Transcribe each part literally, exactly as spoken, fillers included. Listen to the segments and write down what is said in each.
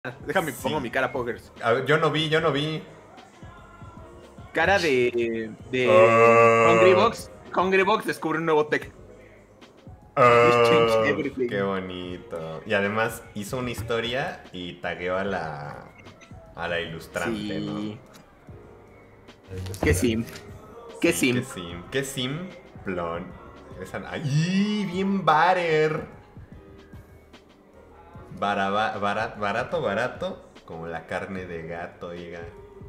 Déjame Sí. pongo mi cara pokers. A ver, yo no vi, yo no vi. Cara de. de. Ah. Hungrybox. Hungrybox descubre un nuevo tech. Ah, Change everything. qué bonito. Y además hizo una historia y tagueó a la a la ilustrante, Sí. ¿no? Qué sim. Qué Sí, sim. Qué sim. Qué simplón. Esa... ¡Ay! Bien barer. Baraba- barat- barato, barato. Como la carne de gato, oiga.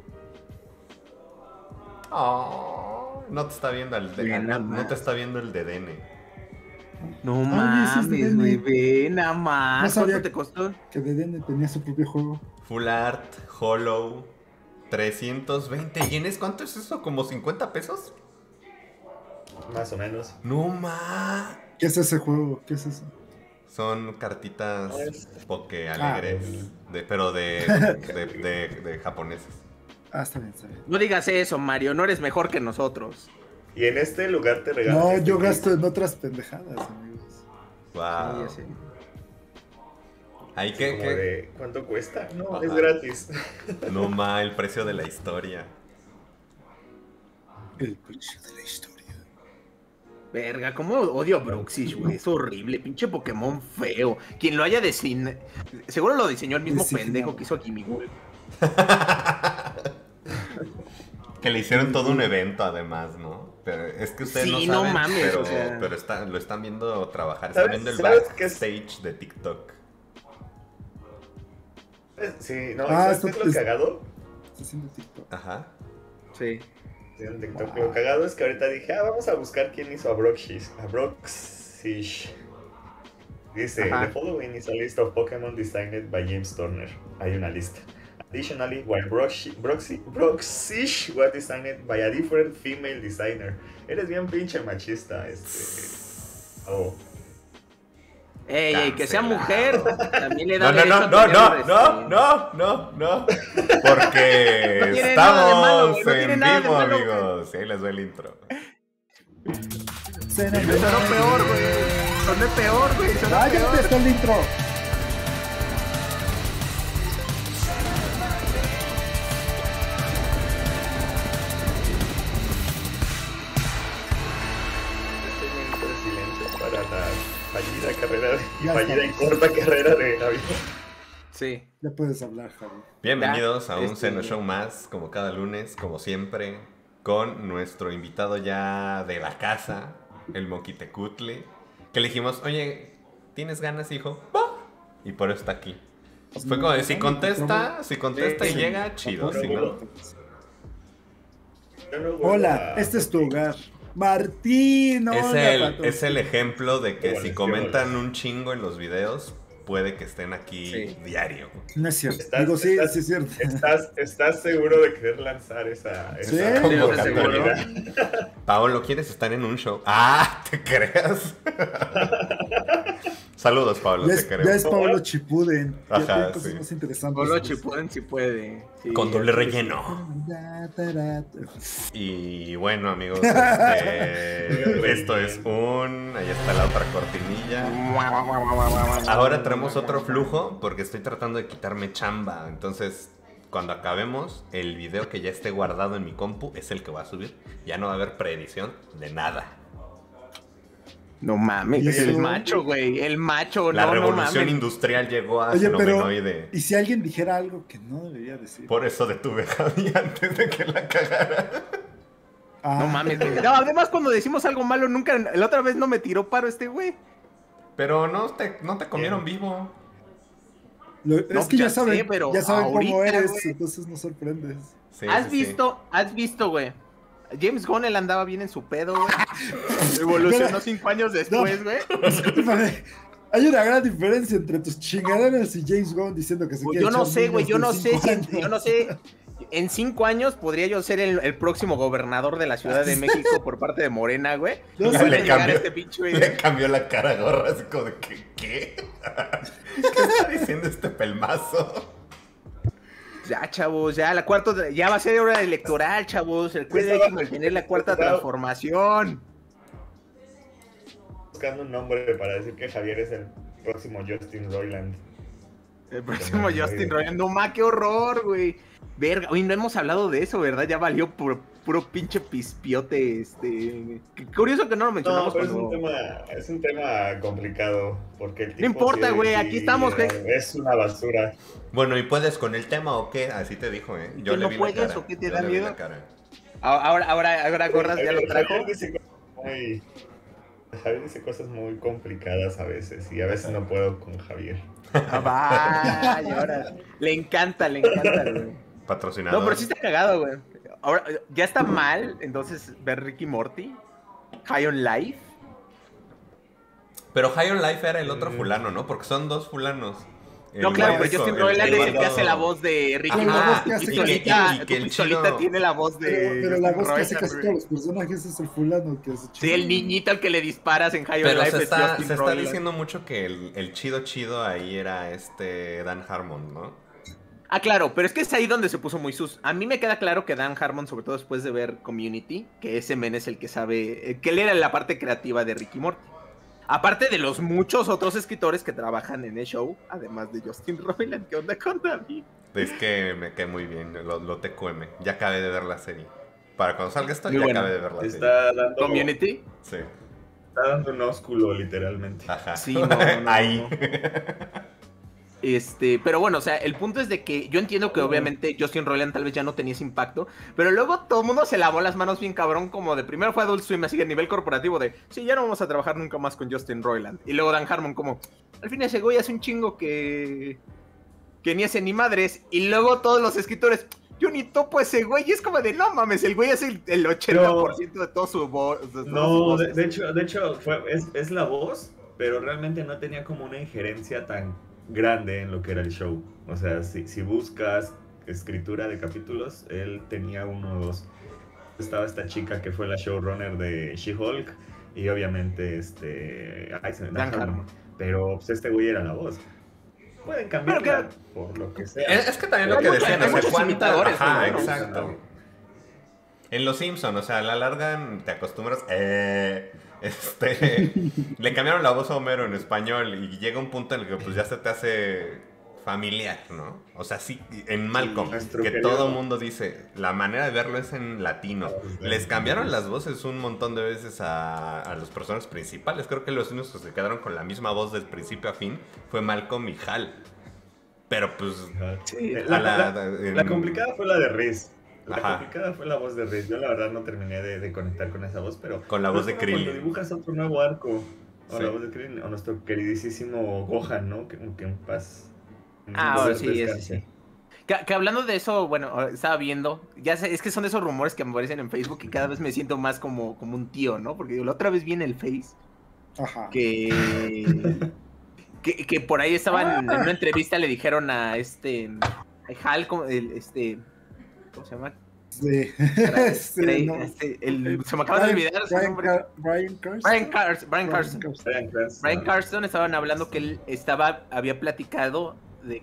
Oh, no te está viendo el de, Ve ah, no, nada no te más. está viendo el de Dene. No Oye, sí es de mames, güey. Dene. Ve nada No más. sabía ¿Cuánto te costó? que D D N tenía su propio juego. Full Art, Hollow, trescientos veinte yenes. ¿Cuánto es eso? ¿Como cincuenta pesos? Más o menos. No ma. ¿Qué es ese juego? ¿Qué es eso? Son cartitas No, es- poke Ah, alegres, de, pero de, de, de, de japoneses. Ah, está bien, está bien. No digas eso, Mario. No eres mejor que nosotros. Y en este lugar te regalan. No, este yo kit. gasto en otras pendejadas, amigos. Wow. Sí, ya sé. Ahí Sí, que, como que- de, ¿cuánto cuesta? No, Ajá. es gratis. no ma, el precio de la historia. El precio de la historia. Verga, cómo odio a Bruxish, güey. Es horrible. Pinche Pokémon feo. Quien lo haya diseñado. Seguro lo diseñó el mismo Designado. pendejo que hizo Kimigure. Que le hicieron todo un evento además, ¿no? Pero es que ustedes Sí, no no saben, mames, pero, o sea. pero está- lo están viendo trabajar, están ¿Sabes- viendo el sabes qué es? backstage de TikTok. Sí, no, Ah, ¿sabes qué es esto lo es- cagado? Está haciendo TikTok. Ajá. Sí. Sí, en TikTok. Lo cagado es que ahorita dije, ah, vamos a buscar quién hizo a Broxish. A Broxish. Dice, Ajá. the following is a list of Pokémon designed by James Turner. Hay una lista. Additionally, while Broxish, Broxi- Broxish was designed by a different female designer. Eres bien pinche machista, este... Oh. Ey, ey, que sea mujer. También le No, da no, derecho no, a no, tener, no, este, no, no, no, no. Porque No tiene nada de malo, estamos güey, no tiene en nada de vivo, malo, güey. amigos. Y ahí les doy el intro. Sonó Sonó peor, güey. Sonó peor, güey. Sonó Ah, ya peor. empezó el intro. Silencio para la fallida carrera de, y Ya fallida y estamos. corta carrera de Javier. Sí. Ya puedes hablar, Javi. Bienvenidos a un este- Seno Show más, como cada lunes, como siempre, con nuestro invitado ya de la casa, el Moquitecutle, que le dijimos, oye, ¿tienes ganas, hijo? ¡Va! Y por eso está aquí. Fue como de, si contesta, si contesta y Sí. llega, chido, si no... Yo no vuelvo Hola, a- este es tu hogar. Martín, Es hola, el, patrón. es el ejemplo de que Hola, si sí, comentan hola. un chingo en los videos, puede que estén aquí Sí. diario. No es cierto. Estás- Digo, sí, estás- sí es cierto. ¿Estás, ¿Estás seguro de querer lanzar esa, Sí, esa sí, convocatoria? seguro. Paolo, ¿quieres estar en un show? Ah, ¿te creas? Saludos, Paolo, Ya te es, queremos. ya es Pablo Chipuden. Ya Ajá, tiene cosas sí. más interesantes. Polo Chipuden si puede. Sí. Con doble relleno. Y bueno, amigos, este, esto es un... Ahí está la otra cortinilla. Ahora traemos otro flujo porque estoy tratando de quitarme chamba. Entonces, cuando acabemos, el video que ya esté guardado en mi compu es el que voy a subir. Ya no va a haber preedición de nada. No mames, ¿Y es el eso? macho, güey. El macho, La no, no revolución mames. industrial llegó a Oye, pero. Fenomenoide. ¿Y si alguien dijera algo que no debería decir? Por eso detuve a Javi antes de que la cagara. Ah, No mames, güey. No, además cuando decimos algo malo, nunca, la otra vez no me tiró paro este güey. Pero no te, no te comieron vivo. lo- es No, que ya ya saben, sé, pero ya saben cómo ahorita, eres, güey. entonces no sorprendes. Sí, ¿Has sí, sí. visto? ¿Has visto, güey? James Gunn, él andaba bien en su pedo, güey. Evolucionó cinco años después, güey. Discúlpame, hay una gran diferencia entre tus chingaderas y James Gunn diciendo que se Pues quiere yo no echar sé, güey, niños yo de no sé, cinco si, años. yo no sé. En cinco años podría yo ser el, el próximo gobernador de la Ciudad de México por parte de Morena, güey. No Y sé, van a le llegar cambió. a este pinche güey. Le cambió la cara a Gorra, así como de que, ¿qué? ¿Qué está diciendo este pelmazo? Ya, chavos, ya la cuarta, ya va a ser hora electoral, chavos. El cuide hay que mantener la cuarta transformación. Buscando un nombre para decir que Javier es el próximo Justin Roiland. El próximo Justin Roiland. No ma, qué horror, güey. Verga, hoy no hemos hablado de eso, ¿verdad? Ya valió por puro pinche pispiote, este... Qué curioso que no lo mencionamos. No, pero cuando... es, un tema, es un tema complicado, porque el tipo... No importa, güey, sí, aquí estamos, güey. Es una basura. Bueno, ¿y puedes con el tema o qué? Así te dijo, ¿eh? Yo ¿Que le no vi puedes la cara. o qué te Yo da le vi miedo? la cara. Ahora, ahora, ahora, Gorras ya lo trajo. Javier dice cosas muy... Javier dice cosas muy complicadas a veces, y a veces no puedo con Javier. Ah, vaya, ahora. Le encanta, le encanta, güey. Patrocinador. No, pero sí está cagado, güey. Ahora, ya está mal, entonces, ver Ricky Morty, High on Life. Pero High on Life era el otro Mm. fulano, ¿no? Porque son dos fulanos. No, El claro, pero hueso, Justin el- Roiland el es el que gordo. hace la voz de Ricky Ajá, Morty. la voz que Tu hace pistolita, casi- tu que el pistolita chino- tiene la voz de Pero, pero la Justin voz que hace Roiland, casi güey. todos los personajes es el fulano que hace Sí, el niñito al que le disparas en High on Pero Life se es está, Justin se está Roiland. diciendo mucho que el, el chido chido ahí era este Dan Harmon, ¿no? Ah, claro, pero es que es ahí donde se puso muy sus. A mí me queda claro que Dan Harmon, sobre todo después de ver Community, que ese men es el que sabe, eh, que él era la parte creativa de Ricky Morty. Aparte de los muchos otros escritores que trabajan en el show, además de Justin Roiland. ¿Qué onda con David? Es que me quedé muy bien, lo, lo T Q M. Ya acabé de ver la serie. Para cuando salga esto, Muy ya bueno. acabé de ver la serie. Está dando, Community. Sí. está dando un ósculo, literalmente. Ajá. Sí, no, no, no, ahí. no. Este, pero bueno, o sea, el punto es de que yo entiendo que obviamente Justin Roiland tal vez ya no tenía ese impacto, pero luego todo el mundo se lavó las manos bien cabrón, como de primero fue Adult Swim, así que a nivel corporativo de, sí, ya no vamos a trabajar nunca más con Justin Roiland. Y luego Dan Harmon como, al fin ese güey hace un chingo que... que ni hace ni madres. Y luego todos los escritores, yo ni topo a ese güey, y es como de, no mames, el güey hace el, el ochenta por ciento de todo su voz. No, de, de hecho, de hecho fue, es, es la voz, pero realmente no tenía como una injerencia tan grande en lo que era el show. O sea, si, si buscas escritura de capítulos, él tenía uno o dos. Estaba esta chica que fue la showrunner de She-Hulk y obviamente este... Ay, se me Dan da Harmon. Pero pues, este güey era la voz. Pueden cambiarla Pero por lo que sea. Es, es que también lo Hay que muchos- decían, hay o sea, muchos cuánta- imitadores, Ajá, ¿no? exacto. En Los Simpson, o sea, a la larga te acostumbras. Eh, este, le cambiaron la voz a Homero en español y llega un punto en el que pues ya se te hace familiar, ¿no? O sea, sí, en Malcolm, nuestro que querido- todo el mundo dice, la manera de verlo es en latino. Les cambiaron las voces un montón de veces a, a los personajes principales. Creo que los únicos que se quedaron con la misma voz del principio a fin fue Malcolm y Hal. Pero pues... Ajá. Sí, La, a la- la- en- la complicada fue la de Riz. La Ajá. complicada fue la voz de Riz. Yo la verdad no terminé de, de conectar con esa voz, pero... Con la voz de pero es como Krillin. Cuando dibujas otro nuevo arco, o Sí. la voz de Krillin, o nuestro queridísimo Gohan, ¿no? Que, que en paz... en Ah, paz ahora sí, descanse. eso sí. Que, que hablando de eso, bueno, estaba viendo, ya sé, es que son esos rumores que me aparecen en Facebook y cada vez me siento más como, como un tío, ¿no? Porque digo, la otra vez vi en el Face Ajá. que, que, que por ahí estaban en una entrevista, le dijeron a este, a Hal, como el, este, ¿cómo se llama? Sí. Sí, Craig, no. este, el- se me acaba de olvidar su Brian nombre. Car- Brian Carson. Brian, Cars- Brian Carson. Brian Cranston. Brian Carston estaban hablando que él estaba, había platicado de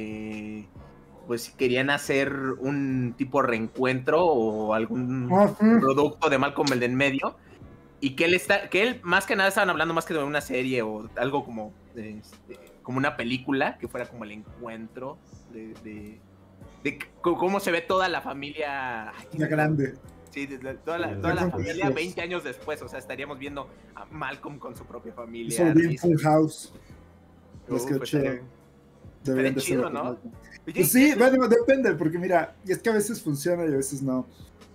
que pues querían hacer un tipo reencuentro o algún Ah, sí. producto de Malcolm el de en medio y que él está, que él más que nada estaban hablando más que de una serie o algo como este, como una película que fuera como el encuentro de, de, de c- cómo se ve toda la familia. Ay, Ya grande. Sí, de- de- toda la, Sí, toda la con familia hijos. veinte años después, o sea, estaríamos viendo a Malcolm con su propia familia. Eso bien así, Full House. Les Uf, quedó pues, chido. estaría- Deberían de chido, hacerlo ¿no? con- Oye, Pues sí, bueno, depende, porque mira, es que a veces funciona y a veces no.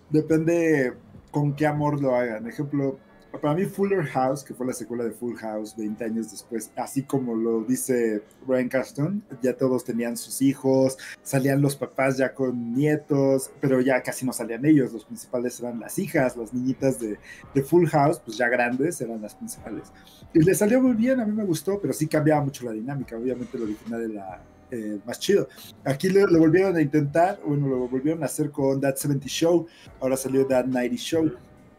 Depende con qué amor lo hagan. Ejemplo, para mí Fuller House, que fue la secuela de Full House veinte años después, así como lo dice Brian Carston, ya todos tenían sus hijos, salían los papás ya con nietos, pero ya casi no salían ellos, los principales eran las hijas, las niñitas de, de Full House, pues ya grandes eran las principales. Y le salió muy bien, a mí me gustó, pero sí cambiaba mucho la dinámica, obviamente lo original era eh, más chido. Aquí lo, lo volvieron a intentar, bueno, lo volvieron a hacer con That setenta Show, ahora salió That noventa Show,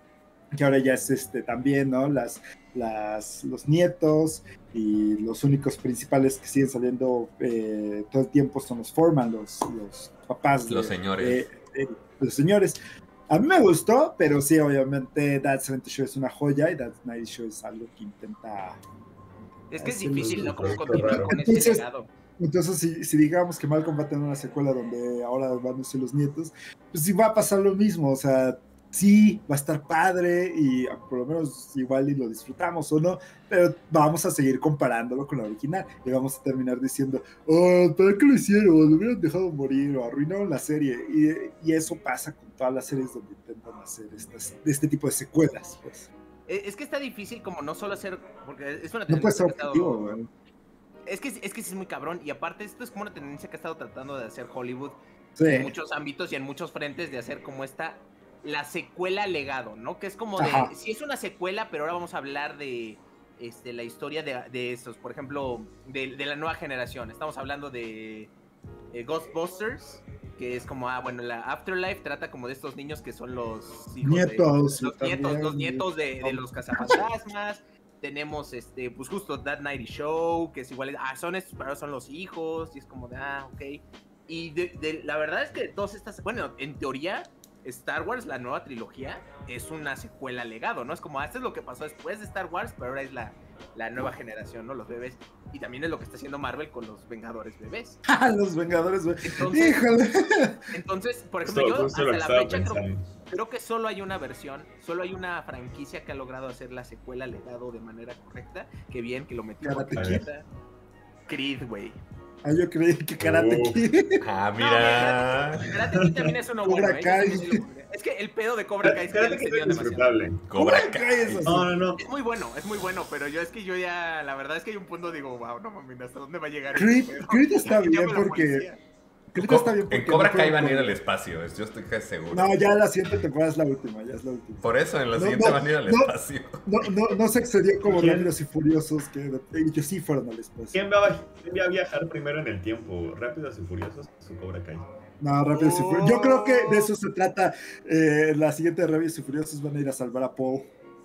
que ahora ya es este también, ¿no? Las, las, los nietos y los únicos principales que siguen saliendo eh, todo el tiempo son los Foreman, los, los papás. Los de, señores. de- de los señores. A mí me gustó, pero sí, obviamente That setenta Show es una joya y That noventa Show es algo que intenta... es que es hacer difícil, los- ¿no? Como Qué continuar raro. con ese Entonces- legado. Entonces, si, si digamos que Malcolm va a tener una secuela donde ahora van a ser los nietos, pues sí va a pasar lo mismo, o sea, sí, va a estar padre y por lo menos igual y lo disfrutamos o no, pero vamos a seguir comparándolo con la original y vamos a terminar diciendo, oh, ¿para qué lo hicieron? Lo hubieran dejado morir o arruinaron la serie. Y, y eso pasa con todas las series donde intentan hacer estas, este tipo de secuelas, pues. Es que está difícil como no solo hacer, porque es una No puede ser que ha estado- objetivo, güey. Es que, es que sí es muy cabrón, y aparte esto es como una tendencia que ha estado tratando de hacer Hollywood Sí. en muchos ámbitos y en muchos frentes, de hacer como esta, la secuela legado, ¿no? Que es como de, Ajá. sí es una secuela, pero ahora vamos a hablar de este, la historia de, de estos, por ejemplo, de, de la nueva generación. Estamos hablando de eh, Ghostbusters, que es como, ah, bueno, la Afterlife trata como de estos niños que son los hijos Nietos, de, los también. nietos, los nietos de, de los cazafantasmas. Tenemos, este, pues justo That Nighty Show, que es igual, ah, son estos, pero son los hijos, y es como de, ah, ok. Y de, de, la verdad es que todas estas, bueno, en teoría, Star Wars, la nueva trilogía, es una secuela legado, ¿no? Es como, ah, esto es lo que pasó después de Star Wars, pero ahora es la, la nueva generación, ¿no? Los bebés. Y también es lo que está haciendo Marvel con los Vengadores bebés. Los Vengadores, güey. Entonces, Híjole. entonces, por ejemplo, Justo, yo justo lo que hasta la estaba fecha creo, pensando. creo que solo hay una versión, solo hay una franquicia que ha logrado hacer la secuela legado de manera correcta. Que bien, que lo metió. Karate Kid. Creed, güey. Ah, yo creí que Karate Uh. Kid. Ah, No, mira. Karate Kid también es uno Cobra bueno, ¿eh? Yo Kai. también sí lo pondría. Es que el pedo de Cobra Kai es que ya le Karate Kid excedieron es demasiado. disfrutable. Cobra ¿Cómo Kai. crees eso? No, no, no. Es muy bueno, es muy bueno, pero yo es que yo ya, la verdad es que hay un punto digo, wow, no mames, ¿hasta dónde va a llegar? Creed, este pedo? Creed está Ya bien me lo porque. policía. Creed está bien porque En Cobra no Kai fue van a ir con- al espacio, es- yo estoy casi seguro. No, ya la siguiente temporada es la última, ya es la última. Por eso, en la No, siguiente no, van a ir al no. espacio. No, no, no se excedió como ¿Quién? Rápidos y Furiosos, que ellos sí fueron al espacio. ¿Quién va, a, quién va a viajar primero en el tiempo? ¿Rápidos y Furiosos o su Cobra Kai? No, Rápidos y Furiosos. Yo creo que de eso se trata. Eh, la siguiente de Rápidos y Furiosos van a ir a salvar a Paul.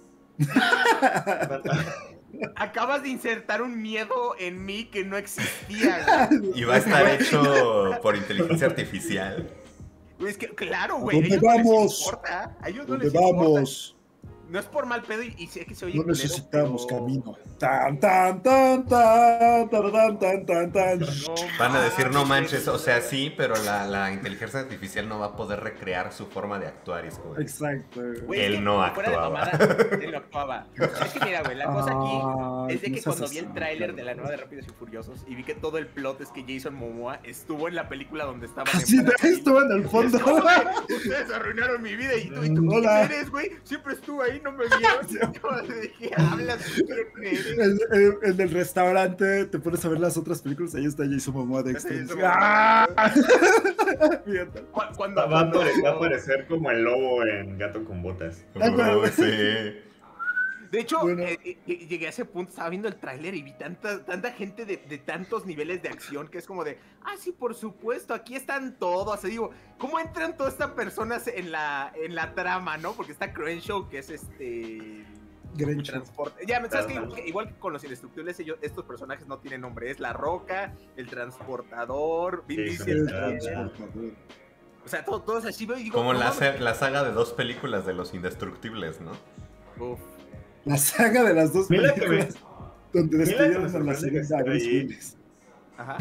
Acabas de insertar un miedo en mí que no existía, güey. Y va a estar hecho por inteligencia artificial. Güey, es que, claro, güey. ¿Dónde a ellos no les vamos? importa, a ellos no ¿Dónde les importa. vamos? No es por mal pedo y, y sé que se oye No culero, necesitamos pero- camino. Tan, tan, tan, tan, tan, tan, tan, tan. No Van a decir, no mames, manches, o sea, sí, pero la, la inteligencia artificial no va a poder recrear su forma de actuar. Y es como de, Exacto. Güey, es Él que no fuera de actuaba. mamada, él no actuaba. Es que mira, güey, la cosa aquí Ay, es de no que seas cuando vi el así, tráiler claro. de la nueva de Rápidos y Furiosos y vi que todo el plot es que Jason Momoa estuvo en la película donde estaba Así de esto en el fondo. Ustedes arruinaron mi vida y tú, y tú Hola. ¿quién eres, güey? Siempre estuve ahí, no me vieron. ¿De qué hablas? ¿Quién eres? En, en- en el restaurante te pones a ver las otras películas, ahí está Jason Momoa de Ese extra. Jason ¡Ah! Momoa. Fíjate. Cu- Cuando, Va a, cuando- apare- va a aparecer como el lobo en Gato con Botas. "Oh, sí". De hecho, Bueno. eh, eh, llegué a ese punto, estaba viendo el tráiler y vi tanta, tanta gente de, de tantos niveles de acción que es como de, ah, sí, por supuesto, aquí están todos. Así digo, ¿cómo entran todas estas personas en la, en la trama, no? Porque está Crenshaw, que es este... Grinch. transporte. Ya, ¿sabes que Ajá. igual, que igual que con los indestructibles, ellos, estos personajes no tienen nombre. Es La Roca, el transportador, Vin Sí, Diesel. sí, El sí. transportador. O sea, todo- todos así veo y digo, Como no la, mames. se- la saga de dos películas de los indestructibles, ¿no? Uf. La saga de las dos Mira que me- películas donde mira que despidieron me a la sorprende que segunda esté Bruce ahí. Willis. Ajá.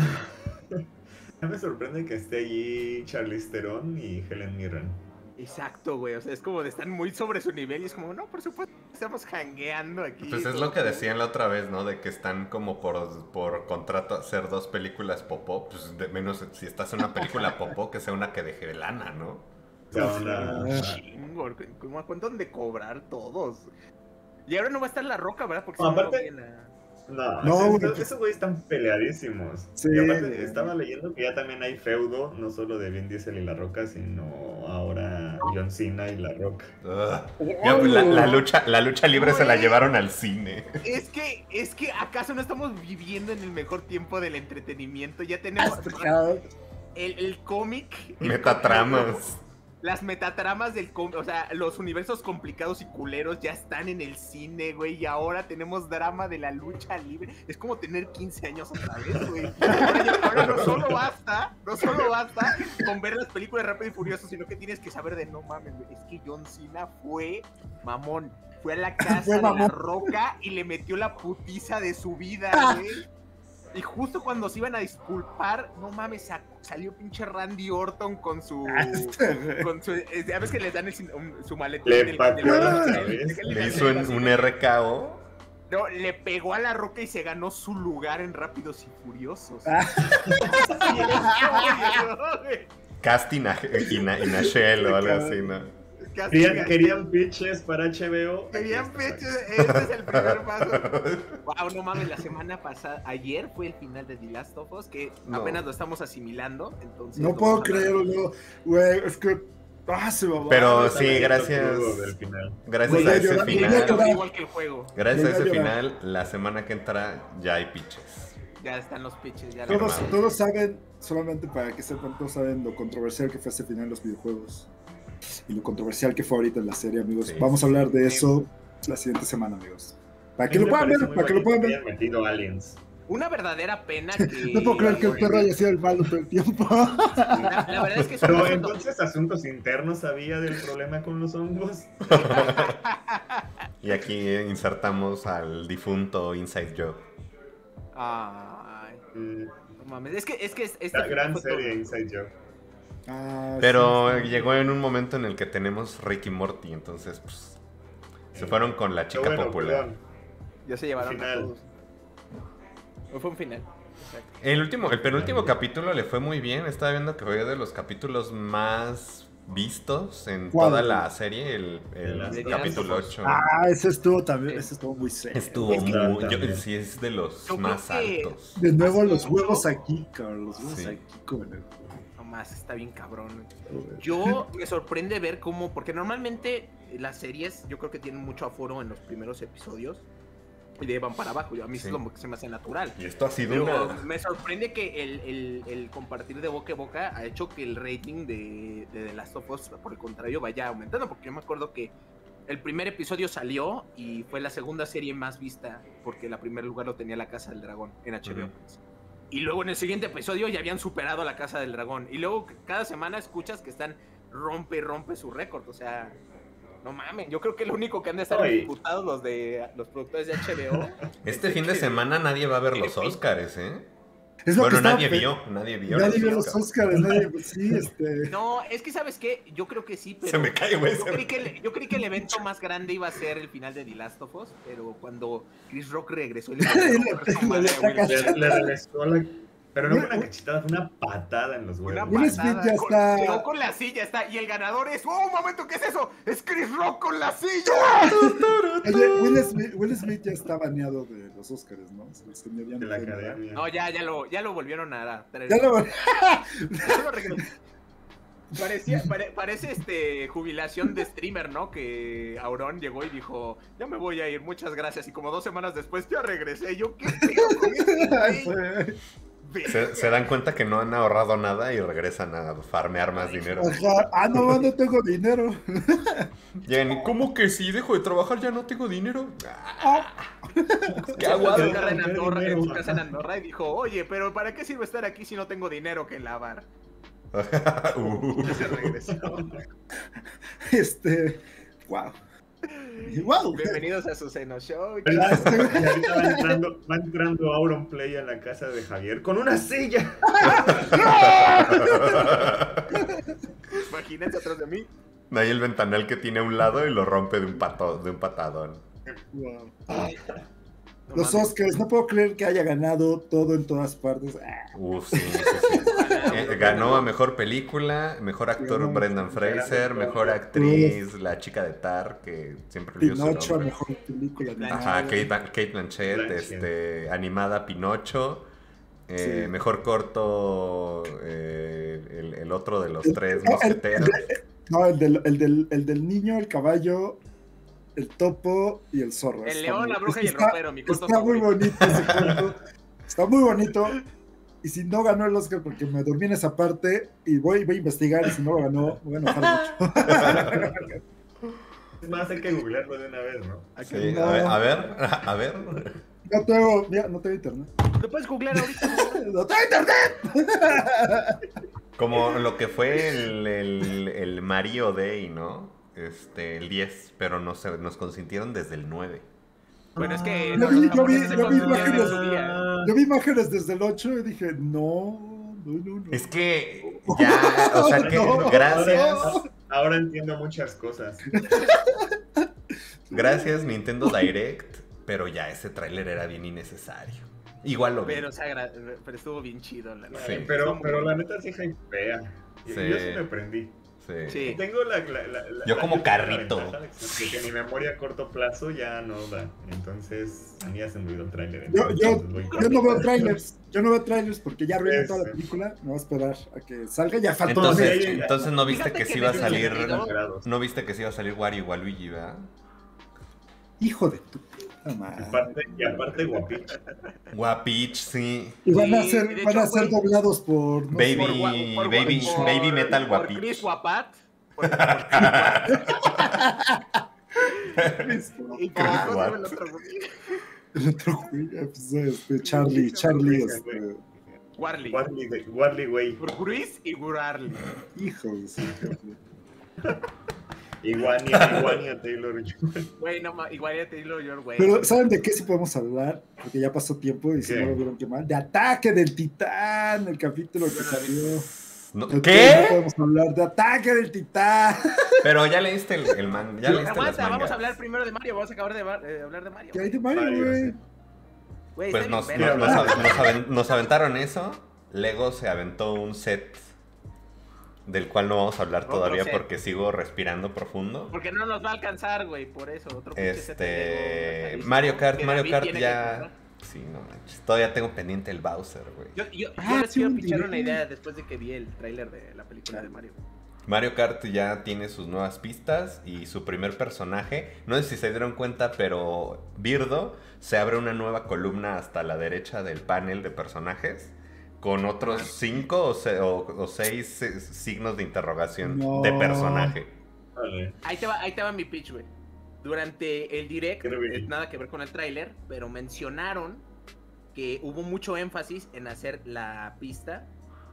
Ya me sorprende que esté allí Charlize Theron y Helen Mirren. Exacto, güey. O sea, es como de están muy sobre su nivel y es como, no, por supuesto, estamos hangueando aquí. Pues es todo lo que cool. decían la otra vez, ¿no? De que están como por, por contrato a hacer dos películas popó. Pues de menos si estás en una película popó, que sea una que deje lana, ¿no? O sea, una- Chingo, ¿cómo- ¿cuánto han de cobrar todos? Y ahora no va a estar La Roca, ¿verdad? Porque No, si no, aparte- no viene a- No, No, esos, güey, esos- pues- esos güeyes están peleadísimos. Sí, y aparte güey. estaba leyendo que ya también hay feudo, no solo de Vin Diesel y La Roca, sino ahora John Cena y La Roca. Ugh. Ya, pues, la, la lucha, la lucha libre se la Güey. llevaron al cine. Es que, es que, ¿acaso no estamos viviendo en el mejor tiempo del entretenimiento? Ya tenemos el, el cómic. el Metatramas. Las metatramas del cómic, o sea, los universos complicados y culeros ya están en el cine, güey, y ahora tenemos drama de la lucha libre. Es como tener quince años otra vez, güey. Ahora, ya- ahora no solo basta, no solo basta con ver las películas Rápido y Furioso, sino que tienes que saber de, no mames, güey, es que John Cena fue mamón. Fue a la casa Fue de La mamón. Roca y le metió la putiza de su vida, güey. Y justo cuando se iban a disculpar, no mames, sa- salió pinche Randy Orton con su... con su ya ves que les dan el, un- su maletín. Le del- pateó del- la del- cabeza. del- Le hizo un, un R K O. No, le pegó a la Roca y se ganó su lugar en Rápidos y Furiosos. Ah. Casting a- y Na- y Nashel o algo así, ¿no? Casi Querían, casi. querían pitches para H B O. Querían Aquí está. pechos, este es el primer paso. Wow, no mames, la semana pasada, ayer fue el final de The Last of Us, que No. apenas lo estamos asimilando, entonces... No lo puedo vamos a hablar. creerlo, güey. Es que. Ah, se va. Pero Está sí, metiendo gracias. crudo del final. Gracias Voy a a ese llorar, Sí, voy a final. llorar. igual que el juego. Gracias a Voy a ese llorar. final, la semana que entra ya hay pitches. Ya están los pitches, ya Todos, Hermano. todos saben, solamente para que sepan, todos saben lo controversial que fue ese final en los videojuegos. Y lo controversial que fue ahorita en la serie, amigos. Sí, Vamos sí, a hablar de sí. eso la siguiente semana, amigos. Para que A mí lo me puedan parece ver, muy para que lo bonito puedan que ver. hayan metido aliens. Una verdadera pena que... No puedo creer que el perro haya sido el malo todo el tiempo. La, la verdad es que es un Pero asunto- entonces, asuntos internos sabía del problema con los hongos. Y aquí insertamos al difunto Inside Job. Ay, Mm, no mames, es que, es que es- este La gran fue todo. serie Inside Job. Ah, Pero sí, sí. llegó en un momento en el que tenemos Rick y Morty, entonces pues se fueron con la chica Pero bueno, popular. perdón. Ya se llevaron Final. a todos. No fue un final. Exacto. El último, el penúltimo capítulo le fue muy bien. Estaba viendo que fue de los capítulos más vistos en ¿Cuál? toda la serie, el, el Las de capítulo Last of Us. ocho. Ah, ese estuvo también, ese estuvo muy serio. Estuvo Es que- muy, yo- también. sí es de los Yo más creo que- altos. De nuevo Hace los mucho- huevos aquí, cabrón. Los huevos Sí. aquí, cabrón. No más, está bien cabrón. Yo me sorprende ver cómo, porque normalmente las series yo creo que tienen mucho aforo en los primeros episodios y de ahí van para abajo. Yo, a mí Sí. es lo que se me hace natural. Y esto ha sido Pero una... me sorprende que el, el- el compartir de boca a boca ha hecho que el rating de, de The Last of Us, por el contrario, vaya aumentando. Porque yo me acuerdo que el primer episodio salió y fue la segunda serie más vista, porque el primer lugar lo tenía La Casa del Dragón en H B O. Ujú. Y luego en el siguiente episodio ya habían superado a La Casa del Dragón. Y luego cada semana escuchas que están rompe y rompe su récord. O sea, no mames. Yo creo que lo único que han de estar Oye. imputados los de los productores de H B O. Este es fin de que- semana nadie va a ver que- los Oscars, ¿eh? Es lo Bueno, que estaba nadie pe- vio, nadie vio Nadie vio los los Oscars. Oscars, nadie. Sí, este. No, es que ¿sabes qué? Yo creo que sí, pero... Se me cae, güey. Yo se me creí, que cae. el, yo creí que el evento más grande iba a ser el final de The Last of Us, pero cuando Chris Rock regresó y le Le- pegó su madre a Will le- Smith. Le, le regresó la... Pero no fue una cachetada, fue una patada en los Una huevos. Will Smith patada, ya con- está- Llegó con la silla, está, y el ganador es... ¡Oh, un momento! ¿Qué es eso? ¡Es Chris Rock con la silla! Oye, Will Smith, Will Smith ya está baneado de los Oscars, ¿no? Se el señor ya De no la puede entrar. academia. No, ya, ya lo, ya lo volvieron a traer. Ya lo. Ya lo regresó. Parecía, pare- parece este jubilación de streamer, ¿no? Que Auron llegó y dijo, ya me voy a ir, muchas gracias. Y como dos semanas después ya regresé. Yo, ¿qué pedo con este güey? Se, se dan cuenta que no han ahorrado nada y regresan a farmear más dinero. Ajá. Ah, no, no tengo dinero. Llegan, y, ¿cómo que si dejo de trabajar ya no tengo dinero? Ah, ¡Qué En aguado! su casa en Andorra, en su dinero. casa en Andorra, y dijo, oye, pero ¿para qué sirve estar aquí si no tengo dinero que lavar? Uh. Y se regresó. Este. Wow. Wow. Bienvenidos a su Seno Show. ¿Verdad? Y ahorita va entrando, va entrando Auron Play a la casa de Javier con una silla. Imagínense atrás de mí. Ahí el ventanal que tiene a un lado y lo rompe de un, pato, de un patadón. Wow. No Los mames. Oscars, no puedo creer que haya ganado todo en todas partes. Ah, Uf, sí, sí, sí. Eh, ganó a mejor película, mejor actor Ganó Brendan Fraser, mejor actriz la chica de Tar, que siempre olvido su Pinocho, nombre. mejor película. Ajá, Ajá, animada. Kate, Ba- Kate Blanchett, Blanchett. este, animada Pinocho. eh, Sí. Mejor corto, eh, el, el otro de los El- tres el- mosqueteros. No, el del, el, del, el del niño, el caballo, el topo y el zorro. El Está león, muy- la bruja y el está- ropero, mi corto Está muy favorito. bonito ese corto. Está muy bonito. Y si no ganó el Oscar porque me dormí en esa parte y voy, voy a investigar y si no lo ganó, me voy a enojar mucho. Es más, hay que googlearlo de una vez, ¿no? Sí, No. a ver, a ver, a ver. No tengo, mira, no tengo internet. Lo puedes googlear ahorita. ¡No tengo internet! Como lo que fue el, el, el Mario Day, ¿no? Este, el diez, pero nos, nos consintieron desde el nueve. Bueno, es que Yo los vi- yo vi- japoneses se yo vi consideran imágenes- en su día. yo vi imágenes desde el ocho y dije, no, no, no, no. Es que ya, o sea que No, gracias, no. Ahora entiendo muchas cosas. gracias Nintendo Direct, pero ya ese tráiler era bien innecesario. Igual lo vi. Pero, o sea, gra- pero estuvo bien chido, la neta. Sí. Pero, pero la neta sí hypea. Yo, Sí. yo sí me prendí. Sí. Sí. Tengo la, la, la- la- Yo la- como tengo la carrito. ventaja de que, que mi memoria a corto plazo ya no da. Entonces, a mí ya se me olvidó el tráiler. Yo, yo, entonces voy yo no veo trailers, yo no veo trailers porque ya arruiné Sí, toda la sí. película, me voy a esperar a que salga, ya faltó la Entonces, media. media. entonces no viste Fíjate que que sí iba a me salir, sorprendió. no viste que sí iba a salir Wario y Waluigi, ¿verdad? Hijo de tu puta Y madre. aparte, y aparte guapich. Guapich, sí. Y van a Sí, ser, de hecho, van a ser güey, doblados por no Baby. sé, Por gua- por gua- Baby- por- Baby Metal por Guapich. Chris Guapat. Por, por Chris Guapat. Chris, ¿Y Chris cómo se llama Watt. el otro güey? el otro güey, pues, este, Charlie, Charlie, este, Warley. Warley, de- Warley, güey. Por Chris y Gurarly. hijo de su madre. Iguania, Iguania Taylor. Güey, no ma- igual ya te digo yo, güey. Pero, ¿saben de qué sí podemos hablar? Porque ya pasó tiempo y si ¿Qué? no lo vieron, qué mal. De Ataque del Titán, el capítulo que Yo no lo vi. salió. No- No ¿Qué? podemos hablar de Ataque del Titán. Pero ya leíste el, el man, ya leíste las Aguanta, vamos mangas. a hablar primero de Mario. Vamos a acabar de eh, hablar de Mario. ¿Qué hay de Mario, Mario, güey? sí. Güey, Pues está nos, bien nos, verga. nos av- nos aven- nos aventaron eso. Lego se aventó un set del cual no vamos a hablar Otro todavía set. porque sigo respirando profundo. Porque no nos va a alcanzar, güey, por eso. Otro pinche set de Este. Lego, Mario Kart, que Mario David Kart tiene que ya. comprar. Sí, no manches. Todavía tengo pendiente el Bowser, güey. Yo, yo, yo Ah, les sí, quiero un pichar direct. una idea después de que vi el tráiler de la película de Mario. Mario Kart ya tiene sus nuevas pistas y su primer personaje. No sé si se dieron cuenta, pero Birdo se abre una nueva columna hasta la derecha del panel de personajes con otros cinco o, se- o- o seis eh, signos de interrogación No. de personaje. Vale. Ahí te va, ahí te va mi pitch, güey. Durante el direct, Quiero ver. eh, nada que ver con el tráiler, pero mencionaron que hubo mucho énfasis en hacer la pista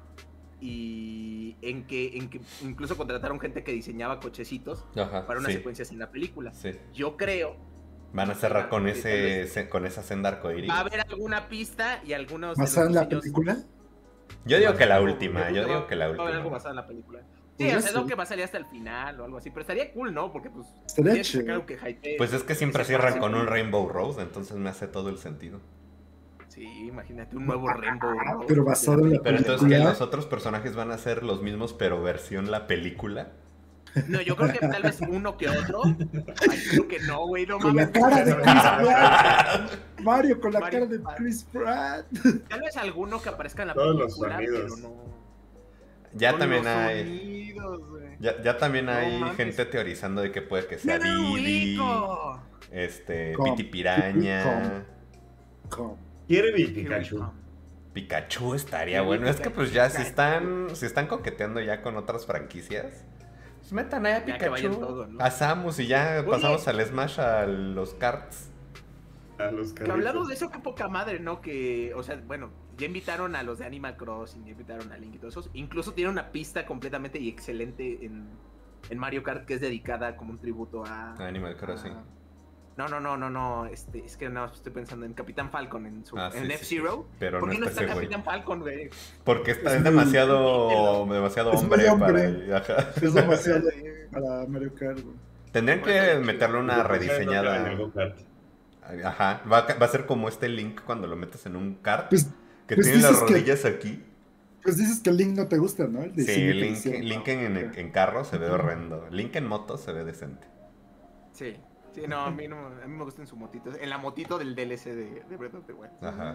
y en que, en que incluso contrataron gente que diseñaba cochecitos Ajá, para unas sí, secuencias en la película. sí. Yo creo Van a cerrar con ese se- con esa senda arcoíris. va a haber alguna pista y algunos de ¿Basada los en la diseños- película? Yo digo que la Yo última, creo yo que digo va- que la va a haber algo última. basado en la película. Sí, Podría o sea, es lo ser. que va a salir hasta el final o algo así, pero estaría cool, ¿no? Porque pues Estaría tienes que sacar chido. algo que hypee. Pues es que siempre Ese cierran espacio. con un Rainbow Road, entonces me hace todo el sentido. Sí, imagínate un nuevo Rainbow Road. Pero basado en la Pero entonces que película. los otros personajes van a ser los mismos, pero versión la película. No, yo creo que tal vez uno que otro. Ay, creo que no, güey, no Con la mames. cara de Chris Pratt. Mario con la Mario cara de Pratt. Chris Pratt. Tal vez alguno que aparezca en la Todos los película, sonidos. pero no. Ya Con también los hay. sonidos, güey. Ya, ya también No hay mames. gente teorizando de que puede que sea ¡Mira, Didi, Rico! este, Com, Piti Piraña, Com. Quiere mi Pikachu. Pikachu estaría Sí, bueno. Es que pues ya si Pikachu. están, si están coqueteando ya con otras franquicias, pues metan ahí a Ya que vayan Pikachu, todo, ¿no? a Samus y ya Oye. pasamos al Smash a los karts. A los Que hablamos carritos. de eso, qué poca madre, ¿no? Que, o sea, bueno, ya invitaron a los de Animal Crossing, ya invitaron a Link y todos esos. Incluso tiene una pista completamente y excelente en, en Mario Kart que es dedicada como un tributo a... Animal Crossing. a- No, no, no, no, no, este, es que no, estoy pensando en Capitán Falcon, en, su, Ah, sí, en sí, F-Zero. sí. Pero ¿Por no qué no está está ese güey. Capitán Falcon, güey? Porque está, Es es muy- demasiado, demasiado Es muy hombre, hombre. para. Ajá. Es demasiado para Mario Kart, güey. Tendrían que meterle una En el rediseñada. go-kart. Ajá. Va a, va a ser como este Link cuando lo metes en un kart. Pues, que pues tiene las dices que- rodillas aquí. pues dices que el Link no te gusta, ¿no? El Sí, diseño que Link, hicieron. Link en, en- en carro se ve horrendo. Link en moto se ve decente. Sí, sí, no, a mí, no, a mí me gusta en su motito, en la motito del D L C de, de Breath of the Wild. Ajá.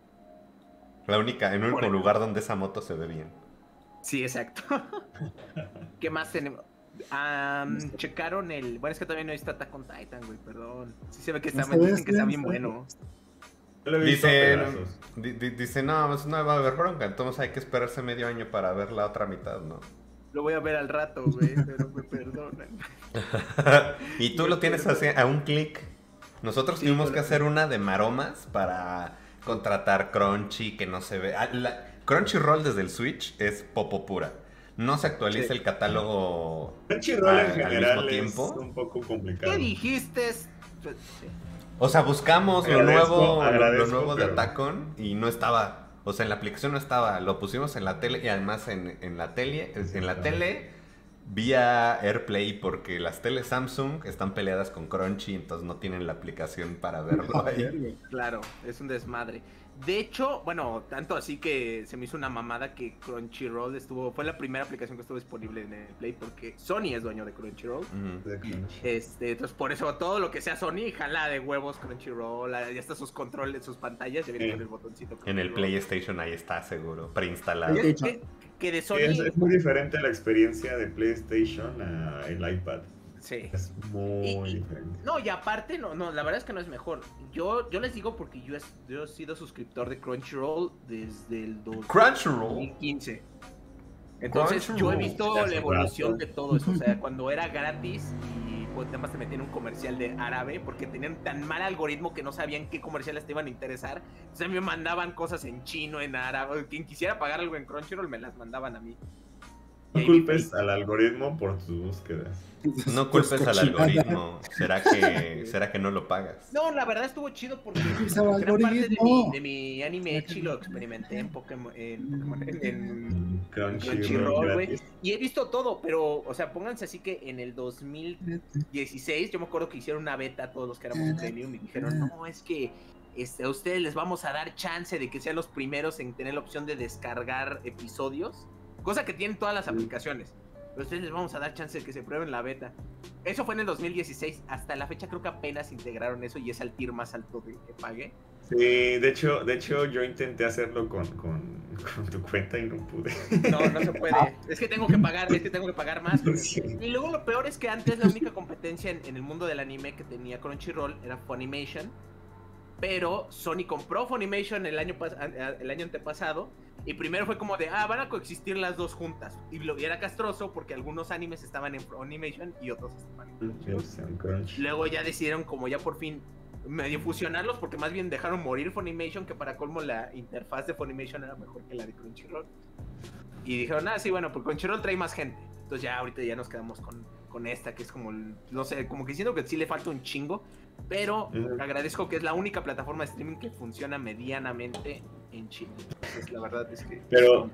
La única, el único Por ejemplo. lugar donde esa moto se ve bien. Sí, exacto. ¿Qué más tenemos? Am, checaron el. Bueno, es que todavía no está Attack on Titan, güey, perdón. Sí se ve que está, Está me bien, dicen que está bien está bien. bueno. Yo lo he visto a Dice, pedazos. di- di- dice, no, pues no va a haber bronca, entonces hay que esperarse medio año para ver la otra mitad, ¿no? Lo voy a ver al rato, güey, pero me perdonan. Y tú lo tienes así a un clic. Nosotros Sí, tuvimos yo que lo- hacer una de maromas para contratar Crunchy, que no se ve. Ah, la- Crunchyroll desde el Switch es popo pura. No se actualiza Sí. el catálogo Crunchyroll al- en al general mismo es tiempo. un poco complicado. ¿Qué dijiste? Sí. O sea, buscamos lo Agradezco, nuevo, agradezco, lo nuevo de pero- Attack On y no estaba. O sea, en la aplicación no estaba. Lo pusimos en la tele y además en, en la tele, en la tele vía AirPlay porque las teles Samsung están peleadas con Crunchy, entonces no tienen la aplicación para verlo ahí. Claro, es un desmadre. De hecho, bueno, tanto así que se me hizo una mamada que Crunchyroll estuvo, fue la primera aplicación que estuvo disponible en el Play porque Sony es dueño de Crunchyroll. Ujú. De Crunchy. Este, entonces por eso todo lo que sea Sony, jala de huevos Crunchyroll, ya está sus controles, sus pantallas, ya viene Sí. con el botoncito. En el Crunchyroll. PlayStation ahí está seguro, preinstalado. Que, que- que de Sí, Sony, es, es muy diferente la experiencia de PlayStation a el iPad. sí. Es muy Y- y- diferente. No, y aparte, no, no, la verdad es que no es mejor. Yo, yo les digo porque yo he, yo he sido suscriptor de Crunchyroll desde el dos Crunchyroll. mil quince. Entonces yo he Crunchyroll. visto Ya la hace evolución rato. de todo eso. O sea, cuando era gratis y pues además te metían un comercial de árabe porque tenían tan mal algoritmo que no sabían qué comerciales te iban a interesar. O sea, me mandaban cosas en chino, en árabe. Quien quisiera pagar algo en Crunchyroll me las mandaban a mí. Y No ahí culpes vi- al algoritmo por tus búsquedas. No Pues culpes al cochinada. algoritmo. ¿Será que, ¿Será que no lo pagas? No, la verdad estuvo chido porque Pues al gran parte de algoritmo. mi, de mi anime Echi lo experimenté en Pokémon, en, Pokémon, en, en Crunchyroll Crunchyroll, güey. gratis. Y he visto todo, pero, o sea, pónganse así que en el dos mil dieciséis yo me acuerdo que hicieron una beta a todos los que éramos premium y dijeron, no, es que este, a ustedes les vamos a dar chance de que sean los primeros en tener la opción de descargar episodios, cosa que tienen todas las aplicaciones. Pero ustedes les vamos a dar chance de que se prueben la beta. Eso fue en el dos mil dieciséis. Hasta la fecha creo que apenas integraron eso y es el tier más alto de que pagué. Sí, de hecho, de hecho yo intenté hacerlo con, con, con tu cuenta y no pude. No, no se puede. Es que tengo que pagar, es que tengo que pagar más. Sí. Y luego lo peor es que antes la única competencia en, en el mundo del anime que tenía Crunchyroll era Funimation. Pero Sony compró Funimation el año, pas- el año antepasado. Y primero fue como de, ah, van a coexistir las dos juntas. Y lo y era castroso porque algunos animes estaban en Funimation y otros estaban en Crunchyroll. En Crunchy. Luego ya decidieron como ya por fin medio fusionarlos porque más bien dejaron morir Funimation, que para colmo la interfaz de Funimation era mejor que la de Crunchyroll. Y dijeron, ah, sí, bueno, pues Crunchyroll trae más gente. Entonces ya ahorita ya nos quedamos con, con esta, que es como, el- no sé, como que siento que sí le falta un chingo. Pero Ujú. agradezco que es la única plataforma de streaming que funciona medianamente en Chile. Entonces la verdad es que... Pero-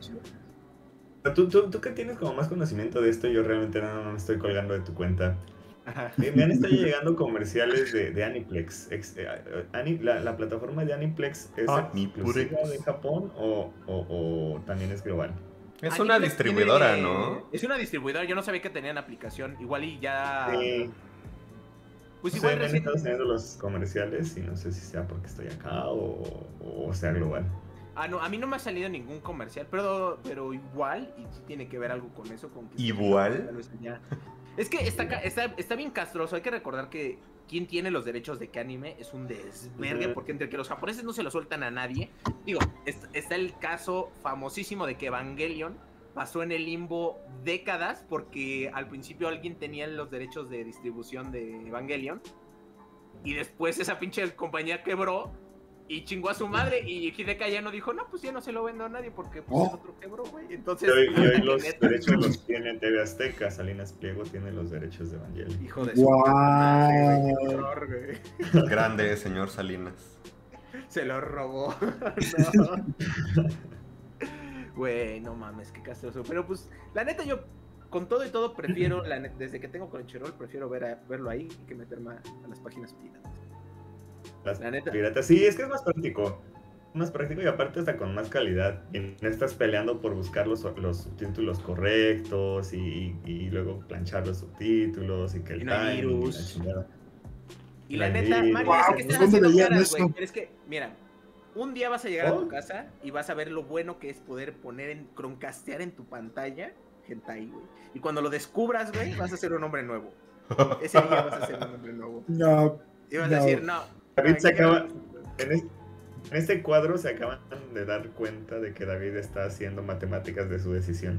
¿Tú, tú, tú que tienes como más conocimiento de esto, yo realmente no me estoy colgando de tu cuenta. Ajá. Eh, me han estado llegando comerciales de, de Aniplex. Ex- eh, eh, Ani- la, la plataforma de Aniplex es Aniplex. exclusiva de Japón o, o, o también es global. Es una Aniplex distribuidora, tiene- ¿no? Es una distribuidora, yo no sabía que tenían aplicación. Igual y ya... Sí. Pues Sí, igual me han recién... estado saliendo los comerciales y no sé si sea porque estoy acá o, o sea global. Ah, no, a mí no me ha salido ningún comercial, pero, pero igual, y sí tiene que ver algo con eso. Con que ¿Igual? tal vez allá. Es que está, ca- está, está bien castroso, hay que recordar que quien tiene los derechos de qué anime es un desvergue, Ujú. porque entre que los japoneses no se lo sueltan a nadie, digo, es- está el caso famosísimo de que Evangelion pasó en el limbo décadas, porque al principio alguien tenía los derechos de distribución de Evangelion, y después esa pinche compañía quebró, y chingó a su madre, y Hideka ya no dijo, no, pues ya no se lo vendo a nadie, porque pues, Oh. el otro quebró, güey. Entonces, Y hoy, y hasta hoy que los neta- derechos los tiene T V Azteca. Salinas Pliego tiene los derechos de Evangelion. Hijo de su Guau. madre, güey, qué horror, güey. Grande, señor Salinas. Se lo robó. No. Güey, no mames, qué castroso. Pero pues, la neta, yo con todo y todo prefiero, la net- desde que tengo Crunchyroll, prefiero ver a- verlo ahí que meterme a, a las páginas piratas. Las La neta. piratas. Sí, es que es más práctico. Más práctico y aparte está con más calidad. Y no estás peleando por buscar los, los subtítulos correctos y, y luego planchar los subtítulos y que el Y no hay timing y la virus. chingada. Y la Ay, neta, sí. Mario, Wow, sé que estás ¿dónde haciendo veían caras, eso? güey. Pero es que, mira, un día vas a llegar a ¿Oh? tu casa y vas a ver lo bueno que es poder poner en croncastear en tu pantalla hentai, güey. Y cuando lo descubras, güey, vas a ser un hombre nuevo. Ese día vas a ser un hombre nuevo. No, Y vas No. a decir, no. David se ay, acaba. En, es- en este cuadro se acaban de dar cuenta de que David está haciendo matemáticas de su decisión.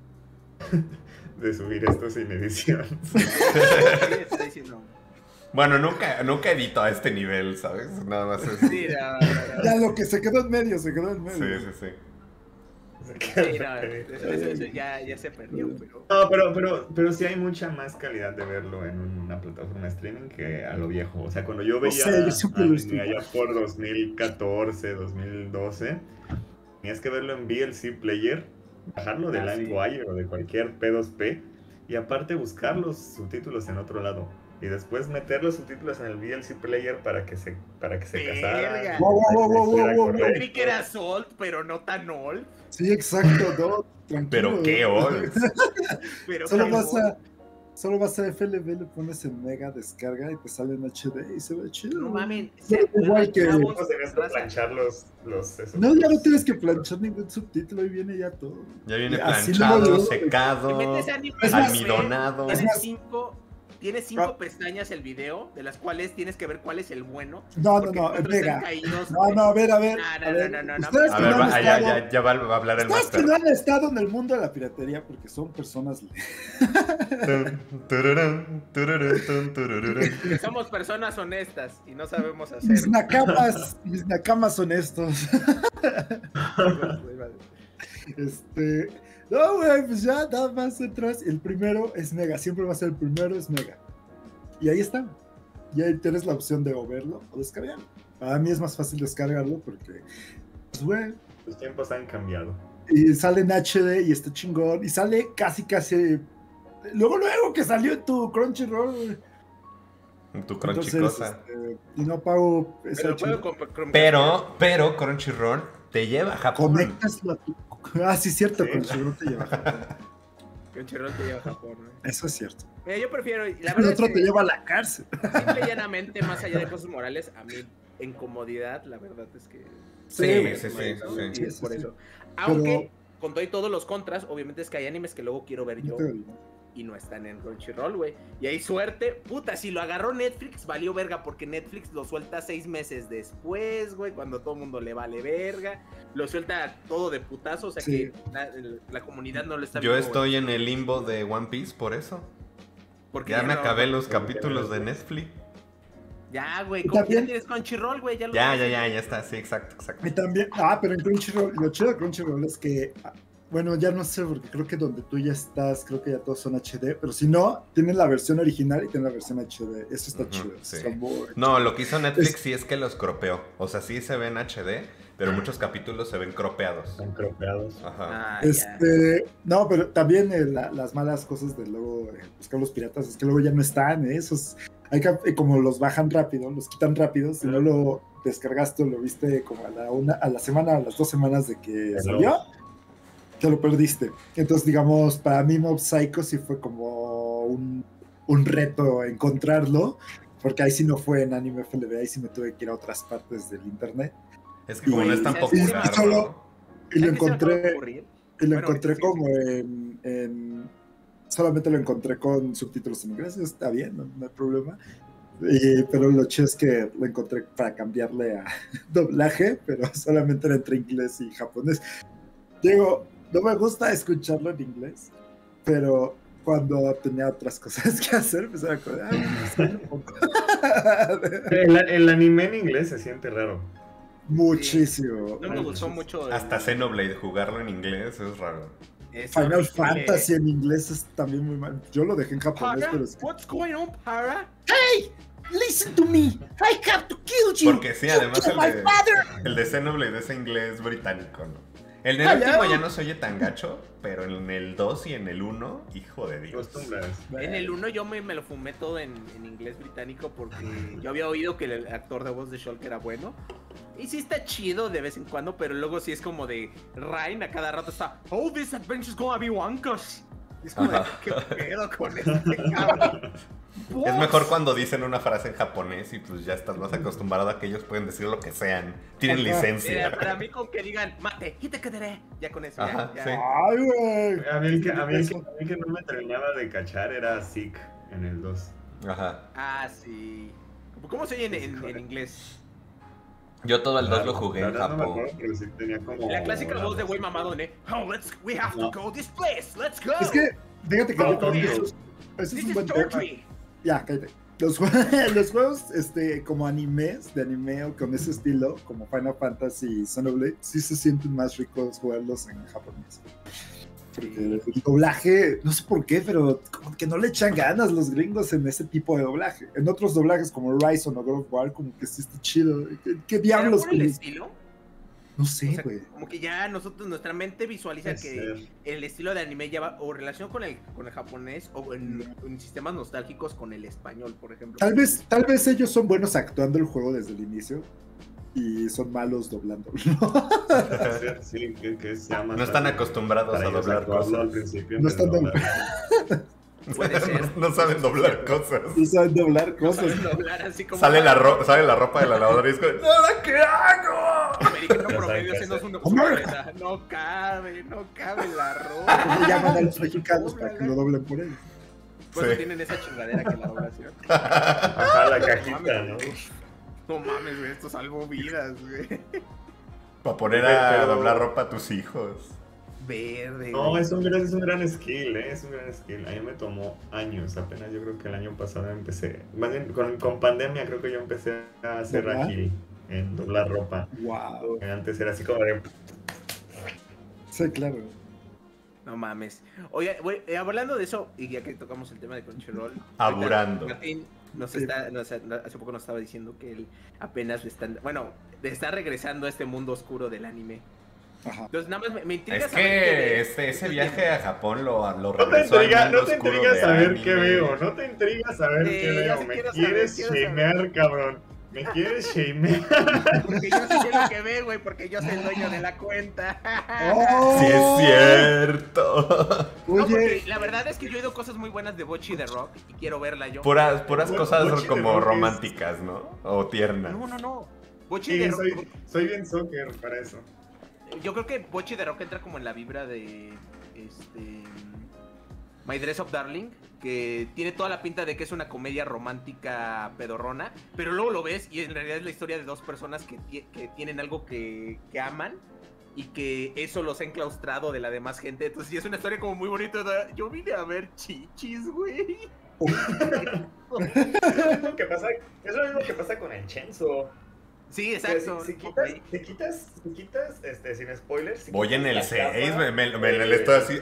De subir esto sin edición. Sí, está diciendo. Bueno, nunca, nunca edito a este nivel, ¿sabes? Nada más es... Sí, no, no, no. ya lo que se quedó en medio, se quedó en Sí, medio. sí, sí. Sí, no, eso, eso, eso ya, ya se perdió, pero... No, pero, pero, pero sí hay mucha más calidad de verlo en una plataforma de streaming que a lo viejo. O sea, cuando yo veía O sea, yo siempre lo anime estoy- allá por dos mil catorce, dos mil doce, tenías que verlo en V L C Player, bajarlo de Ah, sí. LimeWire o de cualquier P dos P y aparte buscar los subtítulos en otro lado. Y después meter los subtítulos en el V L C Player para que se, para que se Verga. casaran. Wow, wow, wow, wow, wow, wow. Yo creí que era Salt, pero no tan old. Sí, exacto, no, tranquilo. Pero qué old. Pero Solo qué vas old. a, solo vas a F L V, le pones en mega descarga y te sale en H D y se ve chido. No mames. Pero igual que- chavos, No tenías que raza. planchar los, los esos. No, ya no tienes que planchar ningún subtítulo, ahí viene ya todo. Ya viene Así planchado, luego, luego, Te secado, metes a anime, almidonado. Es Tiene más- cinco, tiene cinco Ah. pestañas el video, de las cuales tienes que ver cuál es el bueno. No, no, porque no, otros es mega. están caídos, No, güey. no, a ver, a ver. No, no, a no, ver. no, no, no, Ustedes A que ver, no va, han ah, ya, estado- ya, ya va, va a hablar el Ustedes que máster. no han estado en el mundo de la piratería porque son personas. Tun, tururún, tururún, tun, tururún. Que somos personas honestas y no sabemos Mis hacer. nakamas, mis nakamas honestos. Este. No, güey, pues ya nada más entras. El primero es mega, siempre va a ser el primero, es mega. Y ahí está. Y ahí tienes la opción de o verlo o descargarlo. Para mí es más fácil descargarlo porque, pues, güey, Los tiempos han cambiado. y sale en H D y está chingón. Y sale casi, casi. Luego, luego que salió en tu Crunchyroll, güey. Tu Entonces, cronchicosa. este, y no pago ese Pero H D. puedo con- con- Pero, pero Crunchyroll te lleva a Japón. Conectas la. Ah, sí, cierto, Sí. Crunchyroll te lleva a Japón. Crunchyroll te lleva a Japón, güey. Eso es cierto. Mira, yo prefiero, la El verdad otro es te que lleva a la cárcel. simple y llanamente, más allá de cosas morales, a mí, en comodidad, la verdad es que... Sí, Sí, sí, sí, ¿no? sí. Y Sí, es sí, por sí. eso. Aunque, Pero- con todo y todos los contras, obviamente es que hay animes que luego quiero ver yo No te- y no están en Crunchyroll, güey. Y hay suerte, puta, si lo agarró Netflix, valió verga, porque Netflix lo suelta seis meses después, güey, cuando todo el mundo le vale verga. Lo suelta todo de putazo, o sea Sí. que la, el- la comunidad no lo está Yo viendo, estoy güey, en el limbo de One Piece por eso. porque Ya me no- acabé los capítulos de Netflix. Ya, güey, Y ¿cómo también- ya tienes Crunchyroll, güey? Ya, lo Ya, ya, tienes. ya, ya está. Sí, exacto, exacto. Y también, ah, pero en Crunchyroll, lo chido de Crunchyroll es que, ah, bueno, ya no sé, porque creo que donde tú ya estás, creo que ya todos son H D, pero si no, tienen la versión original y tienen la versión H D. Eso está Ujú, chido. sí. Está muy- No, lo que hizo Netflix Es- sí es que los cropeó. O sea, sí se ven H D, pero Ah. muchos capítulos se ven cropeados. Están cropeados. Ajá. Ah, ya. Este, no, pero también eh, la- las malas cosas de luego eh, buscar los piratas es que luego ya no están, ¿eh? Esos, hay que, eh, como los bajan rápido, los quitan rápido, si no lo descargaste o lo viste como a la una, a la semana, a las dos semanas de que Hello. salió, te lo perdiste. Entonces, digamos, para mí Mob Psycho sí fue como un, un reto encontrarlo, porque ahí sí no fue en Anime F L V, ahí sí me tuve que ir a otras partes del internet. Es que como Y- no es tan y popular, solo- ¿no? Y lo ¿Sabes qué se me acaba de encontré. ocurrir? Y lo Bueno, encontré sí, como sí. En, en- Solamente lo encontré con subtítulos en inglés, está bien, no, no hay problema. Y- pero lo chido es que lo encontré para cambiarle a doblaje, pero solamente era entre inglés y japonés. Digo, no me gusta escucharlo en inglés, pero cuando tenía otras cosas que hacer, pues era como, "Ay, me suena un poco". El, el anime en inglés se siente raro. Muchísimo. No me gustó mucho. el- Hasta Xenoblade, jugarlo en inglés es raro. es Final horrible. Fantasy en inglés es también muy mal. Yo lo dejé en japonés, Para, pero es que... what's going on, para? Listen to me. I have to kill you. Porque sí, además You el killed my de, father. el de Xenoblade es inglés británico, ¿no? El del Hello. último ya no se oye tan gacho, pero en el dos y en el uno, hijo de Dios. Costumbres. En el uno yo me, me lo fumé todo en, en inglés británico porque yo había oído que el actor de voz de Shulk era bueno. Y sí está chido de vez en cuando, pero luego sí es como de Ryan a cada rato está "Oh, this adventure's gonna be wankos". Y es como de, Ajá. ¿qué pedo con este cabrón? Es mejor cuando dicen una frase en japonés y pues ya estás más acostumbrado a que ellos pueden decir lo que sean. Tienen Ajá. Mira, licencia. para mí con que digan mate, y te quedaré. Ya con eso, Ajá, ya, ya. sí. Ay, güey. A mí, el que, a, mí el que, a mí el que no me terminaba de cachar era Zeke en el dos. Ajá. Ah, sí. ¿Cómo se oye en, en- en inglés? Yo todo el dos lo jugué La en verdad no me Japón. acuerdo, pero sí tenía como... La clásica la voz de güey mamado, ¿eh? Oh, let's, we have to No. go this place, let's go. Es que, fíjate que No, yo creo que no, eso, es- eso es This un is buen tema. Georgie. Ya, cállate. Los, los juegos este, como animes, de anime o con ese estilo, como Final Fantasy y Xenoblade, sí se sienten más ricos jugarlos en japonés. Porque el doblaje, no sé por qué, pero como que no le echan ganas los gringos en ese tipo de doblaje. En otros doblajes como Horizon o God of War, como que sí está chido. ¿Qué, qué diablos? ¿Por el estilo? No sé, güey. O sea, como que ya nosotros, nuestra mente visualiza es que ser. el estilo de anime lleva o relación con el, con el japonés o en, en sistemas nostálgicos con el español, por ejemplo. Tal vez, tal vez ellos son buenos actuando el juego desde el inicio y son malos doblando. Sí, que, que se llama no están acostumbrados a doblar cosas al principio. No están doblando. Puede ser. No saben doblar cosas. No saben doblar cosas. No saben doblar así como... Sale, la ro sale la ropa de la lavadora y es como, ¿ahora qué hago? Americano promedio haciéndose una cosa. No cabe, no cabe la ropa. Le llaman a los mexicanos para que lo doblen por ellos. Pues sí. Tienen esa chingadera que la doblación. Ajá, la cajita, ¿no? No mames, güey, esto salvó vidas, güey. Para poner a Pero... doblar ropa a tus hijos. Verde. No, es un, gran, es un gran skill, ¿eh? Es un gran skill. A mí me tomó años, apenas yo creo que el año pasado empecé. Más bien, con, con pandemia creo que yo empecé a hacer ágil en doblar ropa. Wow. Antes era así como de... Sí, claro. No mames. Oye, güey, eh, hablando de eso, y ya que tocamos el tema de Crunchyroll. Aburando. Martín nos sí. está, nos, hace poco nos estaba diciendo que él apenas le están, bueno, le está regresando a este mundo oscuro del anime. Ajá. Entonces nada más me, me intriga es saber que qué este, ese viaje a Japón lo, lo no te regresó intriga, al mundo no te oscuro intriga saber anime. qué veo, no te intriga saber sí, qué veo, me quieres shamear, cabrón, me quieres shamear. Porque yo sé lo que ve, güey, porque yo soy el dueño de la cuenta. Oh, sí es cierto. No, porque la verdad es que yo he oído cosas muy buenas de Bocchi de Rock y quiero verla yo. Puras, puras Bo cosas Bocchi como románticas, es... ¿no? O tiernas. No, no, no. Bocchi sí, de Rock. Soy, soy bien soccer para eso. Yo creo que Bocchi de Rock entra como en la vibra de este My Dress Up Darling, que tiene toda la pinta de que es una comedia romántica pedorrona, pero luego lo ves y en realidad es la historia de dos personas que, que tienen algo que, que aman y que eso los ha enclaustrado de la demás gente. Entonces sí es una historia como muy bonita. Yo vine a ver chichis, güey. Es lo mismo que pasa, es lo mismo que pasa con el Chenzo. Sí, exacto. Si, si quitas, si quitas, si quitas, este, sin spoilers. Si Voy en el seis, me, me, me, me estoy así.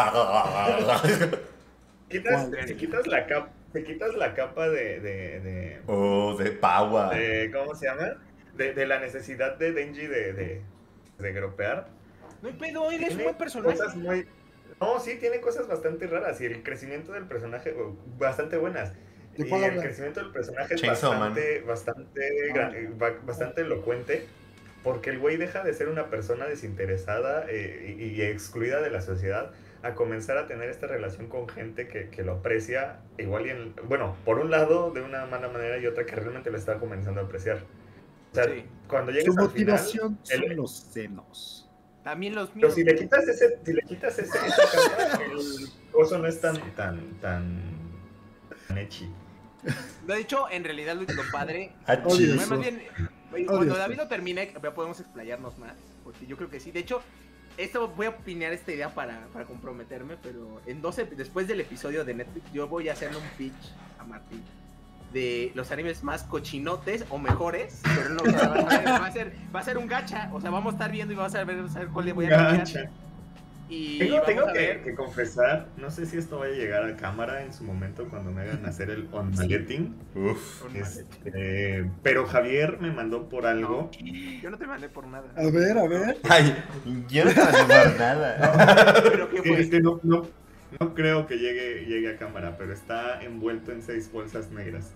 quitas, si quitas la capa, si quitas la capa de, de, de oh, de Paua. De, ¿cómo se llama? De, de la necesidad de Denji de, de, de gropear. No hay pedo, él es un buen personaje. Cosas muy, no, sí, tiene cosas bastante raras y el crecimiento del personaje bastante buenas. Y el hablar? crecimiento del personaje es bastante, bastante, oh. bastante elocuente, porque el güey deja de ser una persona desinteresada eh, y, y excluida de la sociedad a comenzar a tener esta relación con gente que, que lo aprecia igual y en, bueno, por un lado de una mala manera y otra que realmente lo está comenzando a apreciar. O sea, sí. cuando llegues Su al motivación final, son el, los senos. También los míos. Pero si le quitas ese, si le quitas ese, esa capa, el coso no es tan, tan, tan, tan echi. De hecho, en realidad lo padre. Odio más eso. bien, cuando David lo termine, ya podemos explayarnos más. Porque yo creo que sí. De hecho, esto voy a opinar esta idea para, para comprometerme. Pero en doce, después del episodio de Netflix, yo voy a hacerle un pitch a Martín de los animes más cochinotes o mejores. Pero no, o sea, va, a, va, a ser, va a ser un gacha. O sea, vamos a estar viendo y vamos a ver, vamos a ver cuál le voy a gachar. Y tengo, tengo a que, que confesar, no sé si esto vaya a llegar a cámara en su momento cuando me hagan hacer el on-marketing. Uf. Este, pero Javier me mandó por algo. No, yo no te mandé por nada. A ver, a ver. Ay, yo no te mandé por nada. No, pero ¿qué fue? Este, no, no, no creo que llegue, llegue a cámara, pero está envuelto en seis bolsas negras.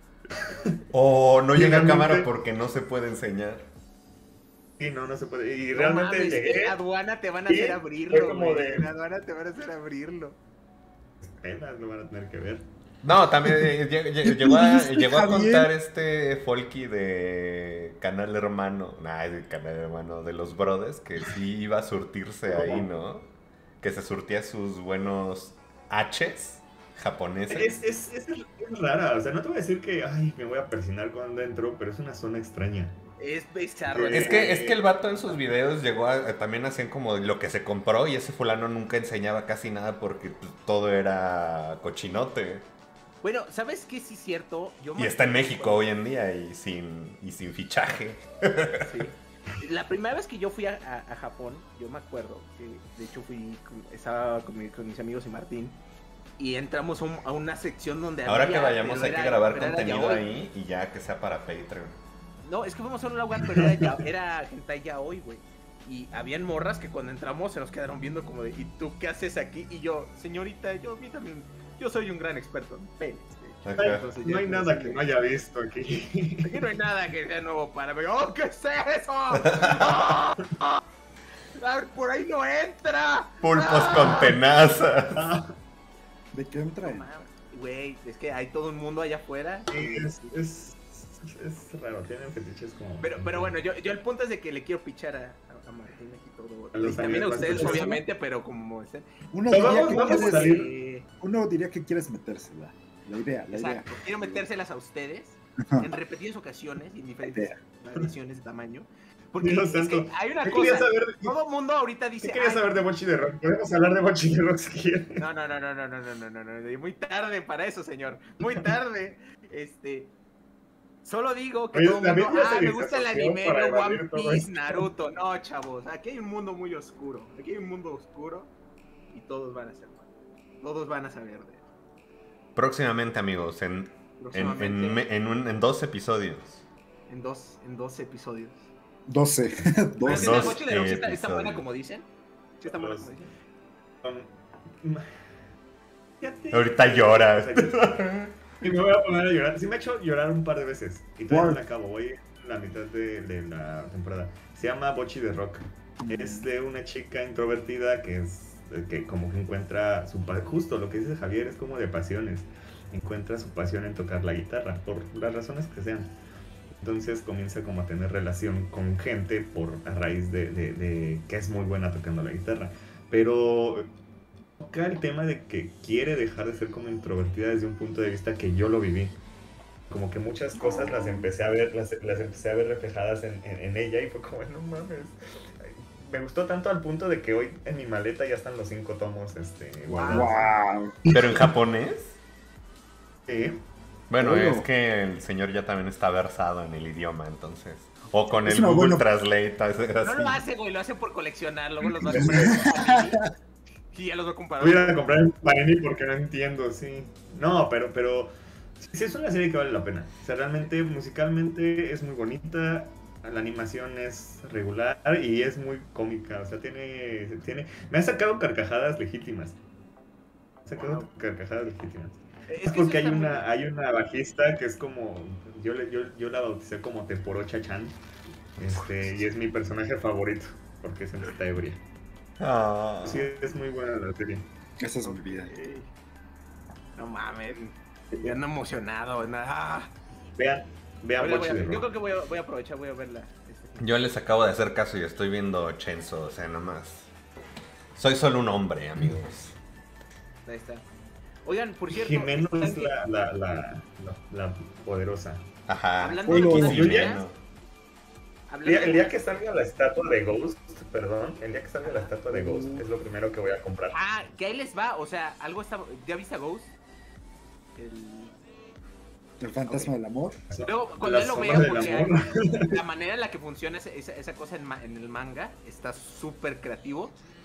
O oh, no llega a cámara porque no se puede enseñar. Sí, no, no se puede. Y no realmente mames, llegué. En aduana te van a hacer sí, abrirlo. Como de... En aduana te van a hacer abrirlo. Penas lo van a tener que ver. No, también eh, llegó, a, llegó a contar este Folky de Canal Hermano. Nah, de Canal Hermano de los Brothers, que sí iba a surtirse ahí, ¿no? Que se surtía sus buenos H's japoneses. Es, es, es, es rara, o sea, no te voy a decir que ay, me voy a persinar cuando entro, pero es una zona extraña. Es bizarro. Es que, es que el vato en sus videos llegó a, a, también hacían como lo que se compró y ese fulano nunca enseñaba casi nada porque pues, todo era cochinote. Bueno, ¿sabes qué? Sí es cierto. Yo Y me está en acuerdo México cuando- hoy en día y sin, y sin fichaje. Sí. La primera vez que yo fui a, a- a Japón, yo me acuerdo que de hecho fui, con- estaba con, mi- con mis amigos y Martín, y entramos a, un- a una sección donde Ahora había, que vayamos pero hay que era- grabar pero era contenido yaoi. ahí y ya que sea para Patreon. No, es que fuimos a un lugar, pero era, ya, era hentai yaoi, güey. Y habían morras que cuando entramos se nos quedaron viendo como de, ¿y tú qué haces aquí? Y yo, señorita, yo, a mí también, yo soy un gran experto en penes, de hecho. Ajá. Entonces, No ya, hay pues, nada sí, que no haya visto aquí. Aquí no hay nada que sea nuevo para mí. ¡Oh, qué es eso! ¡Ah! ¡Ah! ¡Ah! ¡Por ahí no entra! Pulpos ¡Ah! con tenazas. ¿De qué entra? No mames, güey, es que hay todo un mundo allá afuera. Sí, es, es, es raro, tienen fetiches como... Pero, pero bueno, yo, yo el punto es de que le quiero pichar a, a, a Martín aquí todo. A los Y también a amigos, ustedes, ¿cuántos obviamente, pero como estén. Uno Pero diría, vamos- que vamos a quieres, salir. Eh, uno diría que quieres metérsela. La idea, la idea. exacto, quiero metérselas a ustedes Ajá. en repetidas ocasiones y en diferentes Idea. variaciones de tamaño. Porque Dios es que santo. hay una ¿Qué querías cosa. saber de, Todo mundo ahorita ¿qué dice. querías "Ay, saber de Bochi de Rock? Podemos hablar de Bochi de Rock si quieres. No, no, no, no, no, no, no, no, no, no, muy tarde para eso, señor. Muy tarde. Este. Solo digo que Oye, todo el la mundo. misma Ah, me gusta el civilización anime, para no One evadir todo Piece, esto. Naruto. No, chavos. Aquí hay un mundo muy oscuro. Aquí hay un mundo oscuro. Y todos van a ser malos. Todos van a saber de él. Próximamente, amigos, en, en, Próximamente, en, me- en, un- en dos episodios. en, dos, en dos episodios. doce. Pero doce. si la Dos Bochi de Rock sí está, está episodios. buena como dicen. Sí está buena como dicen. Um, fíjate. Ahorita lloras. Y me voy a poner a llorar. Sí me ha hecho llorar un par de veces. Y todavía no ¿Cuál? la acabo. Voy en la mitad de, de la temporada. Se llama Bochi de Rock. Es de una chica introvertida que es que como que encuentra su pa- justo lo que dice Javier es como de pasiones. Encuentra su pasión en tocar la guitarra por las razones que sean. Entonces comienza como a tener relación con gente por a raíz de, de- de que es muy buena tocando la guitarra. Pero toca el tema de que quiere dejar de ser como introvertida desde un punto de vista que yo lo viví. Como que muchas cosas las empecé a ver, las, las empecé a ver reflejadas en, en- en ella y fue como, no mames. Me gustó tanto al punto de que hoy en mi maleta ya están los cinco tomos este, guardados. Wow. Pero en japonés. Sí. Bueno, Bueno. es que el señor ya también está versado en el idioma, entonces. O con Es el una Google buena- Translate. así. No lo hace, güey, lo hace por coleccionar. Luego los va a comprar. Sí, ya los va a comprar. Voy a ir a comprar en Panini porque no entiendo, sí. No, pero, pero sí es una serie que vale la pena. O sea, realmente musicalmente es muy bonita, la animación es regular y es muy cómica. O sea, tiene, tiene... Me ha sacado carcajadas legítimas. Me ha sacado Wow. carcajadas legítimas. Es Es que eso porque hay está muy una, bien. hay una bajista que es como... Yo, le- yo, yo la bauticé como Teporocha-chan. Este, y es mi personaje favorito porque siempre está ebria. Ah. Sí, es muy buena la serie. Esa es mi vida. Ey. No mames. Ya ando emocionado. na- Ah. Vean, vean Voy a- voy Bochi a- de yo Rock. creo que voy a, voy a aprovechar, voy a verla. este, Yo les acabo de hacer caso y estoy viendo Chenzo, o sea, nomás. Soy solo un hombre, amigos. Ahí está. Oigan, por cierto. Jimeno ¿están es que- la, la, la, la, la poderosa. Ajá. Hablando de Aquí cosas sí, buenas, Jimeno. hablando El día, de- el día que salga la estatua de Ghost, perdón, el día que salga la estatua de Ghost es lo primero que voy a comprar. Ah, que ahí les va. O sea, algo está. ¿Ya viste a Ghost? El. El fantasma del amor. Luego, cuando La él lo zona vea, del porque amor. hay- la manera en la que funciona esa, esa, esa cosa en, ma- en el manga está súper creativo.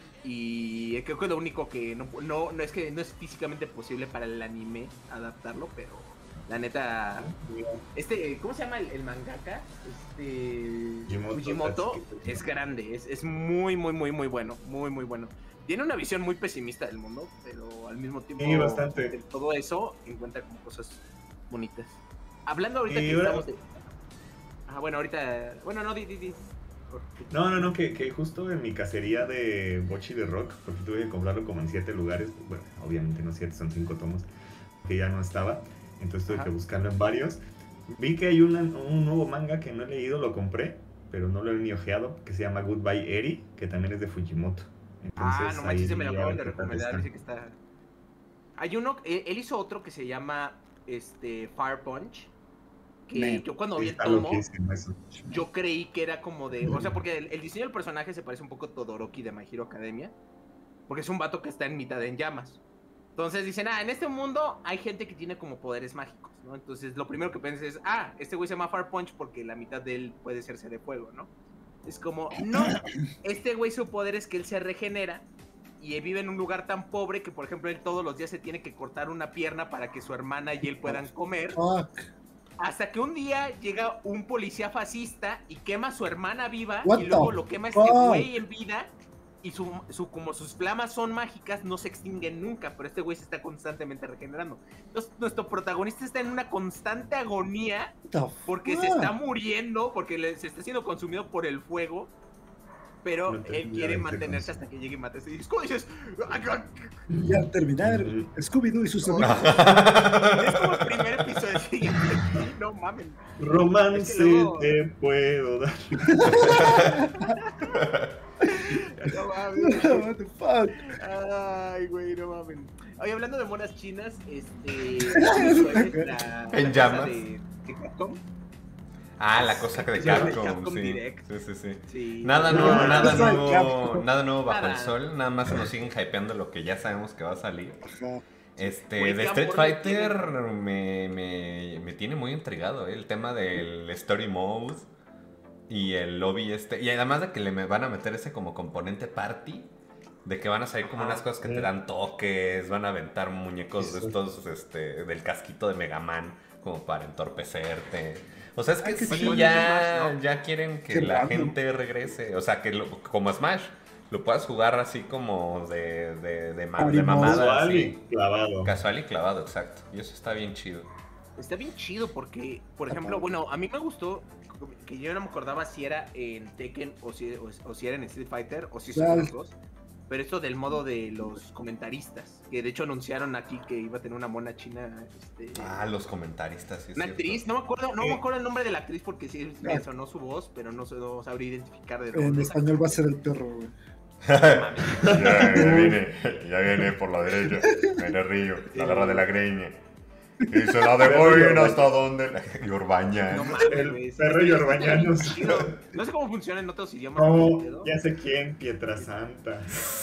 Y creo que es lo único que no, no, no es que no es físicamente posible para el anime adaptarlo, pero la neta. Este, ¿cómo se llama el, el mangaka? Este. Fujimoto, Fujimoto Tatsuki. es grande, es, es muy, muy, muy, muy bueno. Muy, muy bueno. Tiene una visión muy pesimista del mundo, pero al mismo tiempo. Sí, bastante. de todo eso encuentra como cosas bonitas. Hablando ahorita Y que ahora- estamos de. Ah, bueno, ahorita. Bueno, no, di, di, di. No, no, no, que, que justo en mi cacería de Bochi de Rock, porque tuve que comprarlo como en siete lugares, bueno, obviamente no siete, son cinco tomos, que ya no estaba, entonces tuve Ajá. que buscarlo en varios. Vi que hay una- un nuevo manga que no he leído, lo compré, pero no lo he ni ojeado, que se llama Goodbye Eri, que también es de Fujimoto. Ah, Entonces, no manches, ahí se me lo vi acaban de qué tal recomendar. está. Dice que está. Hay uno. Él, él hizo otro que se llama este Fire Punch. Que Me- yo cuando Sí, vi el está tomo, loquísimo eso. yo creí que era como de. O sea, porque el, el diseño del personaje se parece un poco a Todoroki de My Hero Academia. Porque es un vato que está en mitad en llamas. Entonces dicen, ah, en este mundo hay gente que tiene como poderes mágicos, ¿no? Entonces lo primero que piensas es, ah, este güey se llama Fire Punch porque la mitad de él puede hacerse de fuego, ¿no? Es como, no, este güey su poder es que él se regenera y vive en un lugar tan pobre que, por ejemplo, él todos los días se tiene que cortar una pierna para que su hermana y él puedan comer. Fuck. Hasta que un día llega un policía fascista y quema a su hermana viva What y luego the lo quema a este fuck? güey en vida y su, su, como sus flamas son mágicas no se extinguen nunca, pero este güey se está constantemente regenerando. Entonces nuestro protagonista está en una constante agonía What the porque fuck? se está muriendo, porque le, se está siendo consumido por el fuego, pero No te él quiere olvides, mantenerse te hasta que llegue y mate. Y ¿cómo dices? Y al terminar, Ujú. Scooby-Doo y sus amigos. Es como el primer episodio siguiente. No mames. Romance Es que luego- te puedo dar. No mames. What the fuck? Ay, güey, no mames. Oye, hablando de monas chinas, este. la, En la llamas. cosa de, de Capcom. Ah, la cosa que de Sí, el Capcom, Capcom sí. Direct. Sí, sí, sí. Sí. Nada No, nuevo, no, nada no, nuevo, Capcom. nada nuevo bajo Nada. el sol, nada más nos siguen hypeando lo que ya sabemos que va a salir. Ajá. Este, Güey, de qué Street amor le Fighter me, me, me tiene muy intrigado, ¿eh? El tema del Story Mode y el lobby este. Y además de que le me van a meter ese como componente party, de que van a salir como Ajá, unas cosas que sí. te dan toques, van a aventar muñecos de Sí. estos, este, del casquito de Mega Man, como para entorpecerte. O sea, es que Ay, qué sí, chido. ya, Smash, ¿no? ya quieren que Qué la random. gente regrese. O sea, que lo- como Smash, lo puedas jugar así como de, de, de, ma- de Party mode. mamada. Casual así. y clavado. Casual y clavado, exacto. Y eso está bien chido. Está bien chido porque, por Está ejemplo, padre. bueno, a mí me gustó que yo no me acordaba si era en Tekken o si, o, o si era en Street Fighter o si son Claro. los dos. Pero esto del modo de los comentaristas, que de hecho anunciaron aquí que iba a tener una mona china, este, Ah, los comentaristas, sí es una cierto. actriz, no me acuerdo, no Sí. me acuerdo el nombre de la actriz porque sí me Ah. sonó su voz, pero no, sé- no sabría identificar de En dónde. español va a ser el perro, güey. ya, ya viene, ya viene por la derecha. Viene Río, la agarra de la greña. Y se la dejó ir hasta donde. Y Urbaña. No mames, El güey, sí, perro sí, y está Orbañanos. bien chido. No sé cómo funciona en otros idiomas. Oh, pero- ya sé quién, Pietrasanta.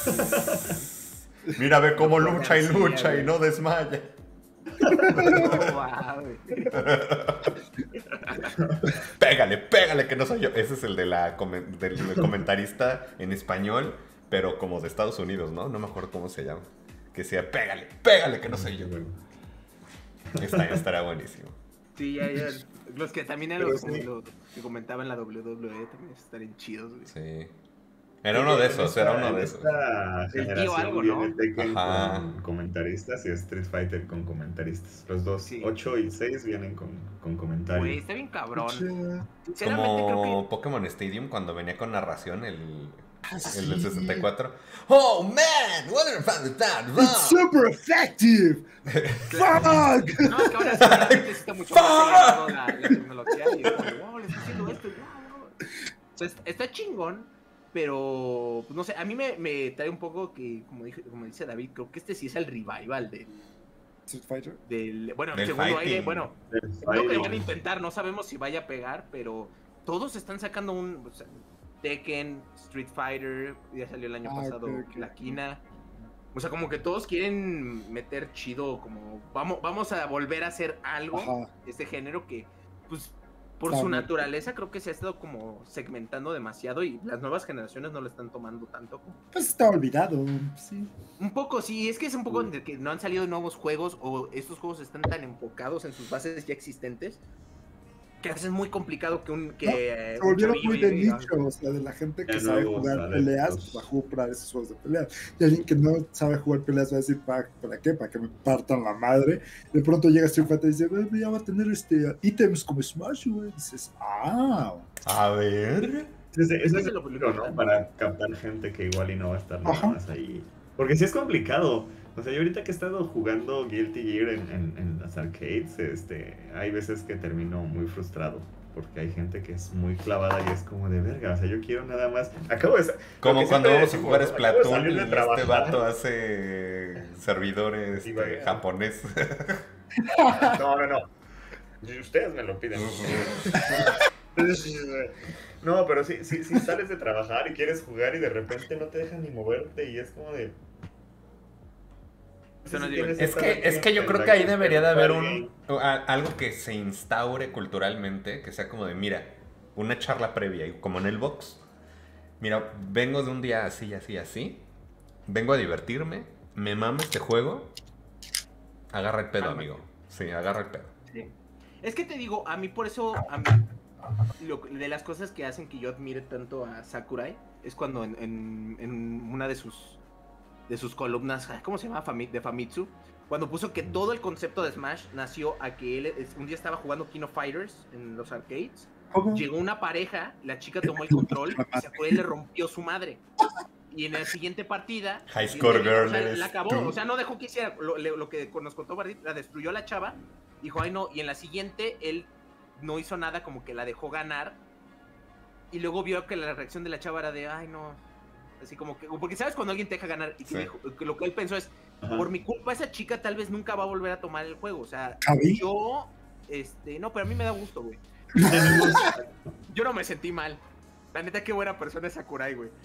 Mira, ve cómo No, lucha y sí, lucha güey. y no desmaya. No, mames. Pégale, pégale, que no soy yo. Ese es el de la comen- del comentarista en español, pero como de Estados Unidos, ¿no? No me acuerdo cómo se llama. Que decía, pégale, pégale, que no soy yo. Está, estará buenísimo. Sí, ya, ya. Los que también eran Pero los, sí. los que comentaban la W W E también estarían chidos, güey. Sí. Era uno de esos, era uno de esos. Esta El tío generación algo, viene ¿no? Tekken Ajá. con comentaristas y Street Fighter con comentaristas. Los dos, Sí. ocho y seis, vienen con, con comentarios. Güey, está bien cabrón. Chido. Sinceramente creo Como que Pokémon Stadium cuando venía con narración el, Ah, el del sí. sesenta y cuatro. ¡Oh, man! What a fan that It's super effective. Fuck. no, es que ahora sí la gente está mucho más acelerado la, la tecnología y es como, wow, le está haciendo esto, wow, wow. O sea, está, está chingón, pero pues, no sé, a mí me, me trae un poco que, como, dije, como dice David, creo que este sí es el revival del, Street Fighter. del bueno, el Del segundo fighting. aire, bueno, El creo que fighting. van a intentar, no sabemos si vaya a pegar, pero todos están sacando un o sea, Tekken, Street Fighter, ya salió el año Ah, pasado ok, ok. la Kina. O sea, como que todos quieren meter chido, como vamos, vamos a volver a hacer algo, Ajá. este género que, pues, por Está su bien. naturaleza creo que se ha estado como segmentando demasiado y las nuevas generaciones no lo están tomando tanto. como- Pues está olvidado. Sí. Un poco, sí, es que es un poco de que no han salido nuevos juegos o estos juegos están tan enfocados en sus bases ya existentes que a veces es muy complicado que un que eh, Se un volvieron chavillo muy de llegue y diga, nicho, o sea, de la gente que Ya sabe nuevos jugar adeptos. peleas, va a comprar esos juegos de peleas. Y alguien que no sabe jugar peleas va a decir, ¿para, ¿para qué? ¿Para que me partan la madre? De pronto llega Street Fighter y dice, "Güey, ya va a tener este, ítems como Smash, güey. Y dices, ah, A ver. Sí, sí, eso es lo- lo único, ¿no? Para captar gente que igual y no va a estar nada Ajá. más ahí. Porque sí es complicado. O sea, yo ahorita que he estado jugando Guilty Gear en, en, en las arcades, este, hay veces que termino muy frustrado. Porque hay gente que es muy clavada y es como de verga. O sea, yo quiero nada más. Acabo de. sa- lo Como que cuando siempre vamos a decimos, jugar ¿no? Acabo de Splatoon salir y de este trabajar. vato hace servidores Sí, este, vaya. japonés. No, no, no. Y ustedes me lo piden. No, pero sí, sí, sí sales de trabajar y quieres jugar y de repente no te dejan ni moverte y es como de... Eso no Sí, es tienes Es esta que, es que yo tendrá creo que ahí ser debería de haber alguien. un a- algo que se instaure culturalmente, que sea como de, mira, una charla previa, y como en el box. Mira, vengo de un día así, así, así. Vengo a divertirme, me mama este juego. Agarra el pedo, Cálmate. amigo. Sí, agarra el pedo. Sí. Es que te digo, a mí por eso, a mí, lo- de las cosas que hacen que yo admire tanto a Sakurai, es cuando en, en- en una de sus, de sus columnas, ¿cómo se llama? Fami- de Famitsu, cuando puso que todo el concepto de Smash nació a que él es- un día estaba jugando King of Fighters en los arcades, ¿Cómo? llegó una pareja, la chica tomó el control y Sakurai le rompió su madre. Y en la siguiente partida, High score siguiente- girl o sea, eres la acabó, tú. o sea, no dejó que hiciera lo, le- lo que nos contó Bardit, la destruyó a la chava, dijo, ay no, y en la siguiente él no hizo nada, como que la dejó ganar, y luego vio que la reacción de la chava era de, ay no, así como que, porque sabes cuando alguien te deja ganar, y que, Sí. dijo- que lo que él pensó es, Ajá. por mi culpa esa chica tal vez nunca va a volver a tomar el juego, o sea, ¿Javi? yo, este, no, pero a mí me da gusto, güey. Yo no me sentí mal. La neta, qué buena persona es Sakurai, güey.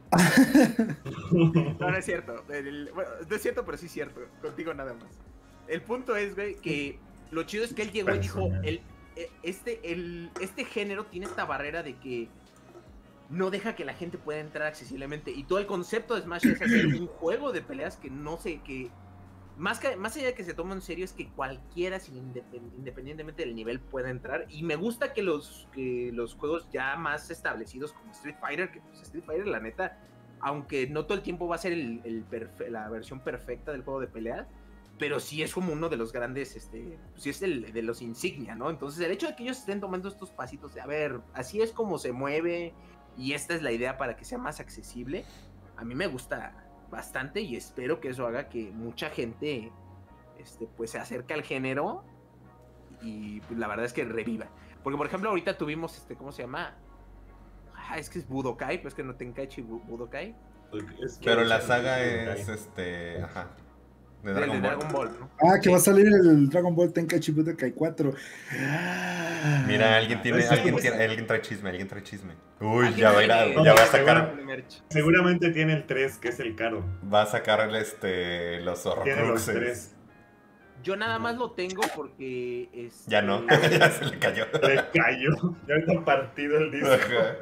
No, no es cierto. El- bueno, no es cierto, pero sí es cierto. Contigo nada más. El punto es, güey, que lo chido es que él llegó y dijo, Personal. el, eh, este, el, este género tiene esta barrera de que no deja que la gente pueda entrar accesiblemente. Y todo el concepto de Smash es hacer un juego de peleas que no sé, que más, que, más allá de que se toma en serio, es que cualquiera, sin independ- independientemente del nivel, pueda entrar. Y me gusta que los, que los juegos ya más establecidos como Street Fighter, que pues, Street Fighter, la neta, aunque no todo el tiempo va a ser el, el perfe- la versión perfecta del juego de pelea, pero sí es como uno de los grandes, este, sí es el de los insignia, ¿no? Entonces el hecho de que ellos estén tomando estos pasitos de, a ver, así es como se mueve y esta es la idea para que sea más accesible, a mí me gusta bastante y espero que eso haga que mucha gente, este, pues se acerque al género y pues, la verdad es que reviva. Porque por ejemplo ahorita tuvimos, este, ¿cómo se llama? Ah, es que es Budokai, pero es que no Tenkaichi Bu- Budokai. Es que Pero la usan saga Budokai. es este. Ajá. De Del Dragon de Ball. Dragon Ball, ¿no? Ah, que Sí. va a salir el Dragon Ball Tenkaichi Budokai cuatro. Mira, alguien tiene, Ese alguien, es- tiene- alguien trae chisme, alguien trae chisme. Uy, Alguien ya va a ir a, tiene- ya va a tiene sacar, segura- merch. Seguramente tiene el tres, que es el caro. va a sacar este los Tiene los horrocruxes. tres. Yo nada más lo tengo porque este, Ya no, ya se le cayó. Le cayó. Ya está partido el disco. Ajá.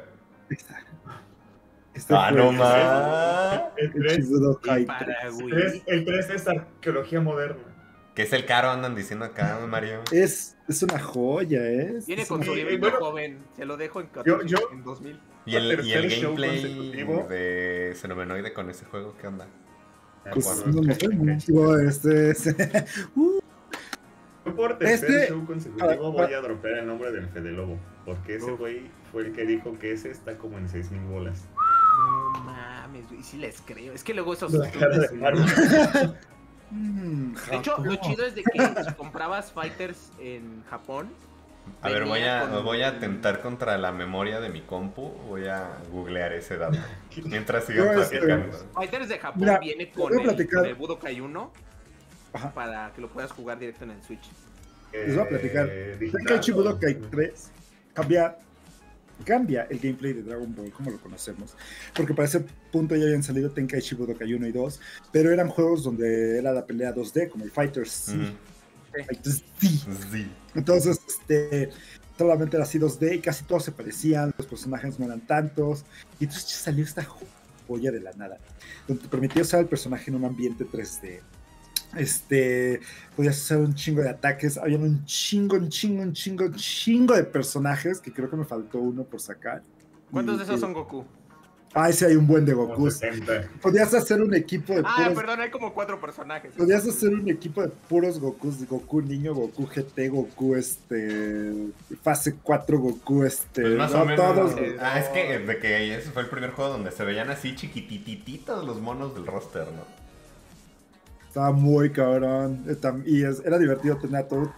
Este Ah, fue no el más. El Tenkaichi tres, Budokai para tres. el Wii. tres- el tres es arqueología moderna. ¿Qué es el caro? Andan diciendo acá, Mario. Es, es una joya, ¿eh? Viene Es con una- su Eh, librito bueno, joven, se lo dejo en, yo- catorce, yo- en dos mil. Y el, y el tercer show gameplay consecutivo. de Xenomenoide con ese juego, ¿qué onda? Pues Bueno, no nos vemos. Digo, este, este- Uh, Yo por tercer Este- show consecutivo ah, voy a dropear el nombre del Fede Lobo. Porque ese Uf. güey fue el que dijo que ese está como en seis mil bolas. No mames, güey, sí les creo. Es que luego esos La cara de estudios- Mario. mm, De hecho, lo Japón. chido es de que si comprabas fighters en Japón. A ver, voy venía a, con- voy a atentar contra la memoria de mi compu. Voy a googlear ese dato. Mientras No, sigan este- platicando. Fighters de Japón Mira, viene voy con a el, platicar. con el Budokai uno Ajá. para que lo puedas jugar directo en el Switch. Les voy a platicar. Eh, digital, Tenkaichi ¿o? Budokai tres cambia, cambia el gameplay de Dragon Ball como lo conocemos. Porque para ese punto ya habían salido Tenkaichi Budokai uno y dos, pero eran juegos donde era la pelea dos D, como el Fighters Z. Ujú. Fighters Z. Sí. Entonces, este, solamente era así dos D y casi todos se parecían, los personajes no eran tantos. Y entonces ya salió esta joya de la nada, donde te permitía usar el personaje en un ambiente tres D. Este, podías hacer un chingo de ataques, había un chingo, un chingo, un chingo, un chingo de personajes, que creo que me faltó uno por sacar. ¿Cuántos Y- de esos y- son Goku? Ah, ese hay un buen de Como Goku. sesenta. Podías hacer un equipo de Ah, puros perdón, hay como cuatro personajes. Podías hacer un equipo de puros Gokus, Goku niño, Goku G T, Goku este fase cuatro, Goku este, Pues más no, o menos. todos. eh, Ah, es que de que ese fue el primer juego donde se veían así chiquitititos los monos del roster, ¿no? Estaba muy cabrón. eh, tam- Y es- era divertido tener a todo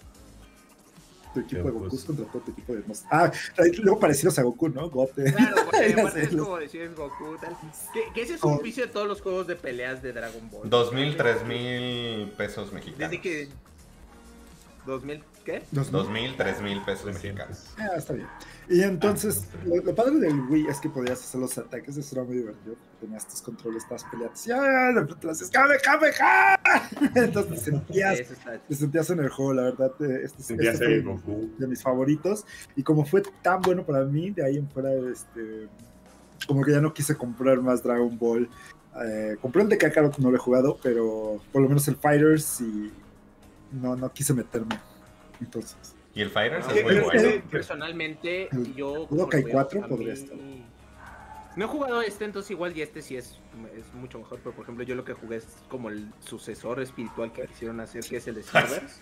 tu equipo de Gokus. Gokus contra todo tu equipo de monstruos. Ah, luego parecidos a Goku, ¿no? Gote. Claro, porque Ya aparte sé, es los- como decir es Goku, tal. Que, que ese es un Oh. vicio de todos los juegos de peleas de Dragon Ball. Dos mil, tres mil pesos mexicanos. Desde que. ¿dos mil qué? dos mil, tres mil pesos mexicanos. Ah, está bien. Y entonces, ah, lo, lo padre del Wii es que podías hacer los ataques, eso era muy divertido. Tenías tus controles, estabas peleando, y ¡ah! De repente las ¡Kame, kame, kame! Entonces te sentías, te sentías en el juego, la verdad. Este, Sentías este el fue Goku. de mis favoritos. Y como fue tan bueno para mí, de ahí en fuera, este, como que ya no quise comprar más Dragon Ball. Eh, compré el de Kakarot, no lo he jugado, pero por lo menos el Fighters y no, no quise meterme. Entonces. Y el Fighters No, es muy pero bueno. este, personalmente, El yo. Budokai como cuatro a podría mí- estar. No he jugado este, entonces igual y este sí es, es mucho mejor, pero por ejemplo yo lo que jugué es como el sucesor espiritual que quisieron hacer, que es el de Xenoverse.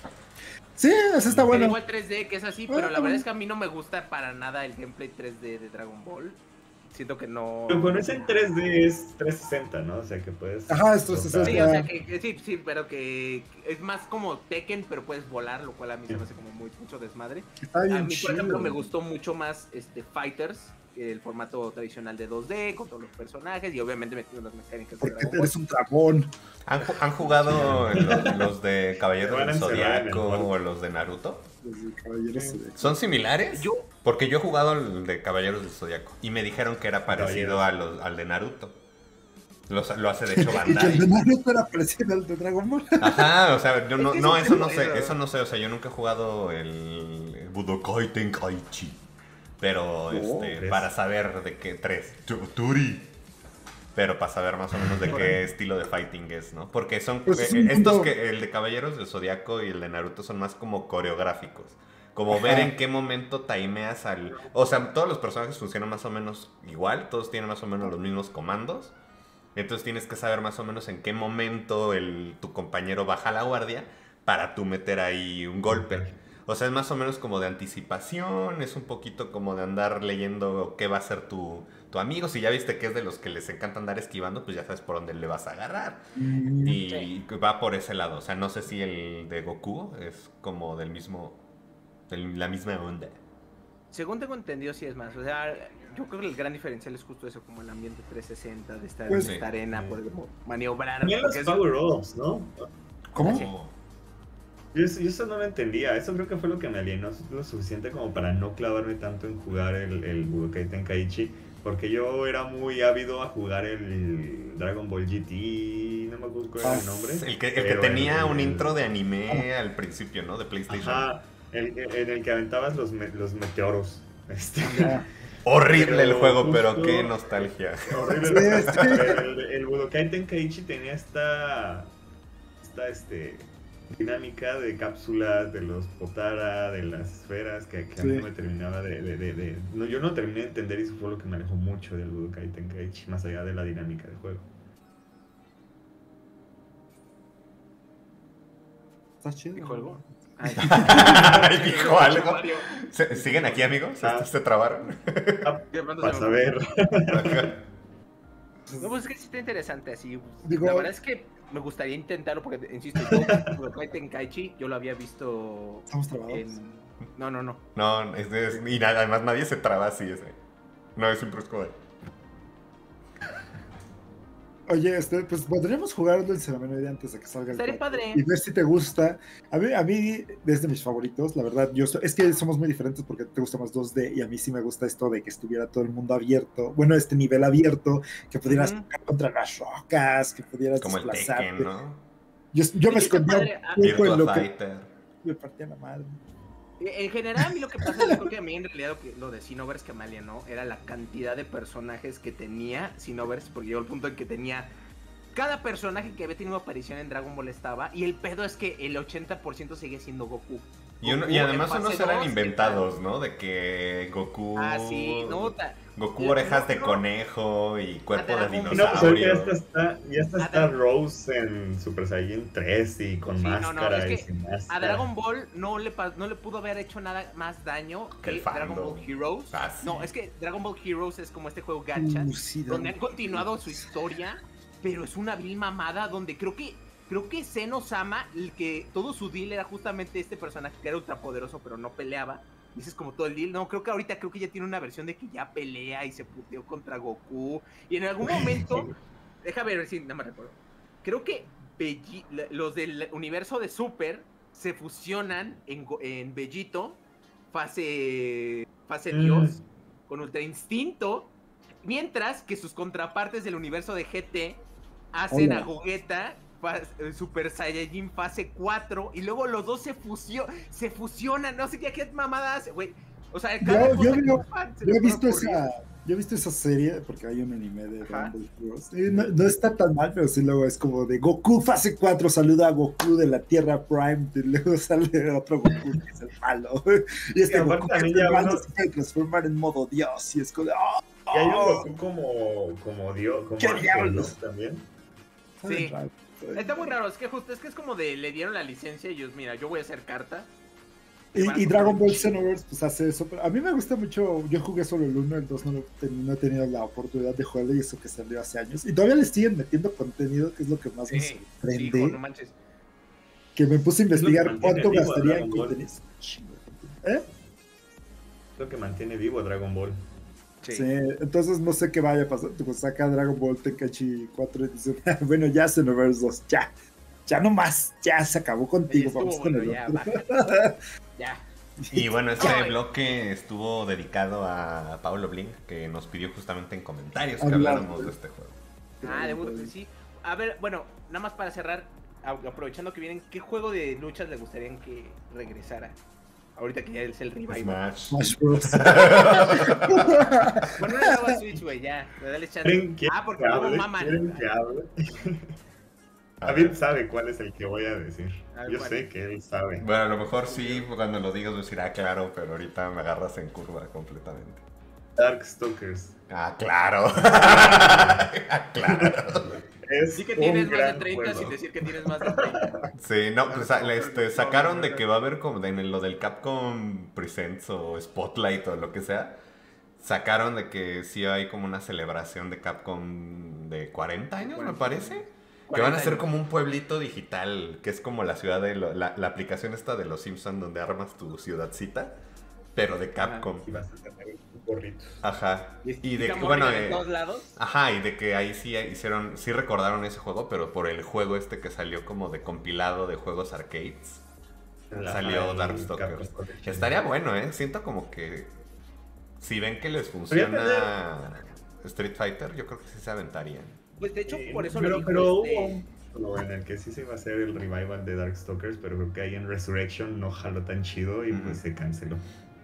Sí, ese está Que bueno. igual tres D, que es así, Ah, pero la está verdad bueno. es que a mí no me gusta para nada el gameplay tres D de Dragon Ball. Siento que no... Pero con ese en tres D es trescientos sesenta, ¿no? O sea que puedes. Ajá, es trescientos Sí, sesenta. o sea, que, que sí, sí, pero que es más como Tekken, pero puedes volar, lo cual a mí se me hace como muy mucho desmadre. Está A bien mí, chido. por ejemplo, me gustó mucho más este Fighters, el formato tradicional de dos D, con todos los personajes, y obviamente metiendo las mecánicas de Porque Dragon Ball. eres un dragón. ¿Han, ju- han jugado los, los de Caballeros Van a del encerrar en el Zodiaco cuarto. o los de Naruto? Desde Caballeros Zodiaco. ¿Son similares? Yo, Porque yo he jugado el de Caballeros del Zodiaco y me dijeron que era parecido Caballeros. a los, al de Naruto. Los- lo hace de hecho Y que el de Bandai. Naruto era parecido al de Dragon Ball. Ajá, o sea, yo no, Es que no, es eso un no juego, sé, ¿eh? eso no sé, o sea, yo nunca he jugado el, el Budokai Tenkaichi. Pero, este, tres. para saber de qué, tres, Tu- Turi. Pero para saber más o menos de qué estilo de fighting es, ¿no? Porque son, Pues es eh, un estos mundo- que, el de Caballeros del Zodiaco y el de Naruto son más como coreográficos. Como ver Ajá. en qué momento timeas al... O sea, todos los personajes funcionan más o menos igual, todos tienen más o menos los mismos comandos. Entonces tienes que saber más o menos en qué momento el, tu compañero baja la guardia para tú meter ahí un golpe. O sea, es más o menos como de anticipación, es un poquito como de andar leyendo qué va a ser tu, tu amigo. Si ya viste que es de los que les encanta andar esquivando, pues ya sabes por dónde le vas a agarrar. Mm, Y va por ese lado. O sea, no sé si el de Goku es como del mismo, de la misma onda. según tengo entendido, sí es más. O sea, yo creo que el gran diferencial es justo eso, como el ambiente trescientos sesenta, de estar Pues en esta sí. arena, poder mo- maniobrar. También los porque es- power-ups, ¿no? ¿Cómo? Sí. Yo, eso- yo eso no lo entendía. Eso creo que fue lo que me alienó lo suficiente como para no clavarme tanto en jugar el, el Budokai Tenkaichi. Porque yo era muy ávido a jugar el Dragon Ball G T. No me acuerdo cuál era el nombre. El que, el que pero tenía el- un intro de anime al principio, ¿no? De PlayStation. Ajá, el, el- en el que aventabas los, me- los meteoros. Este, Ya. Horrible el Pero juego, pero justo- qué nostalgia. horrible. Sí, sí. El, el Budokai Tenkaichi tenía esta, esta este, dinámica de cápsulas, de los Potara, de las esferas, que, que a mí Sí. no me terminaba de... de- de- de- no, yo no terminé de entender y eso fue lo que me alejó mucho del Budokai Tenkaichi, más allá de la dinámica del juego. Está chido. ¿Dijo algo? Ay. Ay, dijo algo. Mario. ¿Se- ¿Siguen aquí, amigos? Ah. ¿Estos se trabaron? De pronto Para se me- saber. No, pues es que sí está interesante así. pues, Digo- la verdad es que me gustaría intentarlo porque, insisto, yo Budokai Tenkaichi yo lo había visto Estamos trabados. en... No, no, no. No, es, es- y nada, además nadie se traba así ese. No, es un prosco. Oye, este, pues podríamos jugarlo en Ceremonia antes de que salga el Estaría cuatro padre. y ver si te gusta. A mí, a mí es de mis favoritos, la verdad. Yo so- es que somos muy diferentes porque te gusta más dos D y a mí sí me gusta esto de que estuviera todo el mundo abierto. Bueno, este nivel abierto, que pudieras Ujú. pelear contra las rocas, que pudieras Como el desplazarte. Tekken, ¿no? Yo, yo me Sí, está escondía padre. Ah, un poco en Virtua lo que Fighter. me partía la madre. En general, a mí lo que pasa, yo creo que a mí en realidad lo, que, lo de Xenoverse que me alienó era la cantidad de personajes que tenía Xenoverse, porque llegó el punto en que tenía... Cada personaje que había tenido aparición en Dragon Ball estaba, y el pedo es que el ochenta por ciento seguía siendo Goku. Y, uno- Goku y en además fase unos dos, eran que inventados, ¿no? De que Goku... Ah, sí, no, ta- Goku Yo- orejas de no. conejo y cuerpo de Dragon Ball. No, pues ahorita ya dinosaurio. está, ya está, A está Dra- Rose en Super Saiyan tres y con Sí, no, no, máscara es y que sin máscara. A Dragon Ball no le, pa- no le pudo haber hecho nada más daño que El Dragon fandom. Ball Heroes. Ah, sí. No, es que Dragon Ball Heroes es como este juego gacha, Uh, sí, donde han Dragon- continuado su historia, pero es una vil mamada donde creo que creo que Zeno-sama, el que todo su deal era justamente este personaje que era ultrapoderoso pero no peleaba. Y ese es como todo el deal. No, creo que ahorita creo que ya tiene una versión de que ya pelea y se puteó contra Goku. Y en algún momento, déjame ver si no me recuerdo. Creo que Vegeta- los del universo de Super se fusionan en, en Vegito, fase, fase Mm. Dios, con Ultra Instinto, mientras que sus contrapartes del universo de G T hacen Hola. a Gogeta fa- Super Saiyajin fase cuatro y luego los dos se, fusio se fusionan, no sé qué, qué mamada hace, güey. O sea, cada Yo- cosa yo que veo- fan se Yo le he puede visto ocurrir. esa, yo he visto esa serie porque hay un anime de Ajá. Dragon Ball Heroes. Y no, no está tan mal, pero sí luego es como de Goku fase cuatro, saluda a Goku de la Tierra Prime, y luego sale otro Goku que es el malo. Y es Y que aparte Goku también que es ya el malo uno- se puede transformar en modo Dios y es como de ¡oh! Y hay un Goku como, como Dios, como ¡Qué ángel, diablos! ¿no? También. Sí. Raro. Está muy raro, es que justo es que es como de le dieron la licencia y ellos, mira, yo voy a hacer carta. Y, Van a y Dragon Ball comprar- Xenoverse pues hace eso, pero a mí me gusta mucho, yo jugué solo el uno, el dos no, lo ten- no he tenido la oportunidad de jugarlo y eso que salió hace años. Y todavía le siguen metiendo contenido, que es lo que más me Sí, sorprende. hijo, no manches. Que me puse a investigar Es lo que mantiene cuánto vivo a gastaría en Dragon Ball. contenido. Chingo de contenido. ¿Eh? Es lo que mantiene vivo a Dragon Ball. Sí. Sí, entonces no sé qué vaya a pasar. Pues saca Dragon Ball Tenkaichi cuatro y dice, bueno, ya Xenoverse dos, ya. Ya no más, ya se acabó Ya contigo. estuvo, Vamos con bueno, el ya, otro. baja. Ya. Y bueno, este Ay. bloque estuvo dedicado a Pablo Blink, que nos pidió justamente en comentarios que Hablar. habláramos de este juego. Ah, de Burger, sí. A ver, bueno, nada más para cerrar, a- aprovechando que vienen, ¿qué juego de luchas le gustaría que regresara? Ahorita que ya es el revival. Smash. Smash Bros. Bueno, una nueva Switch, güey, ya. Dale chance. ¿Quieren que Ah, porque que luego hable? maman. ¿Quieren que hable? A David ver. sabe cuál es el que voy a decir. A ver, Yo ¿cuál? sé que él sabe. Bueno, a lo mejor sí, cuando lo digas voy a decir, ah, claro, pero ahorita me agarras en curva completamente. Darkstalkers. Ah, claro. Ah, claro. Es Sí que tienes un más de gran treinta juego. sin decir que tienes más de treinta. Sí, no, pues sa- este, sacaron de que va a haber como en lo del Capcom Presents o Spotlight o lo que sea. Sacaron de que sí hay como una celebración de Capcom de cuarenta años, me parece. Que van a ser como un pueblito digital, que es como la ciudad de lo- la, la aplicación esta de los Simpsons donde armas tu ciudadcita, pero de Capcom. Y vas a tener gorritos. Ajá. Y de que, Digamos, bueno, de eh, todos lados. ajá, y de que ahí sí hicieron, sí recordaron ese juego, pero por el juego este que salió como de compilado de juegos arcades. La- Salió el Darkstalkers. Capcom Collection. Estaría bueno, ¿eh? Siento como que si ven que les funciona Street Fighter, yo creo que sí se aventarían. Pues de hecho, Sí, por eso pero, lo dijo pero este- hubo un juego en el que sí se iba a hacer el revival de Darkstalkers, pero creo que ahí en Resurrection no jaló tan chido y Ujú. pues se canceló.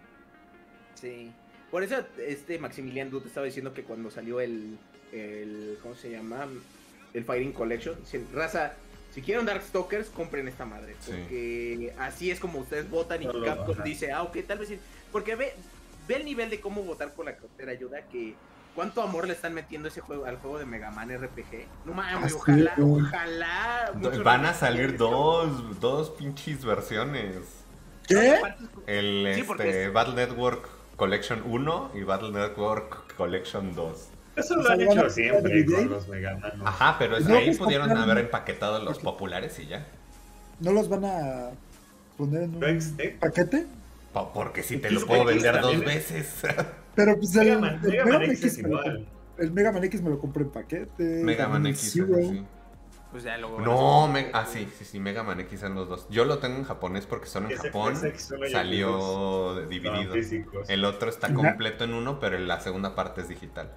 Sí. Por eso este Maximilian Dude estaba diciendo que cuando salió el, el ¿cómo se llama? El Fighting Collection, si- raza, si quieren Darkstalkers, compren esta madre, Sí. porque así es como ustedes votan y Solo, Capcom ajá. dice, ah, ok, tal vez sí, porque ve, ve el nivel de cómo votar con la cartera ayuda, que cuánto amor le están metiendo ese juego al juego de Mega Man R P G. No mames, Ah, ojalá, sí. ojalá. muchos Van a R P Gs, salir cabrón. dos, dos pinches versiones. ¿Qué? El Sí, porque este, es- Battle Network Collection uno y Battle Network Collection dos. Eso O lo sea, han van a hecho poner siempre D V D. con los Mega Man. ¿no? Ajá, pero es- No, ahí pues, pudieron compraron- haber empaquetado los populares y ya. ¿No los van a poner en ¿No un existe? paquete? Po- Porque si te Sí, lo sí, puedo X vender dos también. veces. Pero pues el Mega el Man, Mega Mega Man Man X es X me lo igual. el Mega Man X me lo compré en paquete. Mega Man también el X. Zero. sí. Pues ya luego No, me- ah, sí, sí, sí, Mega Man X son los dos. Yo lo tengo en japonés porque solo en Ese- Japón ese X uno y salió Estaban dividido. físicos. El otro está Ajá. completo en uno, pero la segunda parte es digital.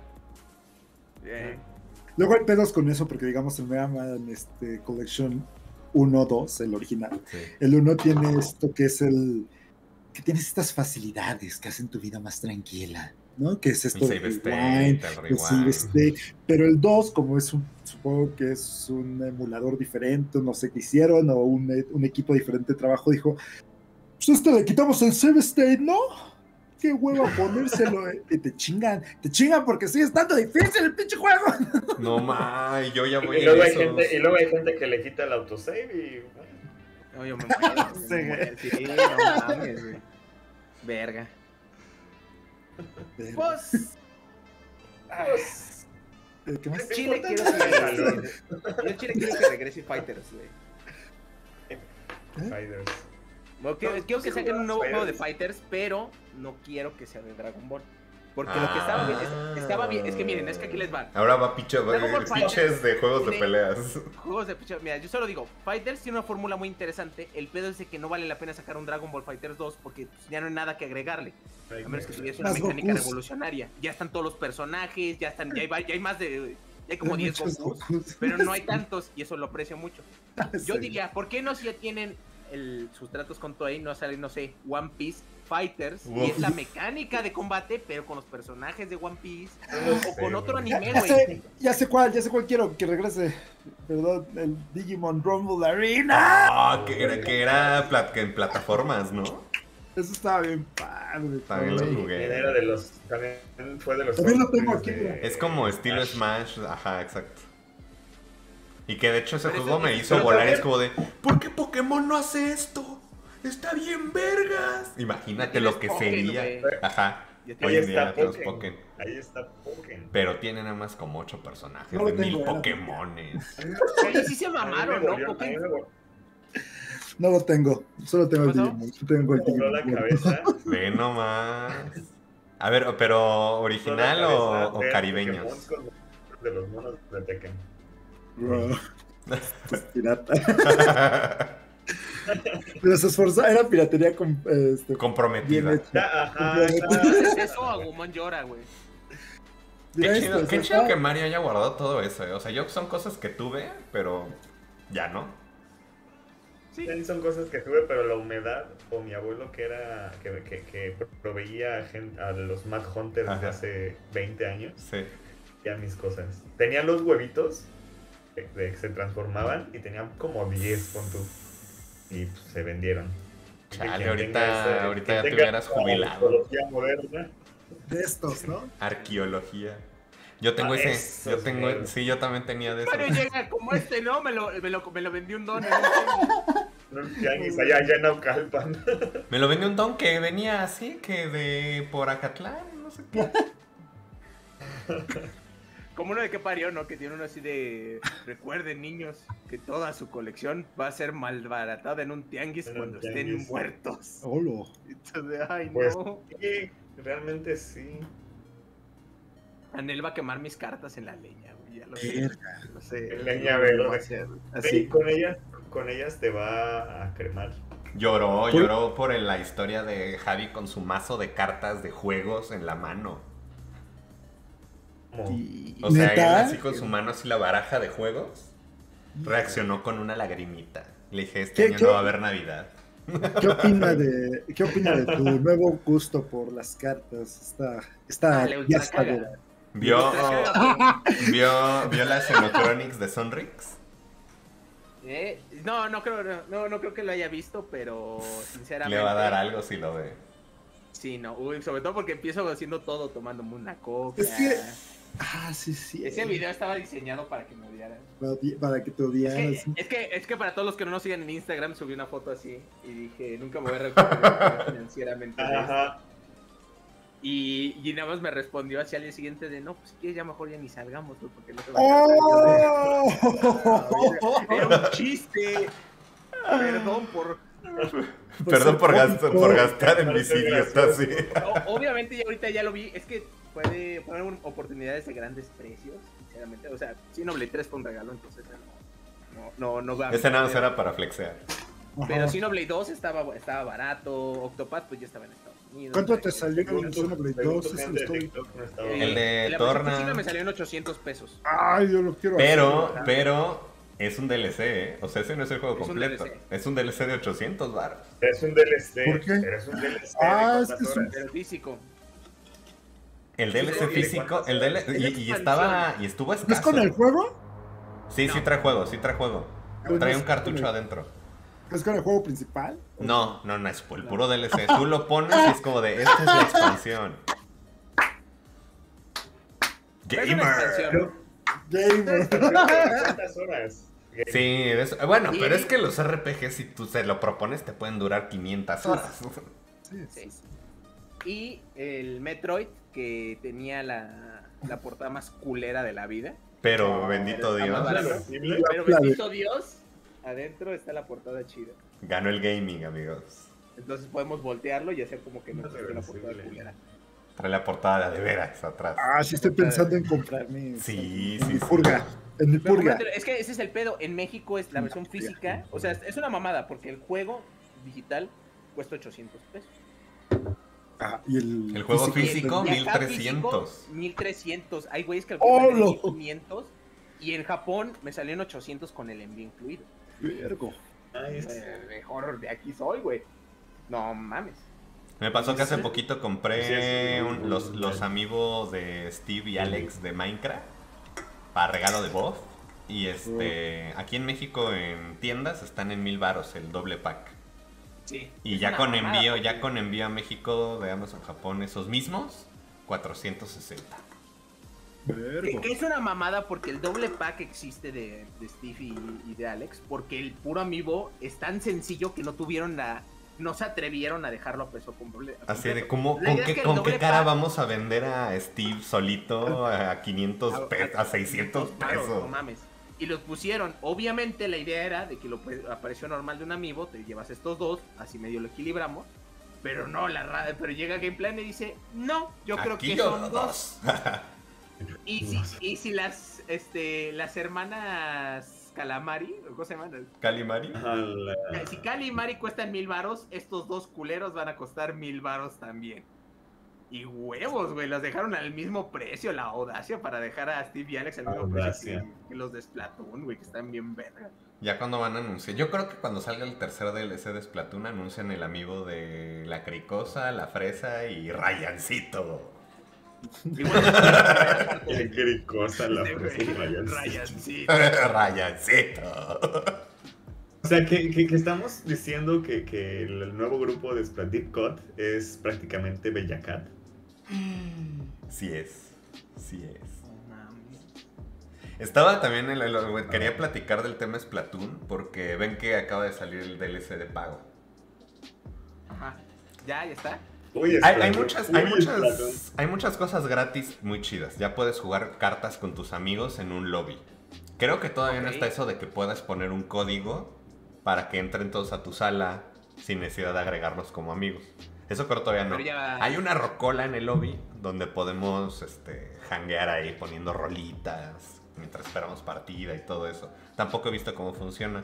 Eh, Luego hay pedos con eso porque digamos el Mega Man este, Collection uno dos, el original. Sí. El uno tiene esto que es el... que tienes estas facilidades que hacen tu vida más tranquila, ¿no? Que es esto El de save rewind, state, el el save rewind. state. Pero el dos, como es un, supongo que es un emulador diferente, no sé qué hicieron, o un, e- un equipo diferente de trabajo, dijo, pues a este le quitamos el save state, ¿no? Qué huevo ponérselo. eh". Y te chingan, te chingan porque sigue estando difícil el pinche juego. No ma, yo ya voy Y en luego, hay esos. gente, y luego hay gente que le quita el autosave y... no, yo me muero. yo Sí, me muero. Sí, no mames, güey. Verga. Pues, Pues, Eh, ¿Qué más? Chile importante quiero es el que valor. regrese. Yo en Chile quiero que regrese Fighters, güey. Fighters. Bueno, quiero, No, quiero que sí saquen un nuevo jugabas juego de Fighters. Fighters, pero no quiero que sea de Dragon Ball. Porque lo que estaba bien, es- estaba bien, es que miren, es que aquí les va. Ahora va picho, Dragon Ball pitches Fighters de juegos de tiene- peleas. Juegos de picha- Mira, yo solo digo, Fighters tiene una fórmula muy interesante. El pedo es de que no vale la pena sacar un Dragon Ball Fighters dos porque pues, ya no hay nada que agregarle. A menos que tuviese una Más mecánica Gokus. revolucionaria. Ya están todos los personajes, ya están, ya hay, va- ya hay más de. Ya hay como Hay diez muchos Gokus, Gokus. pero no hay tantos y eso lo aprecio mucho. Yo Sí. diría, ¿por qué no si ya tienen el, sus tratos con Toei, no sale, no sé, One Piece Fighters? Uf. Y es la mecánica de combate, pero con los personajes de One Piece No o sé, con otro güey. anime, Ya güey. sé, ya sé cuál, ya sé cuál quiero que regrese. Perdón, el Digimon Rumble Arena. Ah, que era, que era plat- que en plataformas, ¿no? Eso estaba bien padre. También lo cabrón. jugué. Era de los, también fue de los También lo top tengo tres aquí, de- güey. Es como estilo Smash. Smash, ajá, exacto. Y que de hecho ese Pero juego eso- me hizo pero volar y también- es como de, ¿por qué Pokémon no hace esto? Está bien vergas. Imagínate Ya lo que tienes Pokémon, sería. güey. Ajá. Ya Hoy tienes- en Ahí día está tenemos Pokémon. Pokémon. Ahí está Pokémon. Pero tiene nada más como ocho personajes No lo de tengo, mil era- Pokémones. Ahí sí se A mí me mamaron, ¿no? volvió- a mí Pokémon. me volvió No lo tengo, solo tengo el ¿Qué pasó? Digimon. Solo tengo el me voló la Digimon. cabeza. Ve nomás. A ver, pero ¿original o, o caribeños? Pokémon con De los monos de Tekken. Bro. Es pirata. Pero se esforzó, era piratería con, este, bien Comprometida. hecha. Ya, ajá, ¿Es eso? Agumon llora, güey. Mira Qué esto, chido, o qué sea, chido está- que Mario haya guardado todo eso. eh. O sea, yo son cosas que tuve, pero ya no. Sí. Sí, son cosas que tuve, pero la humedad, o mi abuelo que era que, que, que proveía a, gen- a los Mad Hunters de Ajá. hace veinte años, Sí. ya mis cosas. Tenía los huevitos que, que se transformaban y tenían como diez, pon tú. Y pues, se vendieron. Chale, Quien ahorita- tenga ese- ahorita quien ya te tenga hubieras esa jubilado. tecnología moderna. de estos, ¿no? Arqueología. Yo tengo Ah, ese. esos, Yo tengo. güey. Sí, yo también tenía de eso. Mario llega como este, ¿no? Me lo, me lo, me lo vendió un don. en un tianguis. No, tianguis, allá, allá en Naucalpan. Me lo vendió un don que venía así, que de por Acatlán, no sé qué. Como uno de que parió, ¿no? Que tiene uno así de... Recuerden, niños, que toda su colección va a ser malbaratada en un tianguis En un cuando estén tianguis. muertos. Olo. Entonces, ay, Pues no. sí, realmente sí. Anel va a quemar mis cartas en la leña, güey. Ya lo sé. Verga. Lo sé. En leña Lo verde. va a hacer. Sí, Así. con ellas, con ellas te va a cremar. Lloró, lloró por la historia de Javi con su mazo de cartas de juegos en la mano. Como, Y- O sea, él ¿neta? así con su mano así la baraja de juegos, reaccionó con una lagrimita. Le dije, este ¿Qué- año qué? no va a haber Navidad. ¿Qué opina de, qué opina de tu nuevo gusto por las cartas? Está, está, Ah, le ya ultra está caga. dura. ¿Vio, vio, vio las Xenochronics de Sonrix? Eh, No, no creo, no, no, no creo que lo haya visto, pero sinceramente. Le va a dar algo si lo ve. Sí, no, uy, sobre todo porque empiezo haciendo todo tomándome una coca. Es que- Ah, sí, sí. Ese video estaba diseñado para que me odiaran. Para, odi- para que te Es odiaras. que, es, que, es que para todos los que no nos siguen en Instagram subí una foto así y dije, nunca me voy a recuperar financieramente. de esto. ajá. Y, y nada más me respondió así al día siguiente de, no, pues si quieres ya mejor ya ni salgamos, güey, porque no te va a ¡Oh! Era un chiste. Perdón por... Perdón por, Pues, gasto- oh, por gastar en parece mis idiotas, sí. O- obviamente ya ahorita ya lo vi, es que puede poner oportunidades de grandes precios, sinceramente. O sea, Xenoblade tres fue un regalo, entonces no, no, no, no va. Ese nada más era para flexear. Pero Ajá. Xenoblade dos estaba, estaba barato, Octopath pues ya estaba en Estados Unidos. ¿Cuánto o sea, te que- salió Según el tu- Xenoblade según dos? tu Ese gente lo de estoy- TikTok no estaba- Eh, El de la versión Torna. física me salió en ochocientos pesos. Ay, yo lo quiero Pero, hacer. pero, es un D L C, ¿eh? O sea, ese no es el juego Es un completo. D L C. Es un D L C de ochocientos baros. Eres un D L C. ¿Por qué? Eres un D L C. Ah, de es que cuántas es un- horas. Pero físico. El D L C Sí, físico, ¿cuántas el D L horas? y, Es y estaba, y estuvo escaso. ¿Es con el juego? Sí, sí No. trae juego, sí trae juego. Pero Trae no un es cartucho con el- adentro. ¿Es con el juego principal? No, no, no, es el puro D L C. Tú lo pones y es como de, esta es la expansión. Pero es una Gamer. expansión. Gamer. ¿Cuántas horas? Sí, es- bueno, Y- pero es que los R P G, si tú se lo propones, te pueden durar quinientas horas. Sí, Sí. Y el Metroid, que tenía la, la portada más culera de la vida. Pero bendito Está más Dios, barato. ¿Reversible? Pero Claro. bendito Dios, adentro está la portada chida. ganó el gaming, amigos. Entonces podemos voltearlo y hacer como que no existe la portada Reversible. culera. Trae la portada de veras atrás. Ah, sí estoy pensando en comprarme. Sí, en sí, mi sí. purga. En mi Pero purga. coméntalo, es que ese es el pedo. En México es la versión física. O sea, es una mamada porque el juego digital cuesta ochocientos pesos. Ah, y el, El juego físico, físico, Y acá mil trescientos. físico, mil trescientos. Hay güeyes que lo ¡Oh, quieren no! mil quinientos. Y en Japón me salió en ochocientos con el envío incluido. Vergo. Nice. Eh, mejor de aquí soy, güey. No mames. Me pasó que hace poquito compré Sí, sí, un- sí. los, los amigos de Steve y Alex de Minecraft para regalo de voz. Y este, aquí en México en tiendas están en mil varos el doble pack. Sí. Y Es ya una con mamada, envío, porque- ya con envío a México de Amazon Japón, esos mismos, cuatrocientos sesenta. Que, Vergo. que es una mamada porque el doble pack existe de, de Steve y, y de Alex, porque el puro amiibo es tan sencillo que no tuvieron la, no se atrevieron a dejarlo a peso comple- Así de, completo. ¿cómo, La ¿con, idea es qué, que el con qué doble cara pack- vamos a vender a Steve solito a quinientos pesos, a seiscientos Claro, pesos? no mames. Y los pusieron, obviamente la idea era de que lo pues, apareció normal de un amiibo, te llevas estos dos, así medio lo equilibramos. Pero no, la ra- pero llega Gameplan y dice, no, yo creo Aquí que yo son dos. Y si, y si las, este, las hermanas Calamari, ¿cómo se llaman? Calimari. Ajá, la- Si Cali y Mari cuestan mil varos, estos dos culeros van a costar mil varos también. Y huevos, güey, los dejaron al mismo precio, la audacia para dejar a Steve y Alex al mismo precio Audacia. que, que los de Splatoon, güey, que están bien verga. Ya cuando van a anunciar, yo creo que cuando salga el tercer D L C de Splatoon anuncian el amigo de la cricosa, la fresa y Ryancito. Igual que la primera parte Qué del- cricosa la Sí, güey, fresa Ryan. Ryancito. Ryancito. O sea, que, que, que estamos diciendo que, que el nuevo grupo de Splat Deep Cut es prácticamente Bella Cat. Sí es, sí es. No mames. Estaba también, el, el- quería platicar del tema Splatoon porque ven que acaba de salir el D L C de pago. Ajá. Ya, ya está. Uy, Hay, hay Splatoon. muchas, Uy, hay, Splatoon. muchas, hay muchas cosas gratis muy chidas. Ya puedes jugar cartas con tus amigos en un lobby. Creo que todavía no Ok. está eso de que puedas poner un código para que entren todos a tu sala sin necesidad de agregarlos como amigos. Eso creo todavía no. Pero ya- Hay una rocola en el lobby donde podemos este, hanguear ahí poniendo rolitas mientras esperamos partida y todo eso. Tampoco he visto cómo funciona.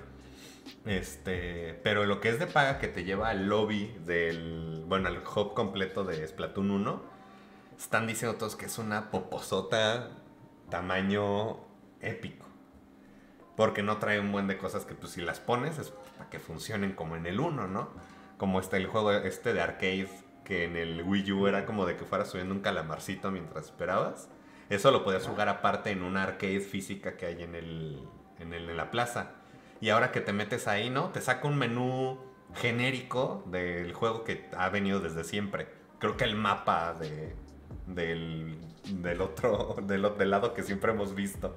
Este, pero lo que es de paga que te lleva al lobby del, bueno, al hub completo de Splatoon uno, están diciendo todos que es una poposota tamaño épico. Porque no trae un buen de cosas que pues si las pones es para que funcionen como en el uno, ¿no? Como está el juego este de arcade que en el Wii U era como de que fueras subiendo un calamarcito mientras esperabas. Eso lo podías jugar aparte en una arcade física que hay en, el, en, el, en la plaza. Y ahora que te metes ahí, ¿no? Te saca un menú genérico del juego que ha venido desde siempre. Creo que el mapa de, del, del otro, del, del lado que siempre hemos visto.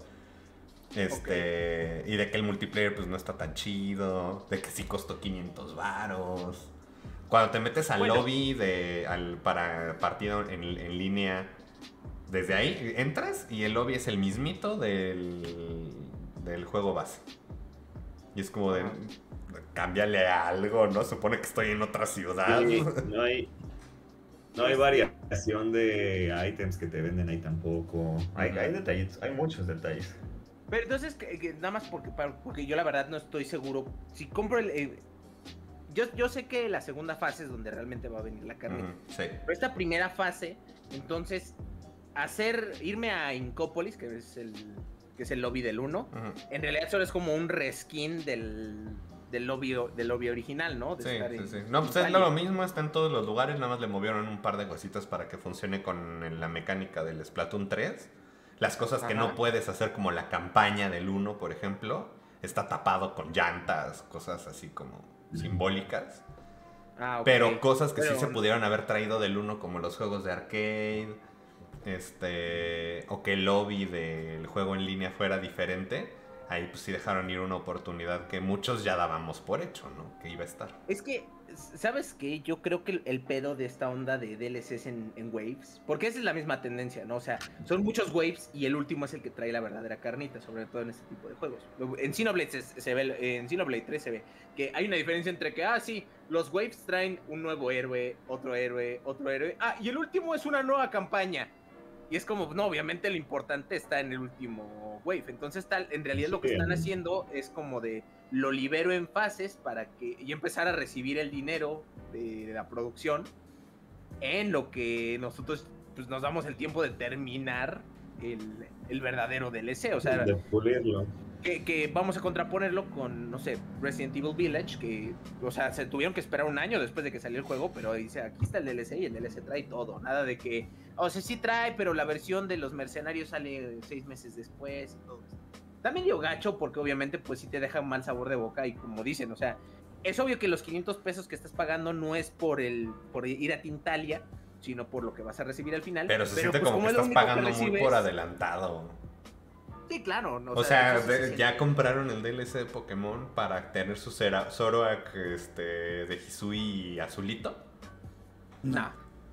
Este, y de que el multiplayer pues no está tan chido, de que sí costó quinientos varos. Cuando te metes al Bueno. lobby de, al, para partido en, en línea, desde ahí entras y el lobby es el mismito del, del juego base. Y es como de, cámbiale algo, ¿no? Supone que estoy en otra ciudad. Sí, no hay, no hay variación de items que te venden ahí tampoco. Hay, hay detallitos, hay muchos detalles. Pero entonces, que- que nada más porque, para- porque yo la verdad no estoy seguro. Si compro el... eh, yo, yo sé que la segunda fase es donde realmente va a venir la carne. Ujú, sí. Pero esta primera fase, entonces, hacer, irme a Incópolis, que es el, que es el lobby del uno, Ujú. en realidad solo es como un reskin del, del, lobby, del lobby original, ¿no? De Sí, estar sí, en- sí. No, pues en es Cali. lo mismo, está en todos los lugares, nada más le movieron un par de cositas para que funcione con la mecánica del Splatoon tres. Las cosas que Ajá. no puedes hacer, como la campaña del uno, por ejemplo, está tapado con llantas, cosas así como simbólicas. Ah, ok. Pero cosas que Pero- sí se pudieron haber traído del uno, como los juegos de arcade, este, o que el lobby del juego en línea fuera diferente. ahí pues sí dejaron ir una oportunidad que muchos ya dábamos por hecho, ¿no? Que iba a estar. Es que, ¿sabes qué? Yo creo que el, el pedo de esta onda de D L Cs en, en waves, porque esa es la misma tendencia, ¿no? O sea, son muchos waves y el último es el que trae la verdadera carnita, sobre todo en este tipo de juegos. En Xenoblade se, se ve, en Xenoblade tres se ve que hay una diferencia entre que, ah, sí, los waves traen un nuevo héroe, otro héroe, otro héroe, ah, y el último es una nueva campaña. Y es como, no, obviamente lo importante está en el último wave. Entonces, tal, en realidad lo que están haciendo es como de lo libero en fases para que y empezar a recibir el dinero de, de la producción en lo que nosotros pues, nos damos el tiempo de terminar el, el verdadero D L C. O sea, de pulirlo. Que, que vamos a contraponerlo con, no sé, Resident Evil Village, que, o sea, se tuvieron que esperar un año después de que salió el juego, pero dice, aquí está el D L C y el D L C trae todo, nada de que, o sea, sí trae, pero la versión de los mercenarios sale seis meses después y todo eso. También dio gacho porque obviamente pues sí te deja un mal sabor de boca y como dicen, o sea, es obvio que los quinientos pesos que estás pagando no es por el por ir a Tintalia, sino por lo que vas a recibir al final. Pero se pero, siente pues, como, como que estás pagando que recibes, muy por adelantado. Sí, claro. No, o, o sea, sea de, ya compraron el D L C de Pokémon para tener su Zera, Zoroark este, de Hisui azulito. No.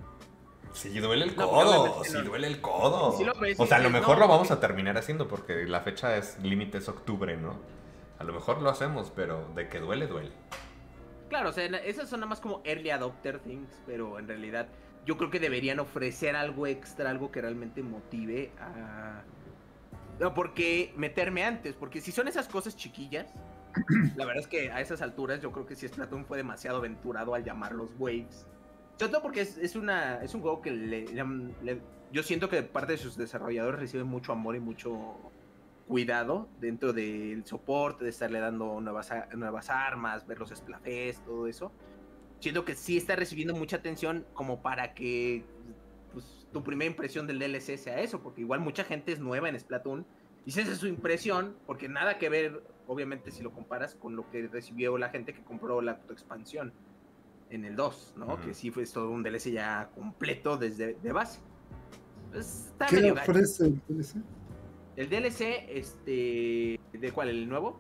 Sí, duele el No, codo, sí no. duele el codo. Si lo ves, o sea, a lo sí, mejor no, lo vamos porque... a terminar haciendo porque la fecha es límite es octubre, ¿no? A lo mejor lo hacemos, pero de que duele, duele. Claro, o sea, esas son nada más como early adopter things, pero en realidad yo creo que deberían ofrecer algo extra, algo que realmente motive a... No, porque meterme antes, porque si son esas cosas chiquillas, la verdad es que a esas alturas yo creo que si Splatoon fue demasiado aventurado al llamarlos waves. Sobre todo porque es, es, una, es un juego que le, le, yo siento que parte de sus desarrolladores reciben mucho amor y mucho cuidado dentro del soporte, de estarle dando nuevas, nuevas armas, ver los Splatfest, todo eso. Siento que sí está recibiendo mucha atención como para que pues, tu primera impresión del D L C sea eso, porque igual mucha gente es nueva en Splatoon y esa es su impresión, porque nada que ver, obviamente, si lo comparas con lo que recibió la gente que compró la expansión en el dos, ¿no? Uh-huh. Que sí fue todo un D L C ya completo desde de base. Pues, está ¿Qué ofrece el D L C? El D L C, este... ¿de cuál? ¿El nuevo?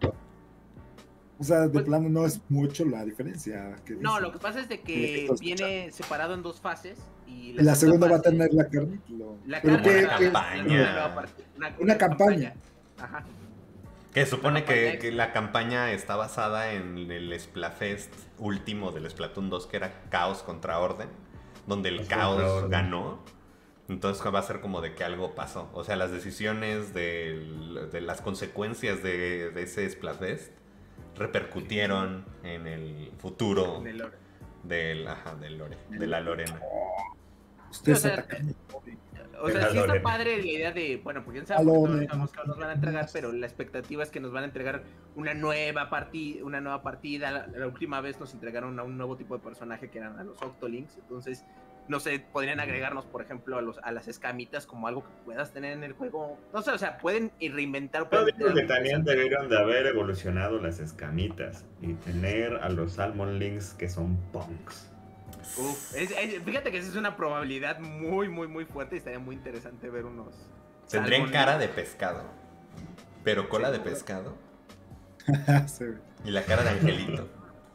O sea, de pues, plano no es mucho la diferencia. Que no, lo que pasa es de que viene separado en dos fases. Y la, la segunda fase, va a tener la carne. Lo... La carne, que, una, campaña. Una, una, una, una campaña. Ajá. Que supone que, que la campaña está basada en el Splatfest último del Splatoon dos, que era Caos contra Orden, donde el es Caos ganó. Entonces va a ser como de que algo pasó. O sea, las decisiones de, de las consecuencias de, de ese Splatfest repercutieron en el futuro del lore. Del, ajá, del lore, de la Lorena. Ustedes sí, o sea, o sea, sí está padre la idea de, bueno, porque quién sabe porque no sabemos que nos van a entregar, pero la expectativa es que nos van a entregar una nueva partida, una nueva partida. La, la última vez nos entregaron a un nuevo tipo de personaje que eran a los Octolinks, entonces no sé, podrían agregarnos, por ejemplo, a los a las escamitas como algo que puedas tener en el juego. No sé, o sea, pueden reinventar. Yo digo que también debieron de haber evolucionado las escamitas y tener a los Salmon Links que son punks. Uf, es, es, fíjate que esa es una probabilidad muy, muy, muy fuerte y estaría muy interesante ver unos... Tendrían cara de pescado, pero cola sí, de pescado. Sí. Y la cara de angelito.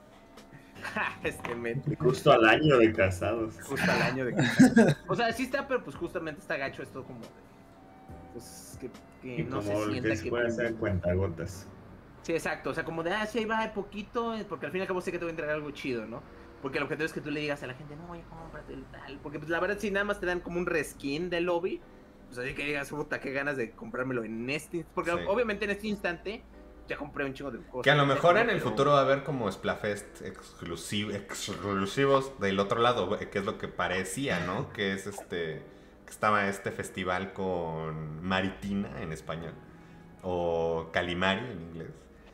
Este men. Justo al año de casados. Justo al año de casados. O sea, sí está, pero pues justamente está gacho esto como de... Pues que, que no como se sienta que... se puede que... hacer cuentagotas. Sí, exacto. O sea, como de, ah, sí, ahí va de poquito, porque al fin y al cabo sé que te voy a entregar algo chido, ¿no? Porque el objetivo es que tú le digas a la gente, no, oye, cómprate el tal. Porque pues la verdad, si nada más te dan como un reskin del lobby, pues así que digas, puta, qué ganas de comprármelo en este... Porque sí. Obviamente en este instante... ya compré un chingo de cosas. Que a lo mejor en el pero... futuro va a haber como Splatfest exclusiv exclusivos del otro lado, que es lo que parecía, ¿no? Que es este... que estaba este festival con Maritina en español, o Calimari en inglés.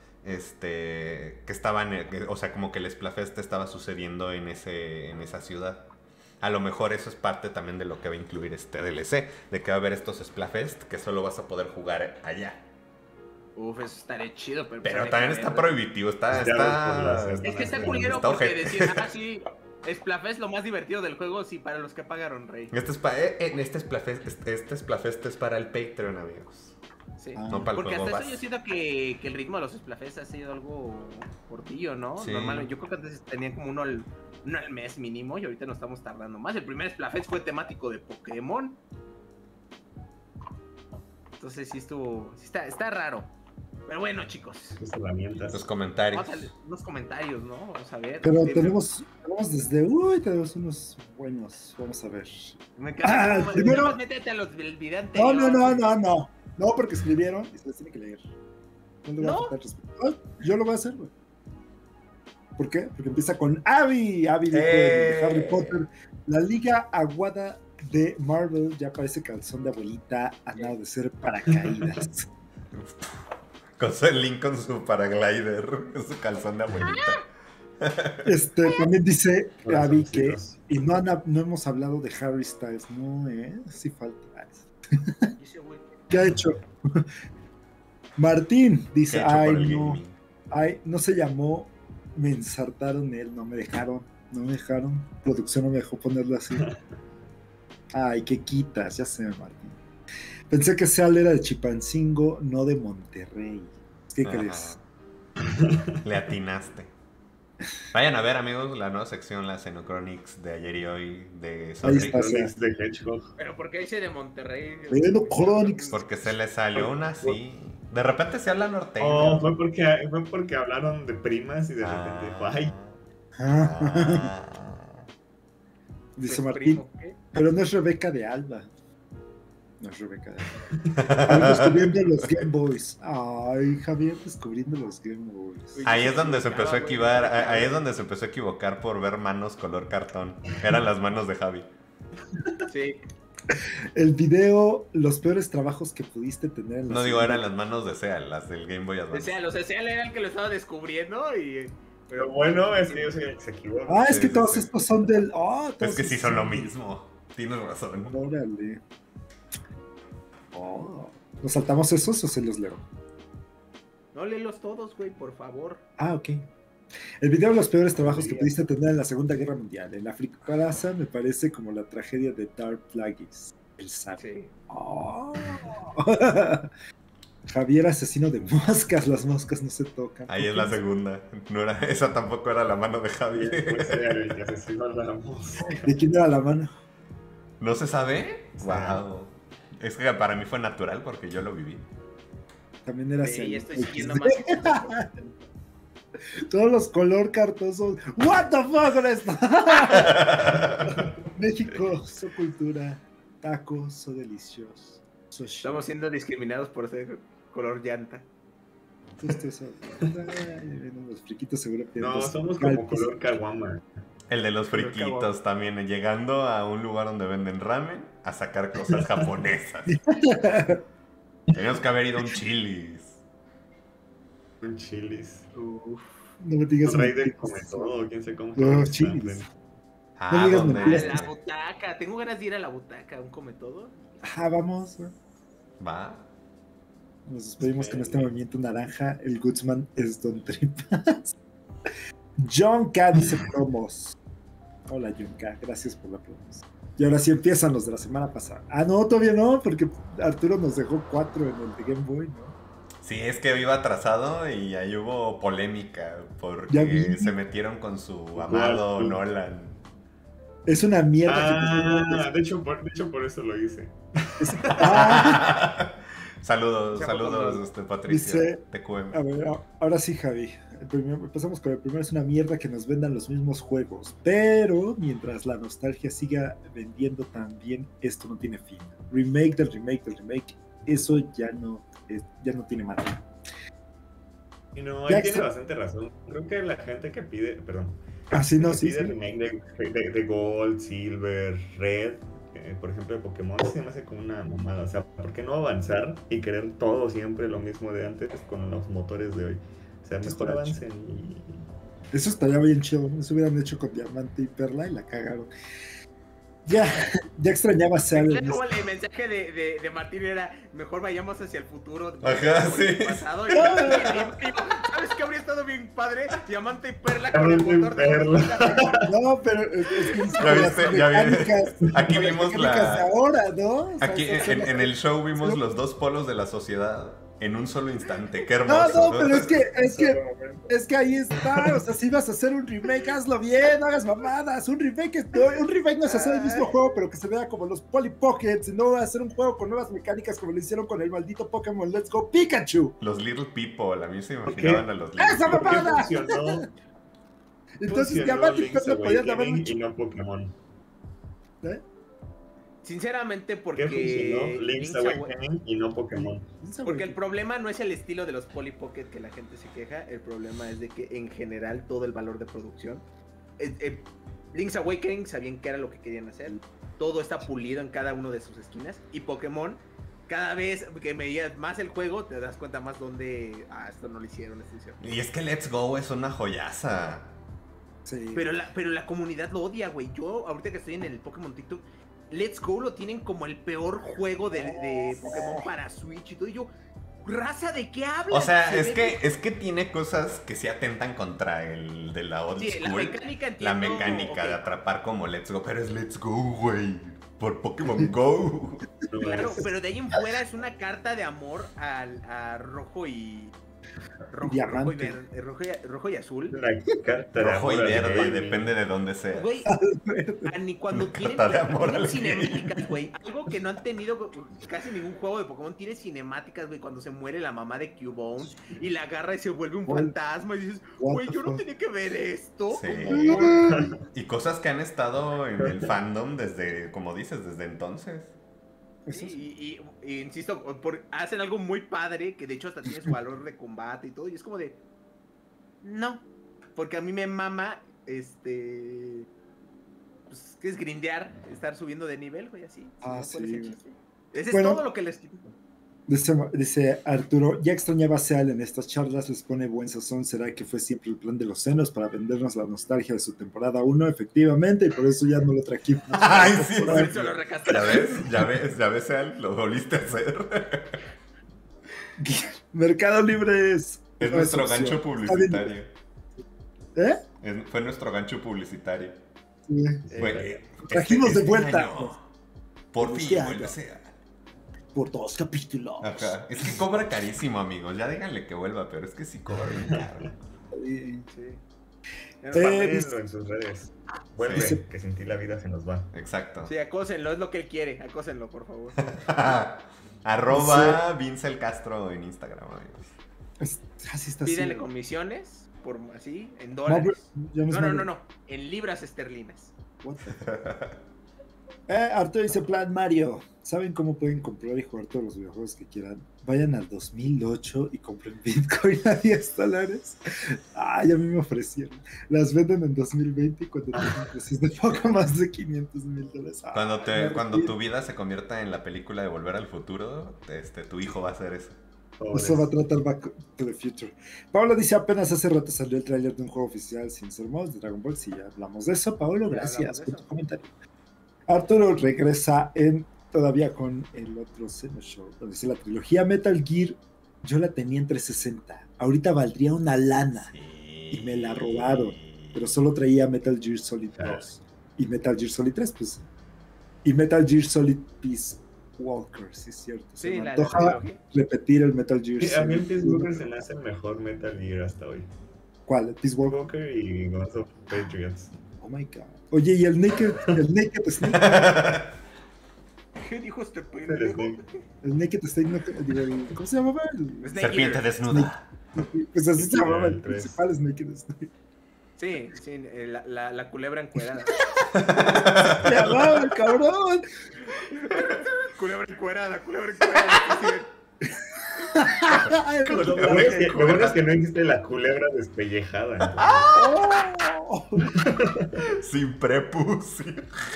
Este... que estaban... o sea, como que el Splatfest estaba sucediendo en, ese, en esa ciudad. A lo mejor eso es parte también de lo que va a incluir este D L C, de que va a haber estos Splatfest que solo vas a poder jugar allá. Uf, eso estaría chido, pero... Pero también está prohibitivo, está... está es que está culero porque decir, ah, sí, Splatfest lo más divertido del juego, sí, para los que pagaron, rey. Este, es pa, eh, este, Splatfest, este, este Splatfest es para el Patreon, amigos. Sí. Ah. No para el Porque juego hasta base. eso yo siento que, que el ritmo de los Splatfest ha sido algo cortillo, ¿no? Sí. Normal, yo creo que antes tenían como uno al, uno al mes mínimo y ahorita nos estamos tardando más. El primer Splatfest fue temático de Pokémon. Entonces sí estuvo, sí está, está raro. Pero bueno, chicos, Sus herramientas. Los comentarios. vamos a leer unos comentarios, ¿no? Vamos a ver. Pero Sí, tenemos, tenemos desde. Uy, tenemos unos buenos. Vamos a ver. Me encanta. Ah, cómo- primero- nada más métete a los del video No, anterior. no, no, no, no. No, porque escribieron y se les tiene que leer. No le voy a ¿No? faltar respeto. Ay, yo lo voy a hacer, güey. ¿Por qué? Porque empieza con Abby. Abby dijo ¡Eh! de Harry Potter. La liga aguada de Marvel ya parece calzón de abuelita a nada de ser paracaídas. Con su link con su paraglider, con su calzón de abuelita. Este, también dice Hola, Abby que. soncitos. Y no, han, no hemos hablado de Harry Styles. No, ¿eh? Sí falta. Dice, güey, ¿Qué ha hecho? Martín ¿Qué dice, ha hecho por ay el no, gaming? ay, no se llamó, me ensartaron él, no me dejaron, no me dejaron, producción no me dejó ponerlo así. Ay, ¿qué quitas? Ya sé, Martín. Pensé que Seal era de Chilpancingo, no de Monterrey. ¿Qué Ajá. crees? Le atinaste. Vayan a ver, amigos, la nueva sección, la Xenochronics de ayer y hoy de Ahí Sonrix. está. Comics de Hedgehog. pero ¿por qué dice de Monterrey? Xenochronics. Porque se le salió una así. De repente se habla norteño. Oh, fue porque, fue porque hablaron de primas y de repente dijo, ay, Ah, Ah. dice Pues, Martín, primo, ¿qué? pero no es Rebeca de Alba. No es Rebeca de Alba. Javier descubriendo los Game Boys. Ay, Javier descubriendo los Game Boys. Ahí es donde se empezó a equivocar, ahí es donde se empezó a equivocar por ver manos color cartón. Eran las manos de Javi. Sí. El video, los peores trabajos que pudiste tener en la No digo, segunda- eran las manos de Seal, las del Game Boy O Advance. sea, los Seal era el que lo estaba descubriendo y... pero bueno, es que yo soy el que se equivoca. Ah, es Sí, que sí, todos sí. estos son del. Ah, todos Es que sí estos son lo mismo. Tienes razón. Órale. Oh. ¿Nos saltamos esos o se los leo? No léelos todos, güey, por favor. Ah, ok. El video de los peores trabajos que pudiste tener en la Segunda Guerra Mundial. En la Fricasa me parece como la tragedia de Dark Plagueis. El sapo. Sí. Oh. Javier, asesino de moscas. Las moscas no se tocan. Ahí es la segunda. No era, esa tampoco era la mano de Javi. Pues era el que asesinó a la mosca. ¿De quién era la mano? ¿No se sabe? Wow. Es que para mí fue natural porque yo lo viví. También era Sí, así. ya estoy siguiendo más. Todos los color cartosos. What the fuck con esto. México, su cultura, tacos, so delicioso. So Estamos siendo discriminados por ser color llanta. Justo eso. Ay, bueno, los friquitos seguro que No, los somos como calpis. color caguama. El de los Pero friquitos también, llegando a un lugar donde venden ramen a sacar cosas japonesas. Teníamos que haber ido a un Chili's. Un chilis. Uf. No me digas Un Raider mentiras. come todo, quién sé cómo se No, llama. chilis. Ah, No digas ¿dónde? Ah, mentiras. la butaca. Tengo ganas de ir a la butaca. ¿Un come todo? Ah, vamos. güey. Va. Nos despedimos con este movimiento naranja. El Goodsman es Don Tripas. John K dice promos. Hola, John K. Gracias por la promos. Y ahora sí empiezan los de la semana pasada. Ah, no, todavía no, porque Arturo nos dejó cuatro en el de Game Boy, ¿no? Sí, es que iba atrasado y ahí hubo polémica Ya porque vi. se metieron con su amado ¿Cuál? Nolan. Es una mierda. Ah, que de hecho, por, de hecho por eso lo hice. Ah, Saludos, Ya, saludos, cuando- este, Patricia. Dice- T Q M. a ver, a- ahora sí, Javi. El primero- empezamos con el primero. Es una mierda que nos vendan los mismos juegos. Pero mientras la nostalgia siga vendiendo también, esto no tiene fin. Remake del remake del remake. Eso ya no, es- ya no tiene madre. Y no, Ya él tiene que- bastante razón. Creo que la gente que pide, perdón, Así no, que sí, pide sí. remake de, de, de Gold, Silver, Red, eh, por ejemplo de Pokémon, se me hace como una mamada. O sea, ¿por qué no avanzar y querer todo siempre lo mismo de antes con los motores de hoy? O sea, mejor Está avancen y... Eso estaría bien chido. Eso hubieran hecho con Diamante y Perla y la cagaron. Ya, ya extrañaba a Seal en Como este- el mensaje de, de, de Martín era: mejor vayamos hacia el futuro. Ajá, por el sí. pasado. Y, y- y- ¿Sabes qué habría estado bien padre? Diamante y Perla con Diamante el y motor de Perla. No, pero es, es que ya viste, ya vi. Aquí vimos la. Ahora, ¿no? O sea, aquí en, en el show vimos los dos polos de la sociedad en un solo instante. Qué No, hermoso. no, pero es que, es que, es que ahí está. O sea, si vas a hacer un remake, hazlo bien, no hagas mamadas. Un remake, es, un remake no es hacer el mismo juego, pero que se vea como los Polly Pockets, no hacer un juego con nuevas mecánicas como lo hicieron con el maldito Pokémon Let's Go Pikachu. Los Little People, a mí se imaginaban a los Little ¡Esa People. mamada! Funcionó. Entonces, Diamante y Perla podían llamar mucho. Y no Pokémon. ¿Eh? Sinceramente, porque... ¿Qué funcionó? Link's Awakening y no Pokémon. Porque el problema no es el estilo de los Polly Pocket que la gente se queja, el problema es de que en general todo el valor de producción... Eh, eh, Link's Awakening sabían que era lo que querían hacer, todo está pulido en cada uno de sus esquinas, y Pokémon, cada vez que veías más el juego, te das cuenta más donde... Ah, esto no lo hicieron, esto hicieron. Y es que Let's Go es una joyaza. Sí. Pero la, pero la comunidad lo odia, güey. Yo, ahorita que estoy en el Pokémon TikTok, Let's Go lo tienen como el peor juego de, de Pokémon para Switch y todo. Y yo, ¿raza de qué hablas? O sea, Se es ve que, es que tiene cosas que se atentan contra el de la old Sí, school. la mecánica, entiendo, La mecánica ok. de atrapar como Let's Go, pero es Let's Go, güey. Por Pokémon Go. Claro, pero de ahí en fuera es una carta de amor al, a rojo y... Rojo, rojo, y Diamante. verde, rojo, y, rojo y azul. Una carta de Rojo y amor al verde, gaming. depende de dónde sea. Güey, a ni cuando Una tienen, carta de amor tienen al cinemáticas, güey. Algo que no han tenido casi ningún juego de Pokémon tiene cinemáticas, güey. Cuando se muere la mamá de Cubone y la agarra y se vuelve un What? fantasma y dices, What güey, the yo no fuck? tenía que ver esto. Sí. ¿Cómo? Y cosas que han estado en el fandom desde, como dices, desde entonces. Eso es- Sí, y, y- y insisto, por- hacen algo muy padre que de hecho hasta tiene su valor de combate y todo. Y es como de, no, porque a mí me mama, este, pues, ¿qué es grindear? Estar subiendo de nivel, güey, así. Ah, ¿Cuál es el sí. chiste? Ese Bueno. es todo lo que les quito. Dice, dice Arturo, ya extrañaba a Seal en estas charlas, les pone buen sazón, ¿será que fue siempre el plan de los senos para vendernos la nostalgia de su temporada uno? Efectivamente, y por eso ya no lo trajimos. Ay, sí, Por sí. eso lo recaste. ¿Ya ves? ¿Ya ves? ¿Ya ves, Al? Lo volviste a hacer. Mercado Libre es... Es no nuestro opción. gancho Está publicitario. bien. ¿Eh? Es- fue nuestro gancho publicitario. Sí. Güey, Trajimos este- de vuelta. este año, por fin, Este vuelve año. a ser. Por dos capítulos. Ajá. Es que cobra carísimo, amigos. Ya díganle que vuelva, pero es que sí cobra bien caro. Sí. Sí. Eh, Pásenlo en sus redes. Vuelve, Sí. que sin ti la vida se nos va. Exacto. Sí, acósenlo, es lo que él quiere, acósenlo, por favor. Arroba Vince el Castro en Instagram, amigos. Es- así está Pídenle así. comisiones, por así, en No, dólares. pero ya no, es No, no, Mario. no, no, en libras esterlinas. What the- Eh, Arturo dice plan Mario. ¿Saben cómo pueden comprar y jugar todos los videojuegos que quieran? Vayan al dos mil ocho y compren Bitcoin a diez dólares. Ay, a mí me ofrecieron. Las venden en dos mil veinte y cuando tengan precios de poco más de quinientos mil dólares. Ay, Cuando, te, me cuando retiro. tu vida se convierta en la película de Volver al Futuro, este, tu hijo va a hacer eso. Eso va a tratar Back to the Future. Pablo dice, apenas hace rato salió el tráiler de un juego oficial sin ser mods de Dragon Ball. Si ya hablamos de eso, Pablo, Ya gracias hablamos de por eso. tu comentario. Arturo regresa en todavía con el otro Xeno Show, donde dice la trilogía Metal Gear, yo la tenía en trescientos sesenta. Ahorita valdría una lana, Sí. y me la robaron, pero solo traía Metal Gear Solid dos y Metal Gear Solid tres, pues. Y Metal Gear Solid Peace Walker, sí es cierto. Se Sí, me la, la antoja trilogía. repetir el Metal Gear Sí, a mí el Solid. Peace Walker se me hace el mejor Metal Gear hasta hoy. ¿Cuál? ¿El Peace Walker? Walker y Guns of Patriots. Oh my god. Oye, ¿y el Naked, el Naked Snake? ¿Qué dijo este El pendejo? Snake. El Naked Snake, no, digo, el- ¿cómo se llamaba? El- Snake Serpiente Eater. desnuda. pues así se llamaba El el tres. principal, es Naked Snake. Sí, sí, eh, la, la, la culebra encuerada. Se llamaba, el cabrón. Culebra encuerada, culebra encuerada. Sí, Lo bueno es que, lo bueno es que no existe la culebra despellejada. entonces. Oh. Sin prepucio.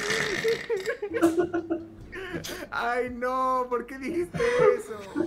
Ay, no, ¿por qué dijiste eso?